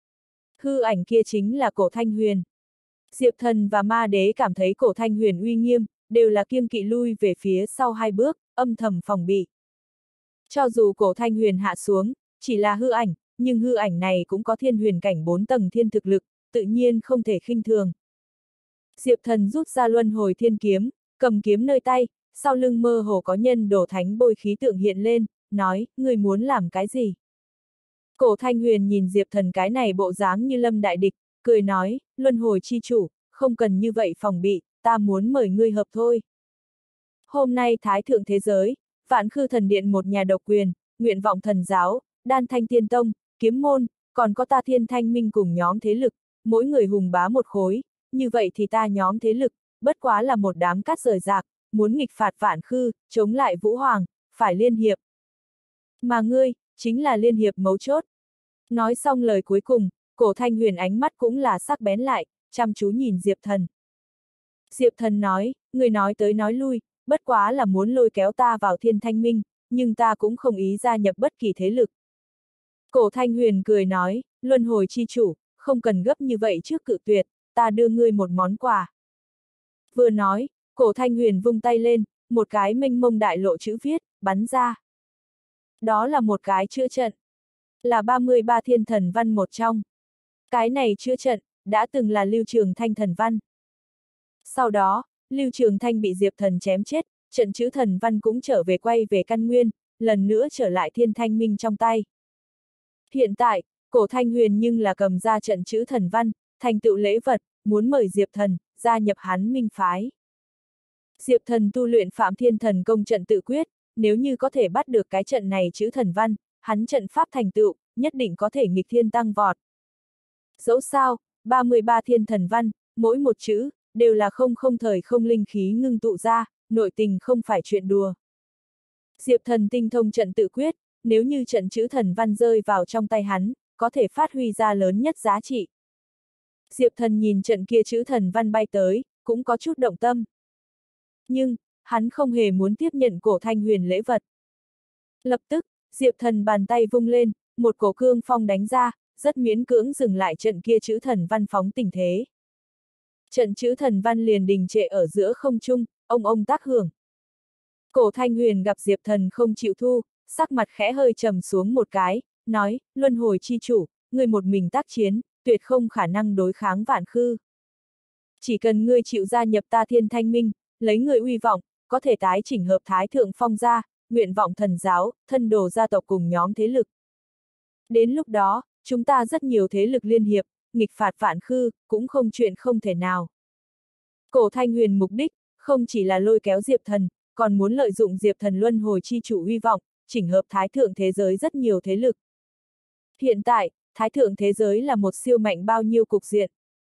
S1: Hư ảnh kia chính là cổ thanh huyền. Diệp Thần và ma đế cảm thấy cổ thanh huyền uy nghiêm, đều là kiêng kỵ lui về phía sau hai bước, âm thầm phòng bị. Cho dù cổ thanh huyền hạ xuống, chỉ là hư ảnh, nhưng hư ảnh này cũng có thiên huyền cảnh bốn tầng thiên thực lực, tự nhiên không thể khinh thường. Diệp Thần rút ra luân hồi thiên kiếm, cầm kiếm nơi tay, sau lưng mơ hồ có nhân đổ thánh bôi khí tượng hiện lên, nói, ngươi muốn làm cái gì? Cổ Thanh Huyền nhìn Diệp Thần cái này bộ dáng như lâm đại địch, cười nói, luân hồi chi chủ, không cần như vậy phòng bị, ta muốn mời ngươi hợp thôi. Hôm nay Thái Thượng Thế Giới, Vạn Khư Thần Điện một nhà độc quyền, Nguyện Vọng Thần Giáo, Đan Thanh Tiên Tông, Kiếm Môn, còn có ta Thiên Thanh Minh cùng nhóm thế lực, mỗi người hùng bá một khối, như vậy thì ta nhóm thế lực, bất quá là một đám cát rời rạc, muốn nghịch phạt Vạn Khư, chống lại Vũ Hoàng, phải liên hiệp. Mà ngươi, chính là liên hiệp mấu chốt. Nói xong lời cuối cùng, Cổ Thanh Huyền ánh mắt cũng là sắc bén lại, chăm chú nhìn Diệp Thần. Diệp Thần nói, người nói tới nói lui, bất quá là muốn lôi kéo ta vào Thiên Thanh Minh, nhưng ta cũng không ý gia nhập bất kỳ thế lực. Cổ Thanh Huyền cười nói, luân hồi chi chủ, không cần gấp như vậy trước cự tuyệt, ta đưa ngươi một món quà. Vừa nói, Cổ Thanh Huyền vung tay lên, một cái mênh mông đại lộ chữ viết, bắn ra. Đó là một cái chữa trận, là ba mươi ba thiên thần văn một trong. Cái này chữa trận, đã từng là Lưu Trường Thanh thần văn. Sau đó, Lưu Trường Thanh bị Diệp Thần chém chết, trận chữ thần văn cũng trở về quay về căn nguyên, lần nữa trở lại Thiên Thanh Minh trong tay. Hiện tại, Cổ Thanh Huyền nhưng là cầm ra trận chữ thần văn, thành tựu lễ vật, muốn mời Diệp Thần, gia nhập hắn minh phái. Diệp Thần tu luyện Phạm Thiên Thần công trận tự quyết, nếu như có thể bắt được cái trận này chữ thần văn, hắn trận pháp thành tựu, nhất định có thể nghịch thiên tăng vọt. Dẫu sao, ba mươi ba thiên thần văn, mỗi một chữ, đều là không không thời không linh khí ngưng tụ ra, nội tình không phải chuyện đùa. Diệp Thần tinh thông trận tự quyết, nếu như trận chữ thần văn rơi vào trong tay hắn, có thể phát huy ra lớn nhất giá trị. Diệp Thần nhìn trận kia chữ thần văn bay tới, cũng có chút động tâm. Nhưng, hắn không hề muốn tiếp nhận Cổ Thanh Huyền lễ vật. Lập tức, Diệp Thần bàn tay vung lên, một cổ cương phong đánh ra, rất miễn cưỡng dừng lại trận kia chữ thần văn phóng tình thế. Trận chữ thần văn liền đình trệ ở giữa không trung, ông ông tác hưởng. Cổ Thanh Huyền gặp Diệp Thần không chịu thu, sắc mặt khẽ hơi trầm xuống một cái, nói, luân hồi chi chủ, người một mình tác chiến, tuyệt không khả năng đối kháng Vạn Khư. Chỉ cần ngươi chịu gia nhập ta Thiên Thanh Minh, lấy người uy vọng, có thể tái chỉnh hợp Thái Thượng Phong gia, Nguyện Vọng Thần Giáo, thân đồ gia tộc cùng nhóm thế lực. Đến lúc đó, chúng ta rất nhiều thế lực liên hiệp, nghịch phạt Vạn Khư, cũng không chuyện không thể nào. Cổ Thanh Huyền mục đích, không chỉ là lôi kéo Diệp Thần, còn muốn lợi dụng Diệp Thần luân hồi chi chủ uy vọng, chỉnh hợp Thái Thượng thế giới rất nhiều thế lực. Hiện tại, Thái Thượng thế giới là một siêu mạnh bao nhiêu cục diện.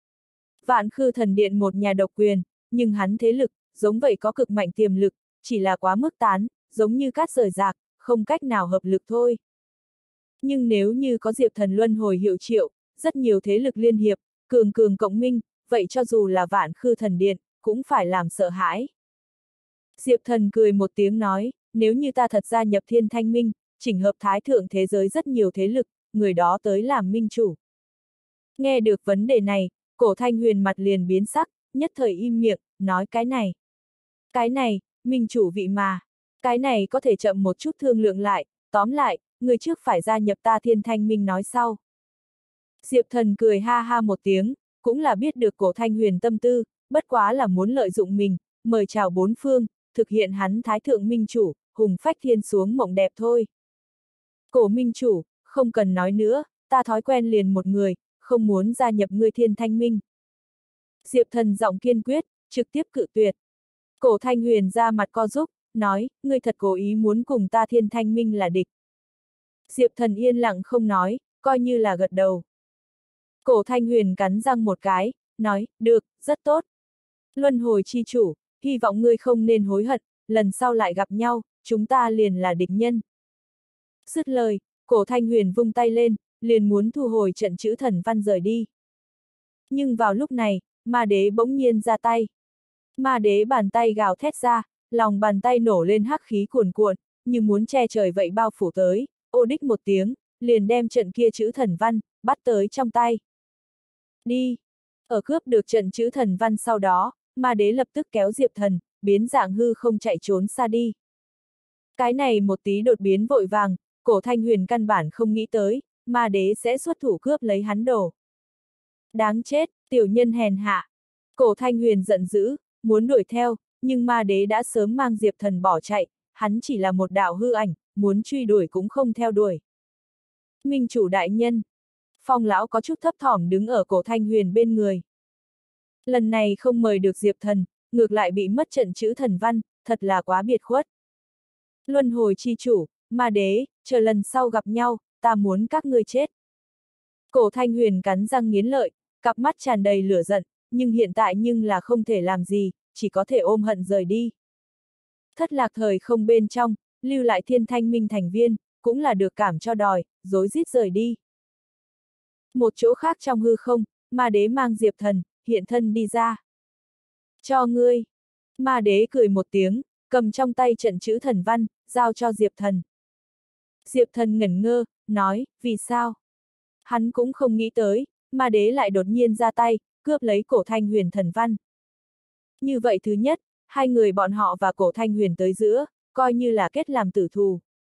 S1: Vạn Khư Thần Điện một nhà độc quyền, nhưng hắn thế lực, giống vậy có cực mạnh tiềm lực, chỉ là quá mức tán, giống như cát rời rạc, không cách nào hợp lực thôi. Nhưng nếu như có Diệp Thần luân hồi hiệu triệu, rất nhiều thế lực liên hiệp, cường cường cộng minh, vậy cho dù là Vạn Khư Thần Điện, cũng phải làm sợ hãi. Diệp Thần cười một tiếng nói, nếu như ta thật gia nhập Thiên Thanh Minh, chỉnh hợp Thái Thượng thế giới rất nhiều thế lực, người đó tới làm minh chủ. Nghe được vấn đề này, Cổ Thanh Huyền mặt liền biến sắc, nhất thời im miệng, nói cái này. Cái này, minh chủ vị mà. Cái này có thể chậm một chút thương lượng lại, tóm lại, người trước phải gia nhập ta Thiên Thanh Minh nói sau. Diệp Thần cười ha ha một tiếng, cũng là biết được Cổ Thanh Huyền tâm tư, bất quá là muốn lợi dụng mình, mời chào bốn phương, thực hiện hắn Thái Thượng Minh chủ, hùng phách thiên xuống mộng đẹp thôi. Cổ Minh chủ, không cần nói nữa, ta thói quen liền một người, không muốn gia nhập ngươi Thiên Thanh Minh. Diệp Thần giọng kiên quyết, trực tiếp cự tuyệt. Cổ Thanh Huyền ra mặt co rúm, nói, ngươi thật cố ý muốn cùng ta Thiên Thanh Minh là địch. Diệp Thần yên lặng không nói, coi như là gật đầu. Cổ Thanh Huyền cắn răng một cái, nói, được, rất tốt. Luân hồi chi chủ, hy vọng ngươi không nên hối hận, lần sau lại gặp nhau, chúng ta liền là địch nhân. Dứt lời, Cổ Thanh Huyền vung tay lên, liền muốn thu hồi trận chữ thần văn rời đi. Nhưng vào lúc này, Ma Đế bỗng nhiên ra tay. Ma Đế bàn tay gào thét ra, lòng bàn tay nổ lên hắc khí cuồn cuộn, như muốn che trời vậy bao phủ tới, ô đích một tiếng, liền đem trận kia chữ thần văn, bắt tới trong tay. Đi! Ở cướp được trận chữ thần văn sau đó, Ma Đế lập tức kéo Diệp Thần, biến dạng hư không chạy trốn xa đi. Cái này một tí đột biến vội vàng, Cổ Thanh Huyền căn bản không nghĩ tới, Ma Đế sẽ xuất thủ cướp lấy hắn đồ. Đáng chết, tiểu nhân hèn hạ! Cổ Thanh Huyền giận dữ, muốn đuổi theo, nhưng ma đế đã sớm mang Diệp Thần bỏ chạy, hắn chỉ là một đạo hư ảnh, muốn truy đuổi cũng không theo đuổi. Minh chủ đại nhân. Phong lão có chút thấp thỏm đứng ở Cổ Thanh Huyền bên người. Lần này không mời được Diệp Thần, ngược lại bị mất trận chữ thần văn, thật là quá biệt khuất. Luân hồi chi chủ, ma đế, chờ lần sau gặp nhau, ta muốn các ngươi chết. Cổ Thanh Huyền cắn răng nghiến lợi, cặp mắt tràn đầy lửa giận, nhưng hiện tại nhưng là không thể làm gì, chỉ có thể ôm hận rời đi. Thất lạc thời không bên trong, lưu lại Thiên Thanh Minh thành viên, cũng là được cảm cho đòi, rối rít rời đi. Một chỗ khác trong hư không, ma đế mang Diệp Thần, hiện thân đi ra. Cho ngươi. Ma đế cười một tiếng, cầm trong tay trận chữ thần văn, giao cho Diệp Thần. Diệp Thần ngẩn ngơ, nói, vì sao? Hắn cũng không nghĩ tới, ma đế lại đột nhiên ra tay, cướp lấy Cổ Thanh Huyền thần văn. Như vậy thứ nhất, hai người bọn họ và Cổ Thanh Huyền tới giữa, coi như là kết làm tử thù.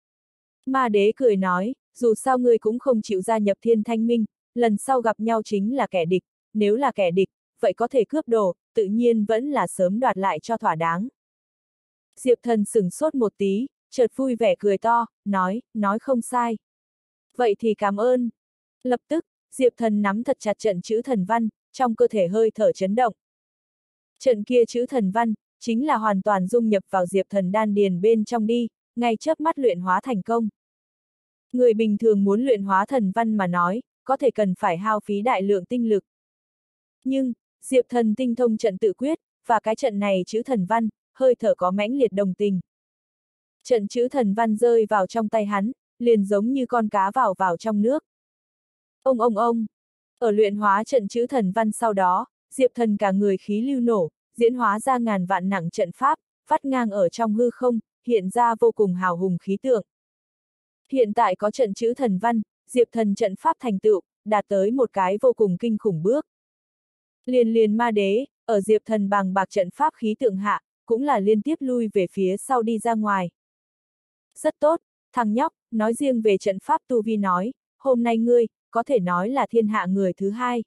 S1: Ma đế cười nói, dù sao ngươi cũng không chịu gia nhập Thiên Thanh Minh, lần sau gặp nhau chính là kẻ địch, nếu là kẻ địch, vậy có thể cướp đồ, tự nhiên vẫn là sớm đoạt lại cho thỏa đáng. Diệp Thần sửng sốt một tí, chợt vui vẻ cười to, nói, nói không sai. Vậy thì cảm ơn. Lập tức, Diệp Thần nắm thật chặt trận chữ thần văn, trong cơ thể hơi thở chấn động. Trận kia chữ thần văn, chính là hoàn toàn dung nhập vào Diệp Thần đan điền bên trong đi, ngay chớp mắt luyện hóa thành công. Người bình thường muốn luyện hóa thần văn mà nói, có thể cần phải hao phí đại lượng tinh lực. Nhưng, Diệp Thần tinh thông trận tự quyết, và cái trận này chữ thần văn, hơi thở có mãnh liệt đồng tình. Trận chữ thần văn rơi vào trong tay hắn, liền giống như con cá vào vào trong nước. Ông ông ông, ở luyện hóa trận chữ thần văn sau đó, Diệp Thần cả người khí lưu nổ, diễn hóa ra ngàn vạn nặng trận pháp, vắt ngang ở trong hư không, hiện ra vô cùng hào hùng khí tượng. Hiện tại có trận chữ thần văn, Diệp Thần trận pháp thành tựu, đạt tới một cái vô cùng kinh khủng bước. Liền liền ma đế, ở Diệp Thần bằng bạc trận pháp khí tượng hạ, cũng là liên tiếp lui về phía sau đi ra ngoài. Rất tốt, thằng nhóc, nói riêng về trận pháp tu vi nói, hôm nay ngươi, có thể nói là thiên hạ người thứ hai.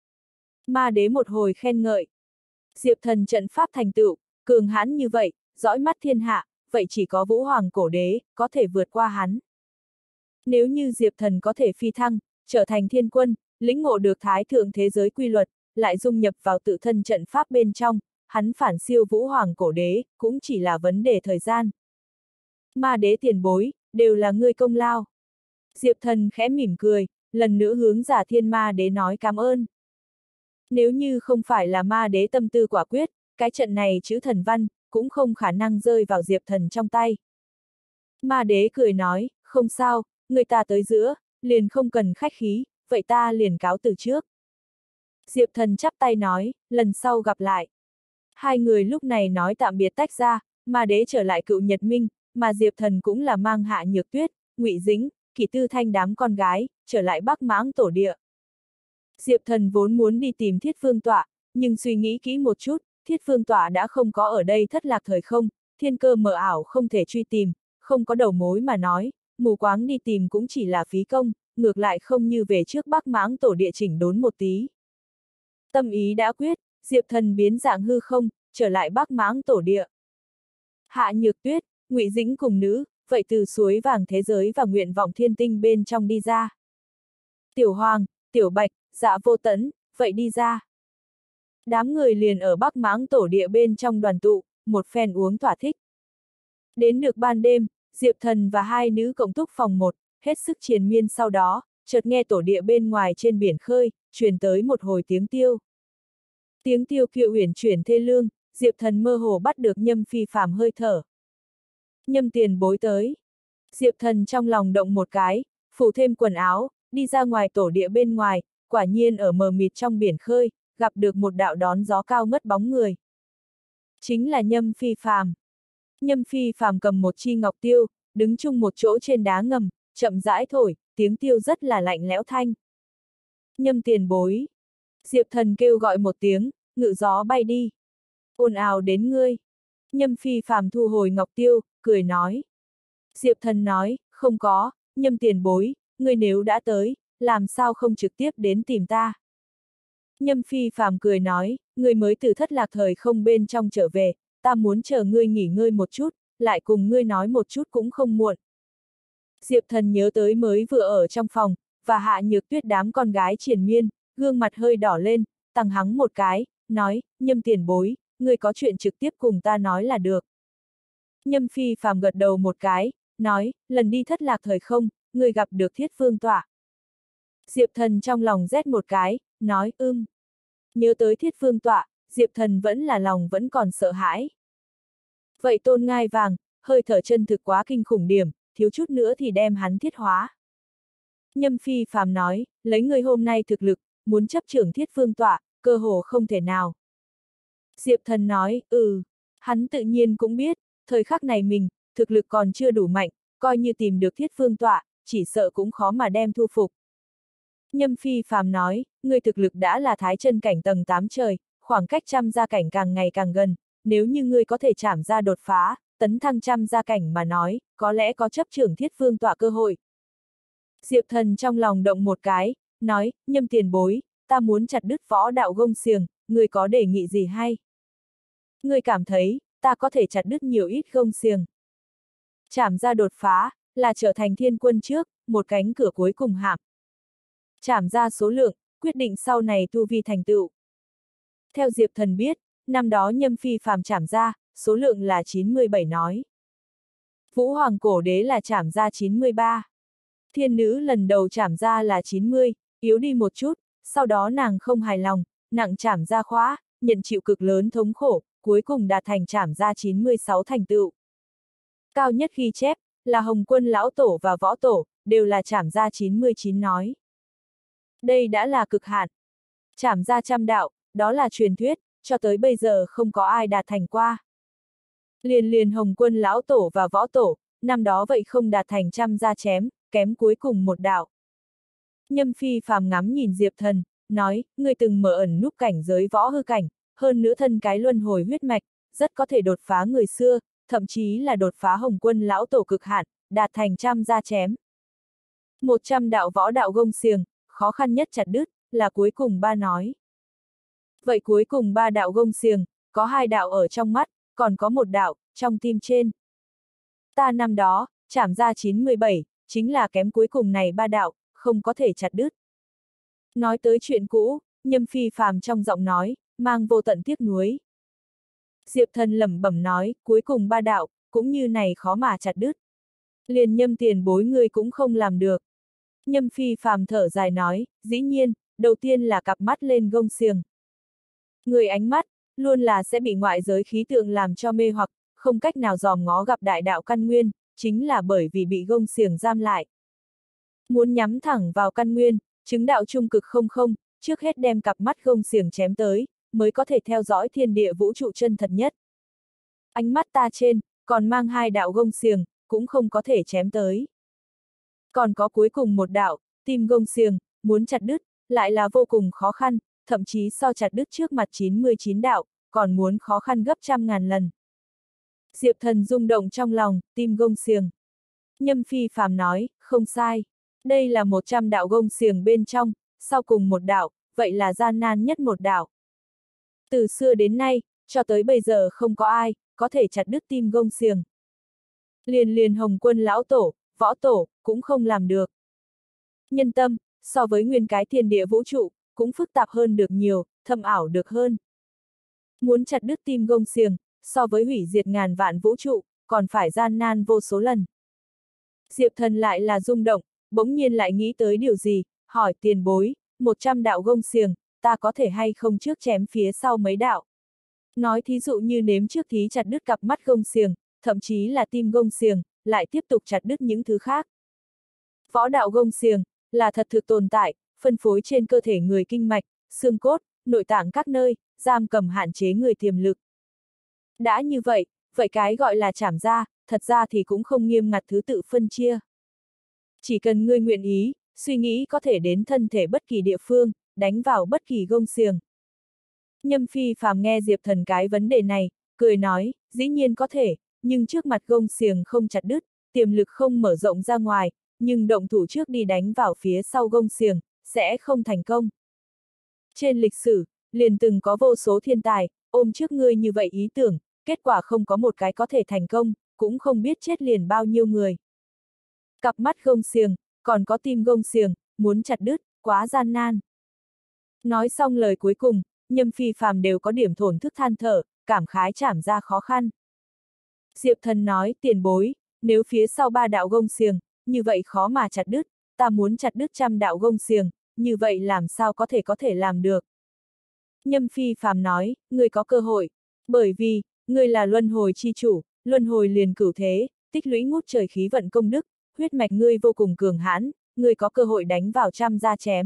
S1: Ma đế một hồi khen ngợi. Diệp Thần trận pháp thành tựu, cường hãn như vậy, dõi mắt thiên hạ, vậy chỉ có Vũ Hoàng cổ đế, có thể vượt qua hắn. Nếu như Diệp Thần có thể phi thăng, trở thành thiên quân, lĩnh ngộ được thái thượng thế giới quy luật, lại dung nhập vào tự thân trận pháp bên trong, hắn phản siêu Vũ Hoàng cổ đế, cũng chỉ là vấn đề thời gian. Ma đế tiền bối, đều là ngươi công lao. Diệp Thần khẽ mỉm cười, lần nữa hướng Giả Thiên Ma đế nói cảm ơn. Nếu như không phải là ma đế tâm tư quả quyết, cái trận này chữ thần văn, cũng không khả năng rơi vào Diệp Thần trong tay. Ma đế cười nói, không sao, người ta tới giữa, liền không cần khách khí, vậy ta liền cáo từ trước. Diệp Thần chắp tay nói, lần sau gặp lại. Hai người lúc này nói tạm biệt tách ra, ma đế trở lại Cựu Nhật Minh, mà Diệp Thần cũng là mang Hạ Nhược Tuyết, Ngụy Dĩnh, Kỷ Tư Thanh đám con gái, trở lại Bắc Mãng tổ địa. Diệp Thần vốn muốn đi tìm Thiết Phương Tọa, nhưng suy nghĩ kỹ một chút, Thiết Phương Tọa đã không có ở đây thất lạc thời không, thiên cơ mờ ảo không thể truy tìm, không có đầu mối mà nói, mù quáng đi tìm cũng chỉ là phí công, ngược lại không như về trước Bắc Mãng tổ địa chỉnh đốn một tí. Tâm ý đã quyết, Diệp Thần biến dạng hư không, trở lại Bắc Mãng tổ địa. Hạ Nhược Tuyết, Ngụy Dĩnh cùng nữ, vậy từ suối vàng thế giới và nguyện vọng thiên tinh bên trong đi ra. Tiểu Hoàng, Tiểu Bạch, Dạ Vô Tẫn, vậy đi ra. Đám người liền ở Bắc Mãng tổ địa bên trong đoàn tụ, một phen uống thỏa thích. Đến được ban đêm, Diệp Thần và hai nữ cộng túc phòng một, hết sức triền miên sau đó, chợt nghe tổ địa bên ngoài trên biển khơi, truyền tới một hồi tiếng tiêu. Tiếng tiêu kiệu uyển chuyển thê lương, Diệp Thần mơ hồ bắt được Nhâm Phi Phàm hơi thở. Nhâm tiền bối tới. Diệp Thần trong lòng động một cái, phủ thêm quần áo, đi ra ngoài tổ địa bên ngoài, quả nhiên ở mờ mịt trong biển khơi, gặp được một đạo đón gió cao ngất bóng người. Chính là Nhâm Phi Phàm. Nhâm Phi Phàm cầm một chi ngọc tiêu, đứng chung một chỗ trên đá ngầm, chậm rãi thổi, tiếng tiêu rất là lạnh lẽo thanh. Nhâm tiền bối. Diệp Thần kêu gọi một tiếng, ngự gió bay đi. Ồn ào đến ngươi. Nhâm Phi Phàm thu hồi ngọc tiêu, cười nói. Diệp Thần nói, không có, Nhâm tiền bối, ngươi nếu đã tới, làm sao không trực tiếp đến tìm ta. Nhâm Phi Phàm cười nói, ngươi mới từ thất lạc thời không bên trong trở về, ta muốn chờ ngươi nghỉ ngơi một chút, lại cùng ngươi nói một chút cũng không muộn. Diệp Thần nhớ tới mới vừa ở trong phòng, và Hạ Nhược Tuyết đám con gái triền miên, gương mặt hơi đỏ lên, tăng hắng một cái, nói, Nhâm tiền bối, ngươi có chuyện trực tiếp cùng ta nói là được. Nhâm Phi Phàm gật đầu một cái, nói, lần đi thất lạc thời không, ngươi gặp được Thiết Vương tọa. Diệp Thần trong lòng rét một cái, nói, ưm. Nhớ tới Thiết Vương tọa, Diệp Thần vẫn là lòng vẫn còn sợ hãi. Vậy tôn ngai vàng, hơi thở chân thực quá kinh khủng điểm, thiếu chút nữa thì đem hắn thiết hóa. Nhâm Phi Phàm nói, lấy người hôm nay thực lực, muốn chấp trưởng Thiết Vương tọa, cơ hồ không thể nào. Diệp Thần nói, ừ, hắn tự nhiên cũng biết, thời khắc này mình, thực lực còn chưa đủ mạnh, coi như tìm được Thiết Vương tọa, chỉ sợ cũng khó mà đem thu phục. Nhâm Phi Phàm nói, người thực lực đã là thái chân cảnh tầng tám trời, khoảng cách trăm gia cảnh càng ngày càng gần, nếu như ngươi có thể chảm ra đột phá, tấn thăng trăm gia cảnh mà nói, có lẽ có chấp trưởng Thiết Vương tọa cơ hội. Diệp Thần trong lòng động một cái, nói, Nhâm tiền bối, ta muốn chặt đứt võ đạo gông xiềng, ngươi có đề nghị gì hay? Ngươi cảm thấy, ta có thể chặt đứt nhiều ít gông xiềng. Chảm ra đột phá, là trở thành thiên quân trước, một cánh cửa cuối cùng hạm. Chảm ra số lượng, quyết định sau này tu vi thành tựu. Theo Diệp Thần biết, năm đó Nhâm Phi Phàm chảm ra, số lượng là chín mươi bảy nói. Vũ Hoàng Cổ Đế là chảm ra chín mươi ba. Thiên Nữ lần đầu chảm ra là chín mươi, yếu đi một chút, sau đó nàng không hài lòng, nặng chảm ra khóa, nhận chịu cực lớn thống khổ, cuối cùng đạt thành chảm ra chín mươi sáu thành tựu. Cao nhất ghi chép, là Hồng Quân Lão Tổ và Võ Tổ, đều là chảm ra chín mươi chín nói. Đây đã là cực hạn. Chảm ra trăm đạo, đó là truyền thuyết, cho tới bây giờ không có ai đạt thành qua. Liền liền Hồng Quân Lão Tổ và Võ Tổ, năm đó vậy không đạt thành trăm gia chém, kém cuối cùng một đạo. Nhâm Phi Phàm ngắm nhìn Diệp Thần, nói, ngươi từng mở ẩn núp cảnh giới võ hư cảnh, hơn nữa thân cái luân hồi huyết mạch, rất có thể đột phá người xưa, thậm chí là đột phá Hồng Quân Lão Tổ cực hạn, đạt thành trăm gia chém. Một trăm đạo võ đạo gông xiềng, khó khăn nhất chặt đứt, là cuối cùng ba nói. Vậy cuối cùng ba đạo gông xiềng, có hai đạo ở trong mắt, còn có một đạo, trong tim trên. Ta năm đó, chảm ra chín mươi bảy, chính là kém cuối cùng này ba đạo, không có thể chặt đứt. Nói tới chuyện cũ, Nhâm Phi Phàm trong giọng nói, mang vô tận tiếc nuối. Diệp Thần lẩm bẩm nói, cuối cùng ba đạo, cũng như này khó mà chặt đứt. Liền Nhâm tiền bối ngươi cũng không làm được. Nhâm Phi Phàm thở dài nói, dĩ nhiên, đầu tiên là cặp mắt lên gông xiềng. Người ánh mắt, luôn là sẽ bị ngoại giới khí tượng làm cho mê hoặc, không cách nào dòm ngó gặp đại đạo căn nguyên, chính là bởi vì bị gông xiềng giam lại. Muốn nhắm thẳng vào căn nguyên, chứng đạo trung cực không không, trước hết đem cặp mắt gông xiềng chém tới, mới có thể theo dõi thiên địa vũ trụ chân thật nhất. Ánh mắt ta trên, còn mang hai đạo gông xiềng, cũng không có thể chém tới. Còn có cuối cùng một đạo, tim gông xiềng, muốn chặt đứt, lại là vô cùng khó khăn, thậm chí so chặt đứt trước mặt chín mươi chín đạo, còn muốn khó khăn gấp trăm ngàn lần. Diệp Thần rung động trong lòng, tim gông xiềng. Nhâm Phi Phàm nói, không sai. Đây là một trăm đạo gông xiềng bên trong, sau cùng một đạo, vậy là gian nan nhất một đạo. Từ xưa đến nay, cho tới bây giờ không có ai, có thể chặt đứt tim gông xiềng. Liền liền Hồng Quân Lão Tổ, Võ Tổ, cũng không làm được. Nhân tâm, so với nguyên cái thiên địa vũ trụ, cũng phức tạp hơn được nhiều, thâm ảo được hơn. Muốn chặt đứt tim gông xiềng, so với hủy diệt ngàn vạn vũ trụ, còn phải gian nan vô số lần. Diệp Thần lại là rung động, bỗng nhiên lại nghĩ tới điều gì, hỏi tiền bối, một trăm đạo gông xiềng, ta có thể hay không trước chém phía sau mấy đạo. Nói thí dụ như nếm trước thí chặt đứt cặp mắt gông xiềng, thậm chí là tim gông xiềng, lại tiếp tục chặt đứt những thứ khác. Võ đạo gông xiềng, là thật thực tồn tại, phân phối trên cơ thể người kinh mạch, xương cốt, nội tạng các nơi, giam cầm hạn chế người tiềm lực. Đã như vậy, vậy cái gọi là chảm ra, thật ra thì cũng không nghiêm ngặt thứ tự phân chia. Chỉ cần ngươi nguyện ý, suy nghĩ có thể đến thân thể bất kỳ địa phương, đánh vào bất kỳ gông xiềng. Nhâm Phi Phàm nghe Diệp Thần cái vấn đề này, cười nói, dĩ nhiên có thể, nhưng trước mặt gông xiềng không chặt đứt, tiềm lực không mở rộng ra ngoài, nhưng động thủ trước đi đánh vào phía sau gông xiềng, sẽ không thành công. Trên lịch sử, liền từng có vô số thiên tài, ôm trước ngươi như vậy ý tưởng, kết quả không có một cái có thể thành công, cũng không biết chết liền bao nhiêu người. Cặp mắt gông xiềng, còn có tim gông xiềng, muốn chặt đứt, quá gian nan. Nói xong lời cuối cùng, Nhâm Phi Phàm đều có điểm thổn thức than thở, cảm khái trảm ra khó khăn. Diệp Thần nói, tiền bối, nếu phía sau ba đạo gông xiềng, như vậy khó mà chặt đứt, ta muốn chặt đứt trăm đạo gông xiềng, như vậy làm sao có thể có thể làm được. Nhâm Phi Phàm nói, ngươi có cơ hội, bởi vì, ngươi là luân hồi chi chủ, luân hồi liền cửu thế, tích lũy ngút trời khí vận công đức, huyết mạch ngươi vô cùng cường hãn, ngươi có cơ hội đánh vào trăm gia chém.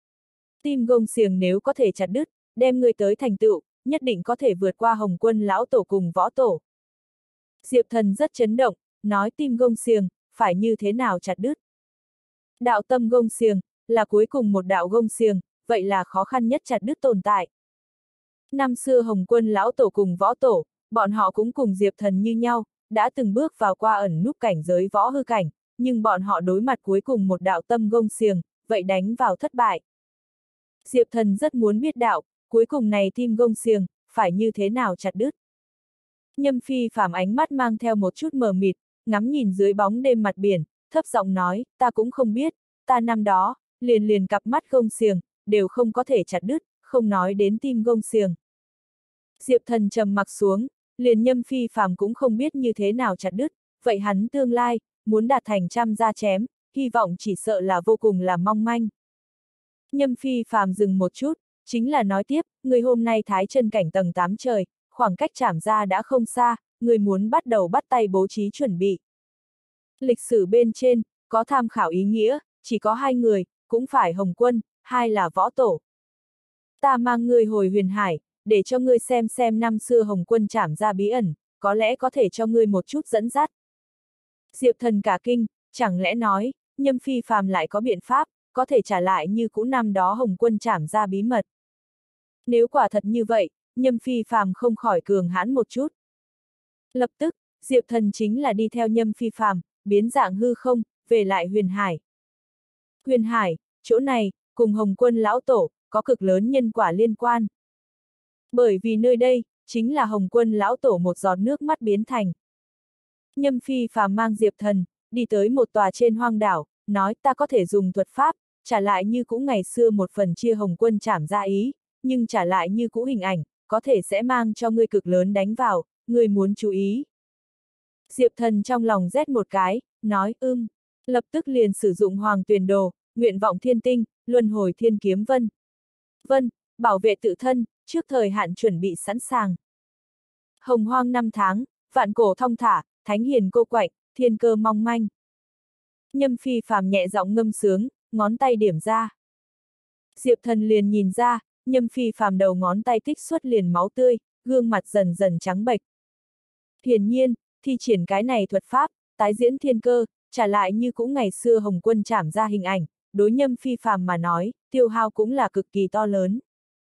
S1: Tim gông xiềng nếu có thể chặt đứt, đem ngươi tới thành tựu, nhất định có thể vượt qua Hồng Quân lão tổ cùng võ tổ. Diệp Thần rất chấn động, nói tim gông xiềng, phải như thế nào chặt đứt. Đạo tâm gông xiềng, là cuối cùng một đạo gông xiềng, vậy là khó khăn nhất chặt đứt tồn tại. Năm xưa Hồng Quân lão tổ cùng võ tổ, bọn họ cũng cùng Diệp Thần như nhau, đã từng bước vào qua ẩn núp cảnh giới võ hư cảnh, nhưng bọn họ đối mặt cuối cùng một đạo tâm gông xiềng, vậy đánh vào thất bại. Diệp Thần rất muốn biết đạo, cuối cùng này tim gông xiềng, phải như thế nào chặt đứt. Nhâm Phi Phàm ánh mắt mang theo một chút mờ mịt, ngắm nhìn dưới bóng đêm mặt biển, thấp giọng nói, ta cũng không biết, ta năm đó, liền liền cặp mắt gông xiềng, đều không có thể chặt đứt, không nói đến tim gông xiềng. Diệp Thần trầm mặc xuống, liền Nhâm Phi Phàm cũng không biết như thế nào chặt đứt, vậy hắn tương lai, muốn đạt thành trăm gia chém, hy vọng chỉ sợ là vô cùng là mong manh. Nhâm Phi Phàm dừng một chút, chính là nói tiếp, người hôm nay thái chân cảnh tầng tám trời, khoảng cách trảm ra đã không xa, người muốn bắt đầu bắt tay bố trí chuẩn bị. Lịch sử bên trên, có tham khảo ý nghĩa, chỉ có hai người, cũng phải Hồng Quân, hai là võ tổ. Ta mang ngươi hồi huyền hải, để cho ngươi xem xem năm xưa Hồng Quân trảm ra bí ẩn, có lẽ có thể cho ngươi một chút dẫn dắt. Diệp Thần cả kinh, chẳng lẽ nói, Nhâm Phi Phàm lại có biện pháp, có thể trả lại như cũ năm đó Hồng Quân trảm ra bí mật. Nếu quả thật như vậy, Nhâm Phi Phàm không khỏi cường hãn một chút. Lập tức, Diệp Thần chính là đi theo Nhâm Phi Phàm, biến dạng hư không, về lại huyền hải. Huyền hải, chỗ này, cùng Hồng Quân lão tổ, có cực lớn nhân quả liên quan. Bởi vì nơi đây, chính là Hồng Quân lão tổ một giọt nước mắt biến thành. Nhâm Phi Phàm mang Diệp Thần, đi tới một tòa trên hoang đảo, nói ta có thể dùng thuật pháp, trả lại như cũ ngày xưa một phần chia Hồng Quân trảm ra ý, nhưng trả lại như cũ hình ảnh, có thể sẽ mang cho ngươi cực lớn đánh vào, ngươi muốn chú ý. Diệp Thần trong lòng rét một cái, nói ưm, lập tức liền sử dụng Hoàng Tuyền Đồ, nguyện vọng thiên tinh, luân hồi thiên kiếm vân. Vân, bảo vệ tự thân, trước thời hạn chuẩn bị sẵn sàng. Hồng hoang năm tháng, vạn cổ thong thả, thánh hiền cô quạnh, thiên cơ mong manh. Nhâm Phi Phàm nhẹ giọng ngâm sướng, ngón tay điểm ra. Diệp Thần liền nhìn ra, Nhâm Phi Phàm đầu ngón tay tích xuất liền máu tươi, gương mặt dần dần trắng bệch. Hiển nhiên, thi triển cái này thuật pháp, tái diễn thiên cơ, trả lại như cũ ngày xưa Hồng Quân trảm ra hình ảnh, đối Nhâm Phi Phàm mà nói, tiêu hao cũng là cực kỳ to lớn.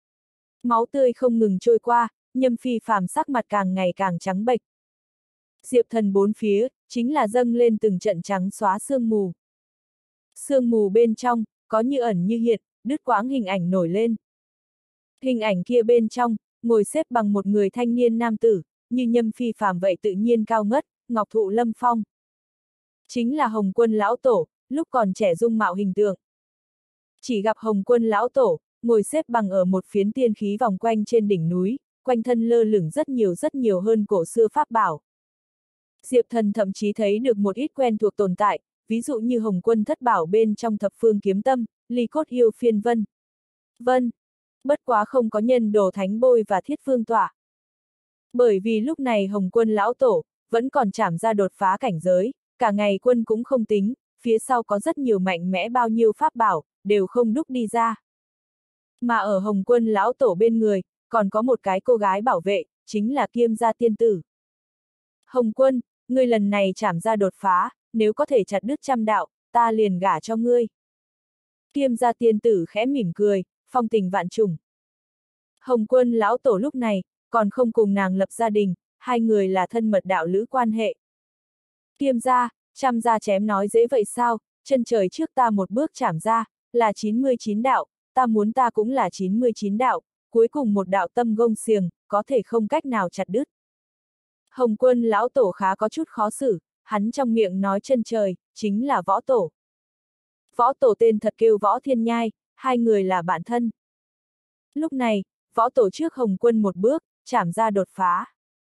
S1: Máu tươi không ngừng trôi qua, Nhâm Phi Phàm sắc mặt càng ngày càng trắng bệch. Diệp Thần bốn phía, chính là dâng lên từng trận trắng xóa sương mù. Sương mù bên trong, có như ẩn như hiện, đứt quãng hình ảnh nổi lên. Hình ảnh kia bên trong, ngồi xếp bằng một người thanh niên nam tử, như Nhâm Phi Phàm vậy tự nhiên cao ngất, ngọc thụ lâm phong. Chính là Hồng Quân lão tổ, lúc còn trẻ dung mạo hình tượng. Chỉ gặp Hồng Quân lão tổ, ngồi xếp bằng ở một phiến tiên khí vòng quanh trên đỉnh núi, quanh thân lơ lửng rất nhiều rất nhiều hơn cổ xưa pháp bảo. Diệp Thần thậm chí thấy được một ít quen thuộc tồn tại, ví dụ như Hồng Quân thất bảo bên trong thập phương kiếm tâm, ly cốt yêu phiên vân. Vân, bất quá không có nhân đồ thánh bôi và thiết phương tỏa. Bởi vì lúc này Hồng Quân lão tổ, vẫn còn trảm ra đột phá cảnh giới, cả ngày quân cũng không tính, phía sau có rất nhiều mạnh mẽ bao nhiêu pháp bảo, đều không đúc đi ra. Mà ở Hồng Quân lão tổ bên người, còn có một cái cô gái bảo vệ, chính là Kiêm gia tiên tử. Hồng Quân, ngươi lần này trảm ra đột phá, nếu có thể chặt đứt trăm đạo, ta liền gả cho ngươi. Kiêm gia tiên tử khẽ mỉm cười, phong tình vạn trùng. Hồng Quân lão tổ lúc này, còn không cùng nàng lập gia đình, hai người là thân mật đạo lữ quan hệ. Kiêm gia, trăm gia chém nói dễ vậy sao, chân trời trước ta một bước trảm ra, là chín mươi chín đạo, ta muốn ta cũng là chín mươi chín đạo, cuối cùng một đạo tâm gông xiềng, có thể không cách nào chặt đứt. Hồng Quân lão tổ khá có chút khó xử, hắn trong miệng nói chân trời, chính là võ tổ. Võ tổ tên thật kêu Võ Thiên Nhai, hai người là bạn thân. Lúc này, võ tổ trước Hồng Quân một bước, chảm ra đột phá.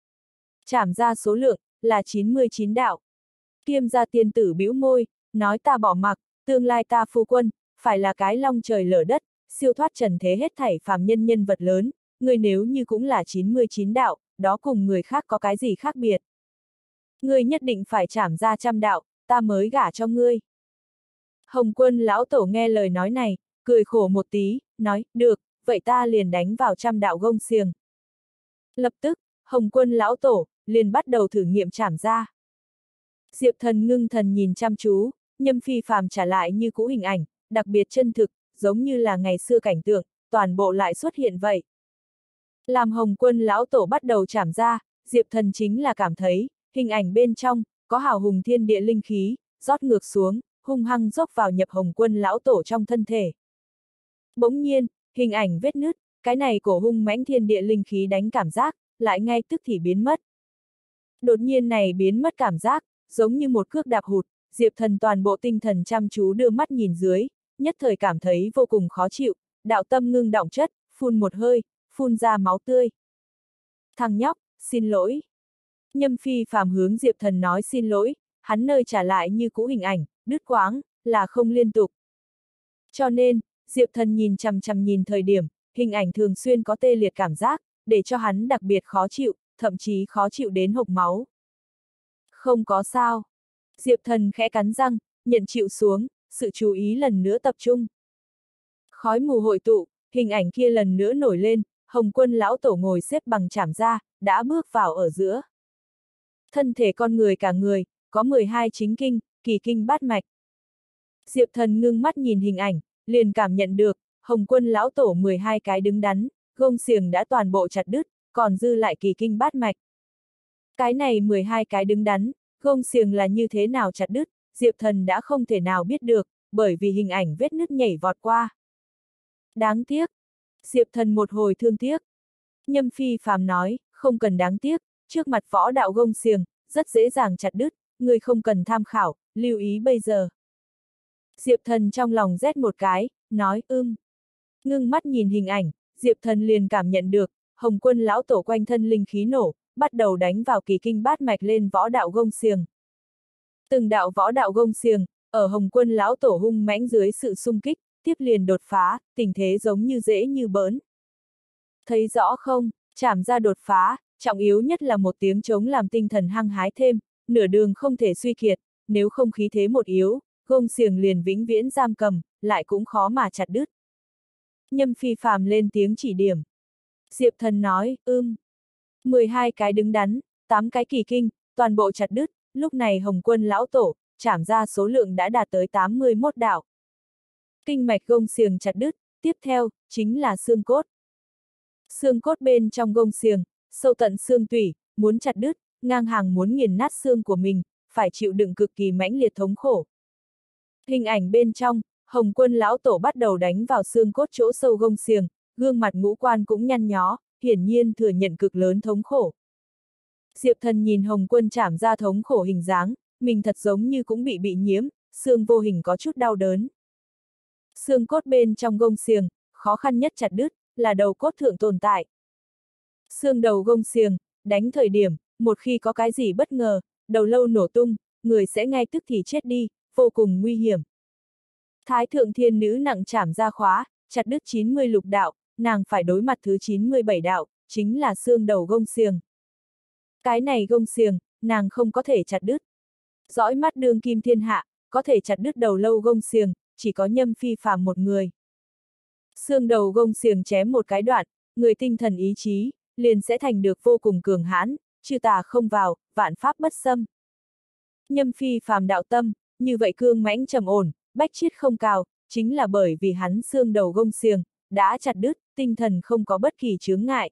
S1: Chảm ra số lượng, là chín mươi chín đạo. Kiêm gia tiên tử bĩu môi, nói ta bỏ mặc, tương lai ta phu quân, phải là cái long trời lở đất, siêu thoát trần thế hết thảy phàm nhân nhân vật lớn, người nếu như cũng là chín mươi chín đạo, đó cùng người khác có cái gì khác biệt. Ngươi nhất định phải chảm ra trăm đạo, ta mới gả cho ngươi. Hồng Quân lão tổ nghe lời nói này, cười khổ một tí, nói, được, vậy ta liền đánh vào trăm đạo gông xiềng. Lập tức, Hồng Quân lão tổ, liền bắt đầu thử nghiệm chảm ra. Diệp Thần ngưng thần nhìn chăm chú, Nhâm Phi Phàm trả lại như cũ hình ảnh, đặc biệt chân thực, giống như là ngày xưa cảnh tượng, toàn bộ lại xuất hiện vậy. Làm Hồng Quân lão tổ bắt đầu chảm ra, Diệp Thần chính là cảm thấy, hình ảnh bên trong, có hào hùng thiên địa linh khí, rót ngược xuống, hung hăng dốc vào nhập Hồng Quân lão tổ trong thân thể. Bỗng nhiên, hình ảnh vết nứt, cái này cổ hung mãnh thiên địa linh khí đánh cảm giác, lại ngay tức thì biến mất. Đột nhiên này biến mất cảm giác, giống như một cước đạp hụt, Diệp Thần toàn bộ tinh thần chăm chú đưa mắt nhìn dưới, nhất thời cảm thấy vô cùng khó chịu, đạo tâm ngưng đọng chất, phun một hơi, phun ra máu tươi. Thằng nhóc, xin lỗi. Nhâm Phi Phàm hướng Diệp Thần nói xin lỗi, hắn nơi trả lại như cũ hình ảnh, đứt quãng, là không liên tục. Cho nên, Diệp Thần nhìn chằm chằm nhìn thời điểm, hình ảnh thường xuyên có tê liệt cảm giác, để cho hắn đặc biệt khó chịu, thậm chí khó chịu đến hộc máu. Không có sao. Diệp Thần khẽ cắn răng, nhận chịu xuống, sự chú ý lần nữa tập trung. Khói mù hội tụ, hình ảnh kia lần nữa nổi lên, Hồng Quân lão tổ ngồi xếp bằng chảm ra, đã bước vào ở giữa. Thân thể con người cả người, có mười hai chính kinh, kỳ kinh bát mạch. Diệp Thần ngưng mắt nhìn hình ảnh, liền cảm nhận được, Hồng Quân lão tổ mười hai cái đứng đắn, gông xiềng đã toàn bộ chặt đứt, còn dư lại kỳ kinh bát mạch. Cái này mười hai cái đứng đắn, gông xiềng là như thế nào chặt đứt, Diệp Thần đã không thể nào biết được, bởi vì hình ảnh vết nứt nhảy vọt qua. Đáng tiếc. Diệp Thần một hồi thương tiếc. Nhâm Phi Phàm nói, không cần đáng tiếc, trước mặt võ đạo gông xiềng, rất dễ dàng chặt đứt, người không cần tham khảo, lưu ý bây giờ. Diệp Thần trong lòng rét một cái, nói ưm. Ngưng mắt nhìn hình ảnh, Diệp Thần liền cảm nhận được, Hồng Quân lão tổ quanh thân linh khí nổ, bắt đầu đánh vào kỳ kinh bát mạch lên võ đạo gông xiềng. Từng đạo võ đạo gông xiềng, ở Hồng Quân lão tổ hung mãnh dưới sự xung kích, tiếp liền đột phá, tình thế giống như dễ như bỡn. Thấy rõ không, chảm ra đột phá, trọng yếu nhất là một tiếng trống làm tinh thần hăng hái thêm, nửa đường không thể suy kiệt, nếu không khí thế một yếu, gông xiềng liền vĩnh viễn giam cầm, lại cũng khó mà chặt đứt. Nhâm Phi Phàm lên tiếng chỉ điểm. Diệp Thần nói, ưm. mười hai cái đứng đắn, tám cái kỳ kinh, toàn bộ chặt đứt, lúc này Hồng Quân lão tổ, chảm ra số lượng đã đạt tới tám mươi mốt đạo. Kinh mạch gông xiềng chặt đứt, tiếp theo, chính là xương cốt. Xương cốt bên trong gông xiềng, sâu tận xương tủy, muốn chặt đứt, ngang hàng muốn nghiền nát xương của mình, phải chịu đựng cực kỳ mãnh liệt thống khổ. Hình ảnh bên trong, Hồng Quân lão tổ bắt đầu đánh vào xương cốt chỗ sâu gông xiềng, gương mặt ngũ quan cũng nhăn nhó, hiển nhiên thừa nhận cực lớn thống khổ. Diệp Thần nhìn Hồng Quân chảm ra thống khổ hình dáng, mình thật giống như cũng bị bị nhiễm, xương vô hình có chút đau đớn. Xương cốt bên trong gông xiềng, khó khăn nhất chặt đứt, là đầu cốt thượng tồn tại. Xương đầu gông xiềng, đánh thời điểm, một khi có cái gì bất ngờ, đầu lâu nổ tung, người sẽ ngay tức thì chết đi, vô cùng nguy hiểm. Thái thượng thiên nữ nặng chảm ra khóa, chặt đứt chín mươi lục đạo, nàng phải đối mặt thứ chín mươi bảy đạo, chính là xương đầu gông xiềng. Cái này gông xiềng, nàng không có thể chặt đứt. Dõi mắt đương kim thiên hạ, có thể chặt đứt đầu lâu gông xiềng, chỉ có Nhâm Phi Phàm một người. Xương đầu gông xiềng chém một cái đoạn, người tinh thần ý chí, liền sẽ thành được vô cùng cường hãn, chư tà không vào, vạn pháp bất xâm. Nhâm Phi Phàm đạo tâm, như vậy cương mãnh trầm ổn, bách chiết không cào, chính là bởi vì hắn xương đầu gông xiềng, đã chặt đứt, tinh thần không có bất kỳ chướng ngại.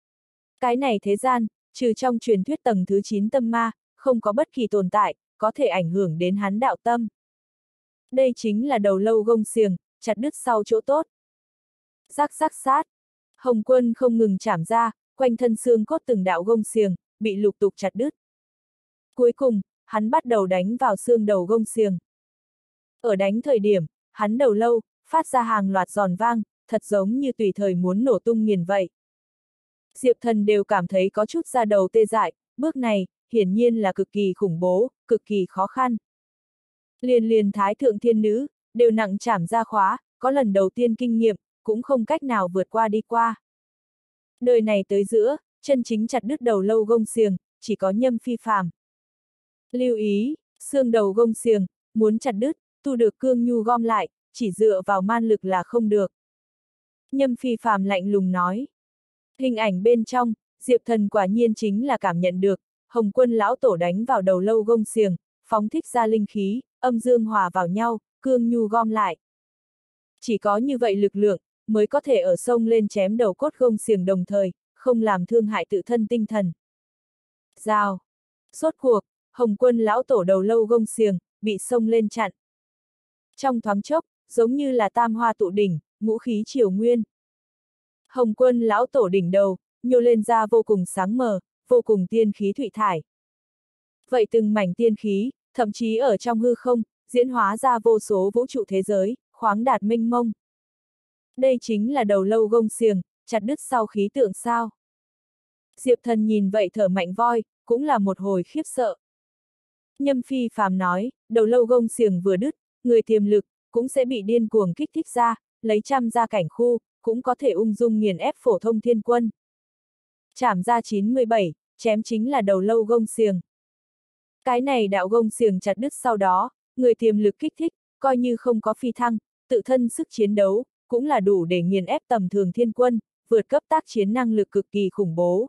S1: Cái này thế gian, trừ trong truyền thuyết tầng thứ chín tâm ma, không có bất kỳ tồn tại, có thể ảnh hưởng đến hắn đạo tâm. Đây chính là đầu lâu gông xiềng, chặt đứt sau chỗ tốt. Rắc rắc sát. Hồng Quân không ngừng chảm ra, quanh thân xương cốt từng đạo gông xiềng, bị lục tục chặt đứt. Cuối cùng, hắn bắt đầu đánh vào xương đầu gông xiềng. Ở đánh thời điểm, hắn đầu lâu, phát ra hàng loạt giòn vang, thật giống như tùy thời muốn nổ tung nghiền vậy. Diệp Thần đều cảm thấy có chút da đầu tê dại, bước này, hiển nhiên là cực kỳ khủng bố, cực kỳ khó khăn. Liền liền Thái Thượng Thiên Nữ, đều nặng chảm ra khóa, có lần đầu tiên kinh nghiệm, cũng không cách nào vượt qua đi qua. Đời này tới giữa, chân chính chặt đứt đầu lâu gông xiềng, chỉ có Nhâm Phi Phàm. Lưu ý, xương đầu gông xiềng, muốn chặt đứt, tu được cương nhu gom lại, chỉ dựa vào man lực là không được. Nhâm Phi Phàm lạnh lùng nói. Hình ảnh bên trong, Diệp Thần quả nhiên chính là cảm nhận được, Hồng Quân lão tổ đánh vào đầu lâu gông xiềng, phóng thích ra linh khí, âm dương hòa vào nhau, cương nhu gom lại. Chỉ có như vậy lực lượng, mới có thể ở sông lên chém đầu cốt gông xiềng đồng thời, không làm thương hại tự thân tinh thần. Rào. Rốt cuộc, Hồng Quân lão tổ đầu lâu gông xiềng, bị sông lên chặn. Trong thoáng chốc, giống như là tam hoa tụ đỉnh, ngũ khí triều nguyên. Hồng Quân lão tổ đỉnh đầu, nhô lên ra vô cùng sáng mờ, vô cùng tiên khí thụy thải. Vậy từng mảnh tiên khí, thậm chí ở trong hư không, diễn hóa ra vô số vũ trụ thế giới, khoáng đạt mênh mông. Đây chính là đầu lâu gông xiềng, chặt đứt sau khí tượng sao. Diệp Thần nhìn vậy thở mạnh voi, cũng là một hồi khiếp sợ. Nhâm Phi Phàm nói, đầu lâu gông xiềng vừa đứt, người tiềm lực, cũng sẽ bị điên cuồng kích thích ra, lấy trăm ra cảnh khu, cũng có thể ung dung nghiền ép phổ thông thiên quân. Chảm ra chín mươi bảy, chém chính là đầu lâu gông xiềng. Cái này đạo gông xiềng chặt đứt sau đó, người tiềm lực kích thích, coi như không có phi thăng, tự thân sức chiến đấu, cũng là đủ để nghiền ép tầm thường thiên quân, vượt cấp tác chiến năng lực cực kỳ khủng bố.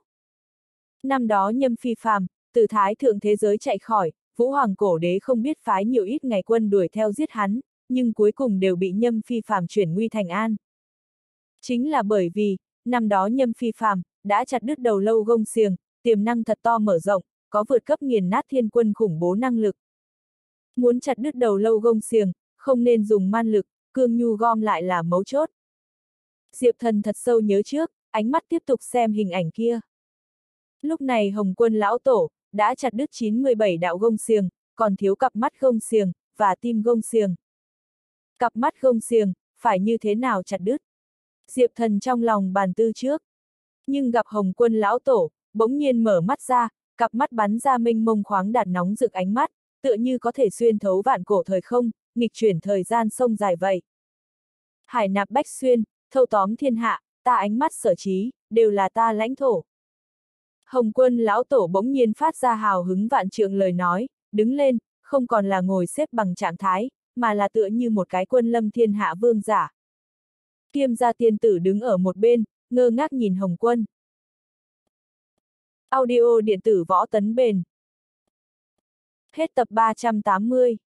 S1: Năm đó Nhâm Phi Phàm, từ Thái Thượng thế giới chạy khỏi, Vũ Hoàng Cổ Đế không biết phái nhiều ít ngày quân đuổi theo giết hắn, nhưng cuối cùng đều bị Nhâm Phi Phàm chuyển nguy thành an. Chính là bởi vì, năm đó Nhâm Phi Phàm đã chặt đứt đầu lâu gông xiềng, tiềm năng thật to mở rộng, có vượt cấp nghiền nát thiên quân khủng bố năng lực. Muốn chặt đứt đầu lâu gông xiềng, không nên dùng man lực, cương nhu gom lại là mấu chốt. Diệp Thần thật sâu nhớ trước, ánh mắt tiếp tục xem hình ảnh kia. Lúc này Hồng Quân lão tổ đã chặt đứt chín mươi bảy đạo gông xiềng, còn thiếu cặp mắt gông xiềng và tim gông xiềng. Cặp mắt gông xiềng phải như thế nào chặt đứt? Diệp Thần trong lòng bàn tư trước. Nhưng gặp Hồng Quân lão tổ, bỗng nhiên mở mắt ra, cặp mắt bắn ra mênh mông khoáng đạt nóng rực ánh mắt, tựa như có thể xuyên thấu vạn cổ thời không, nghịch chuyển thời gian sông dài vậy. Hải nạp bách xuyên, thâu tóm thiên hạ, ta ánh mắt sở trí, đều là ta lãnh thổ. Hồng Quân lão tổ bỗng nhiên phát ra hào hứng vạn trượng lời nói, đứng lên, không còn là ngồi xếp bằng trạng thái, mà là tựa như một cái quân lâm thiên hạ vương giả. Kiêm gia tiên tử đứng ở một bên, ngơ ngác nhìn Hồng Quân. Audio điện tử võ tấn bền. Hết tập ba trăm tám mươi.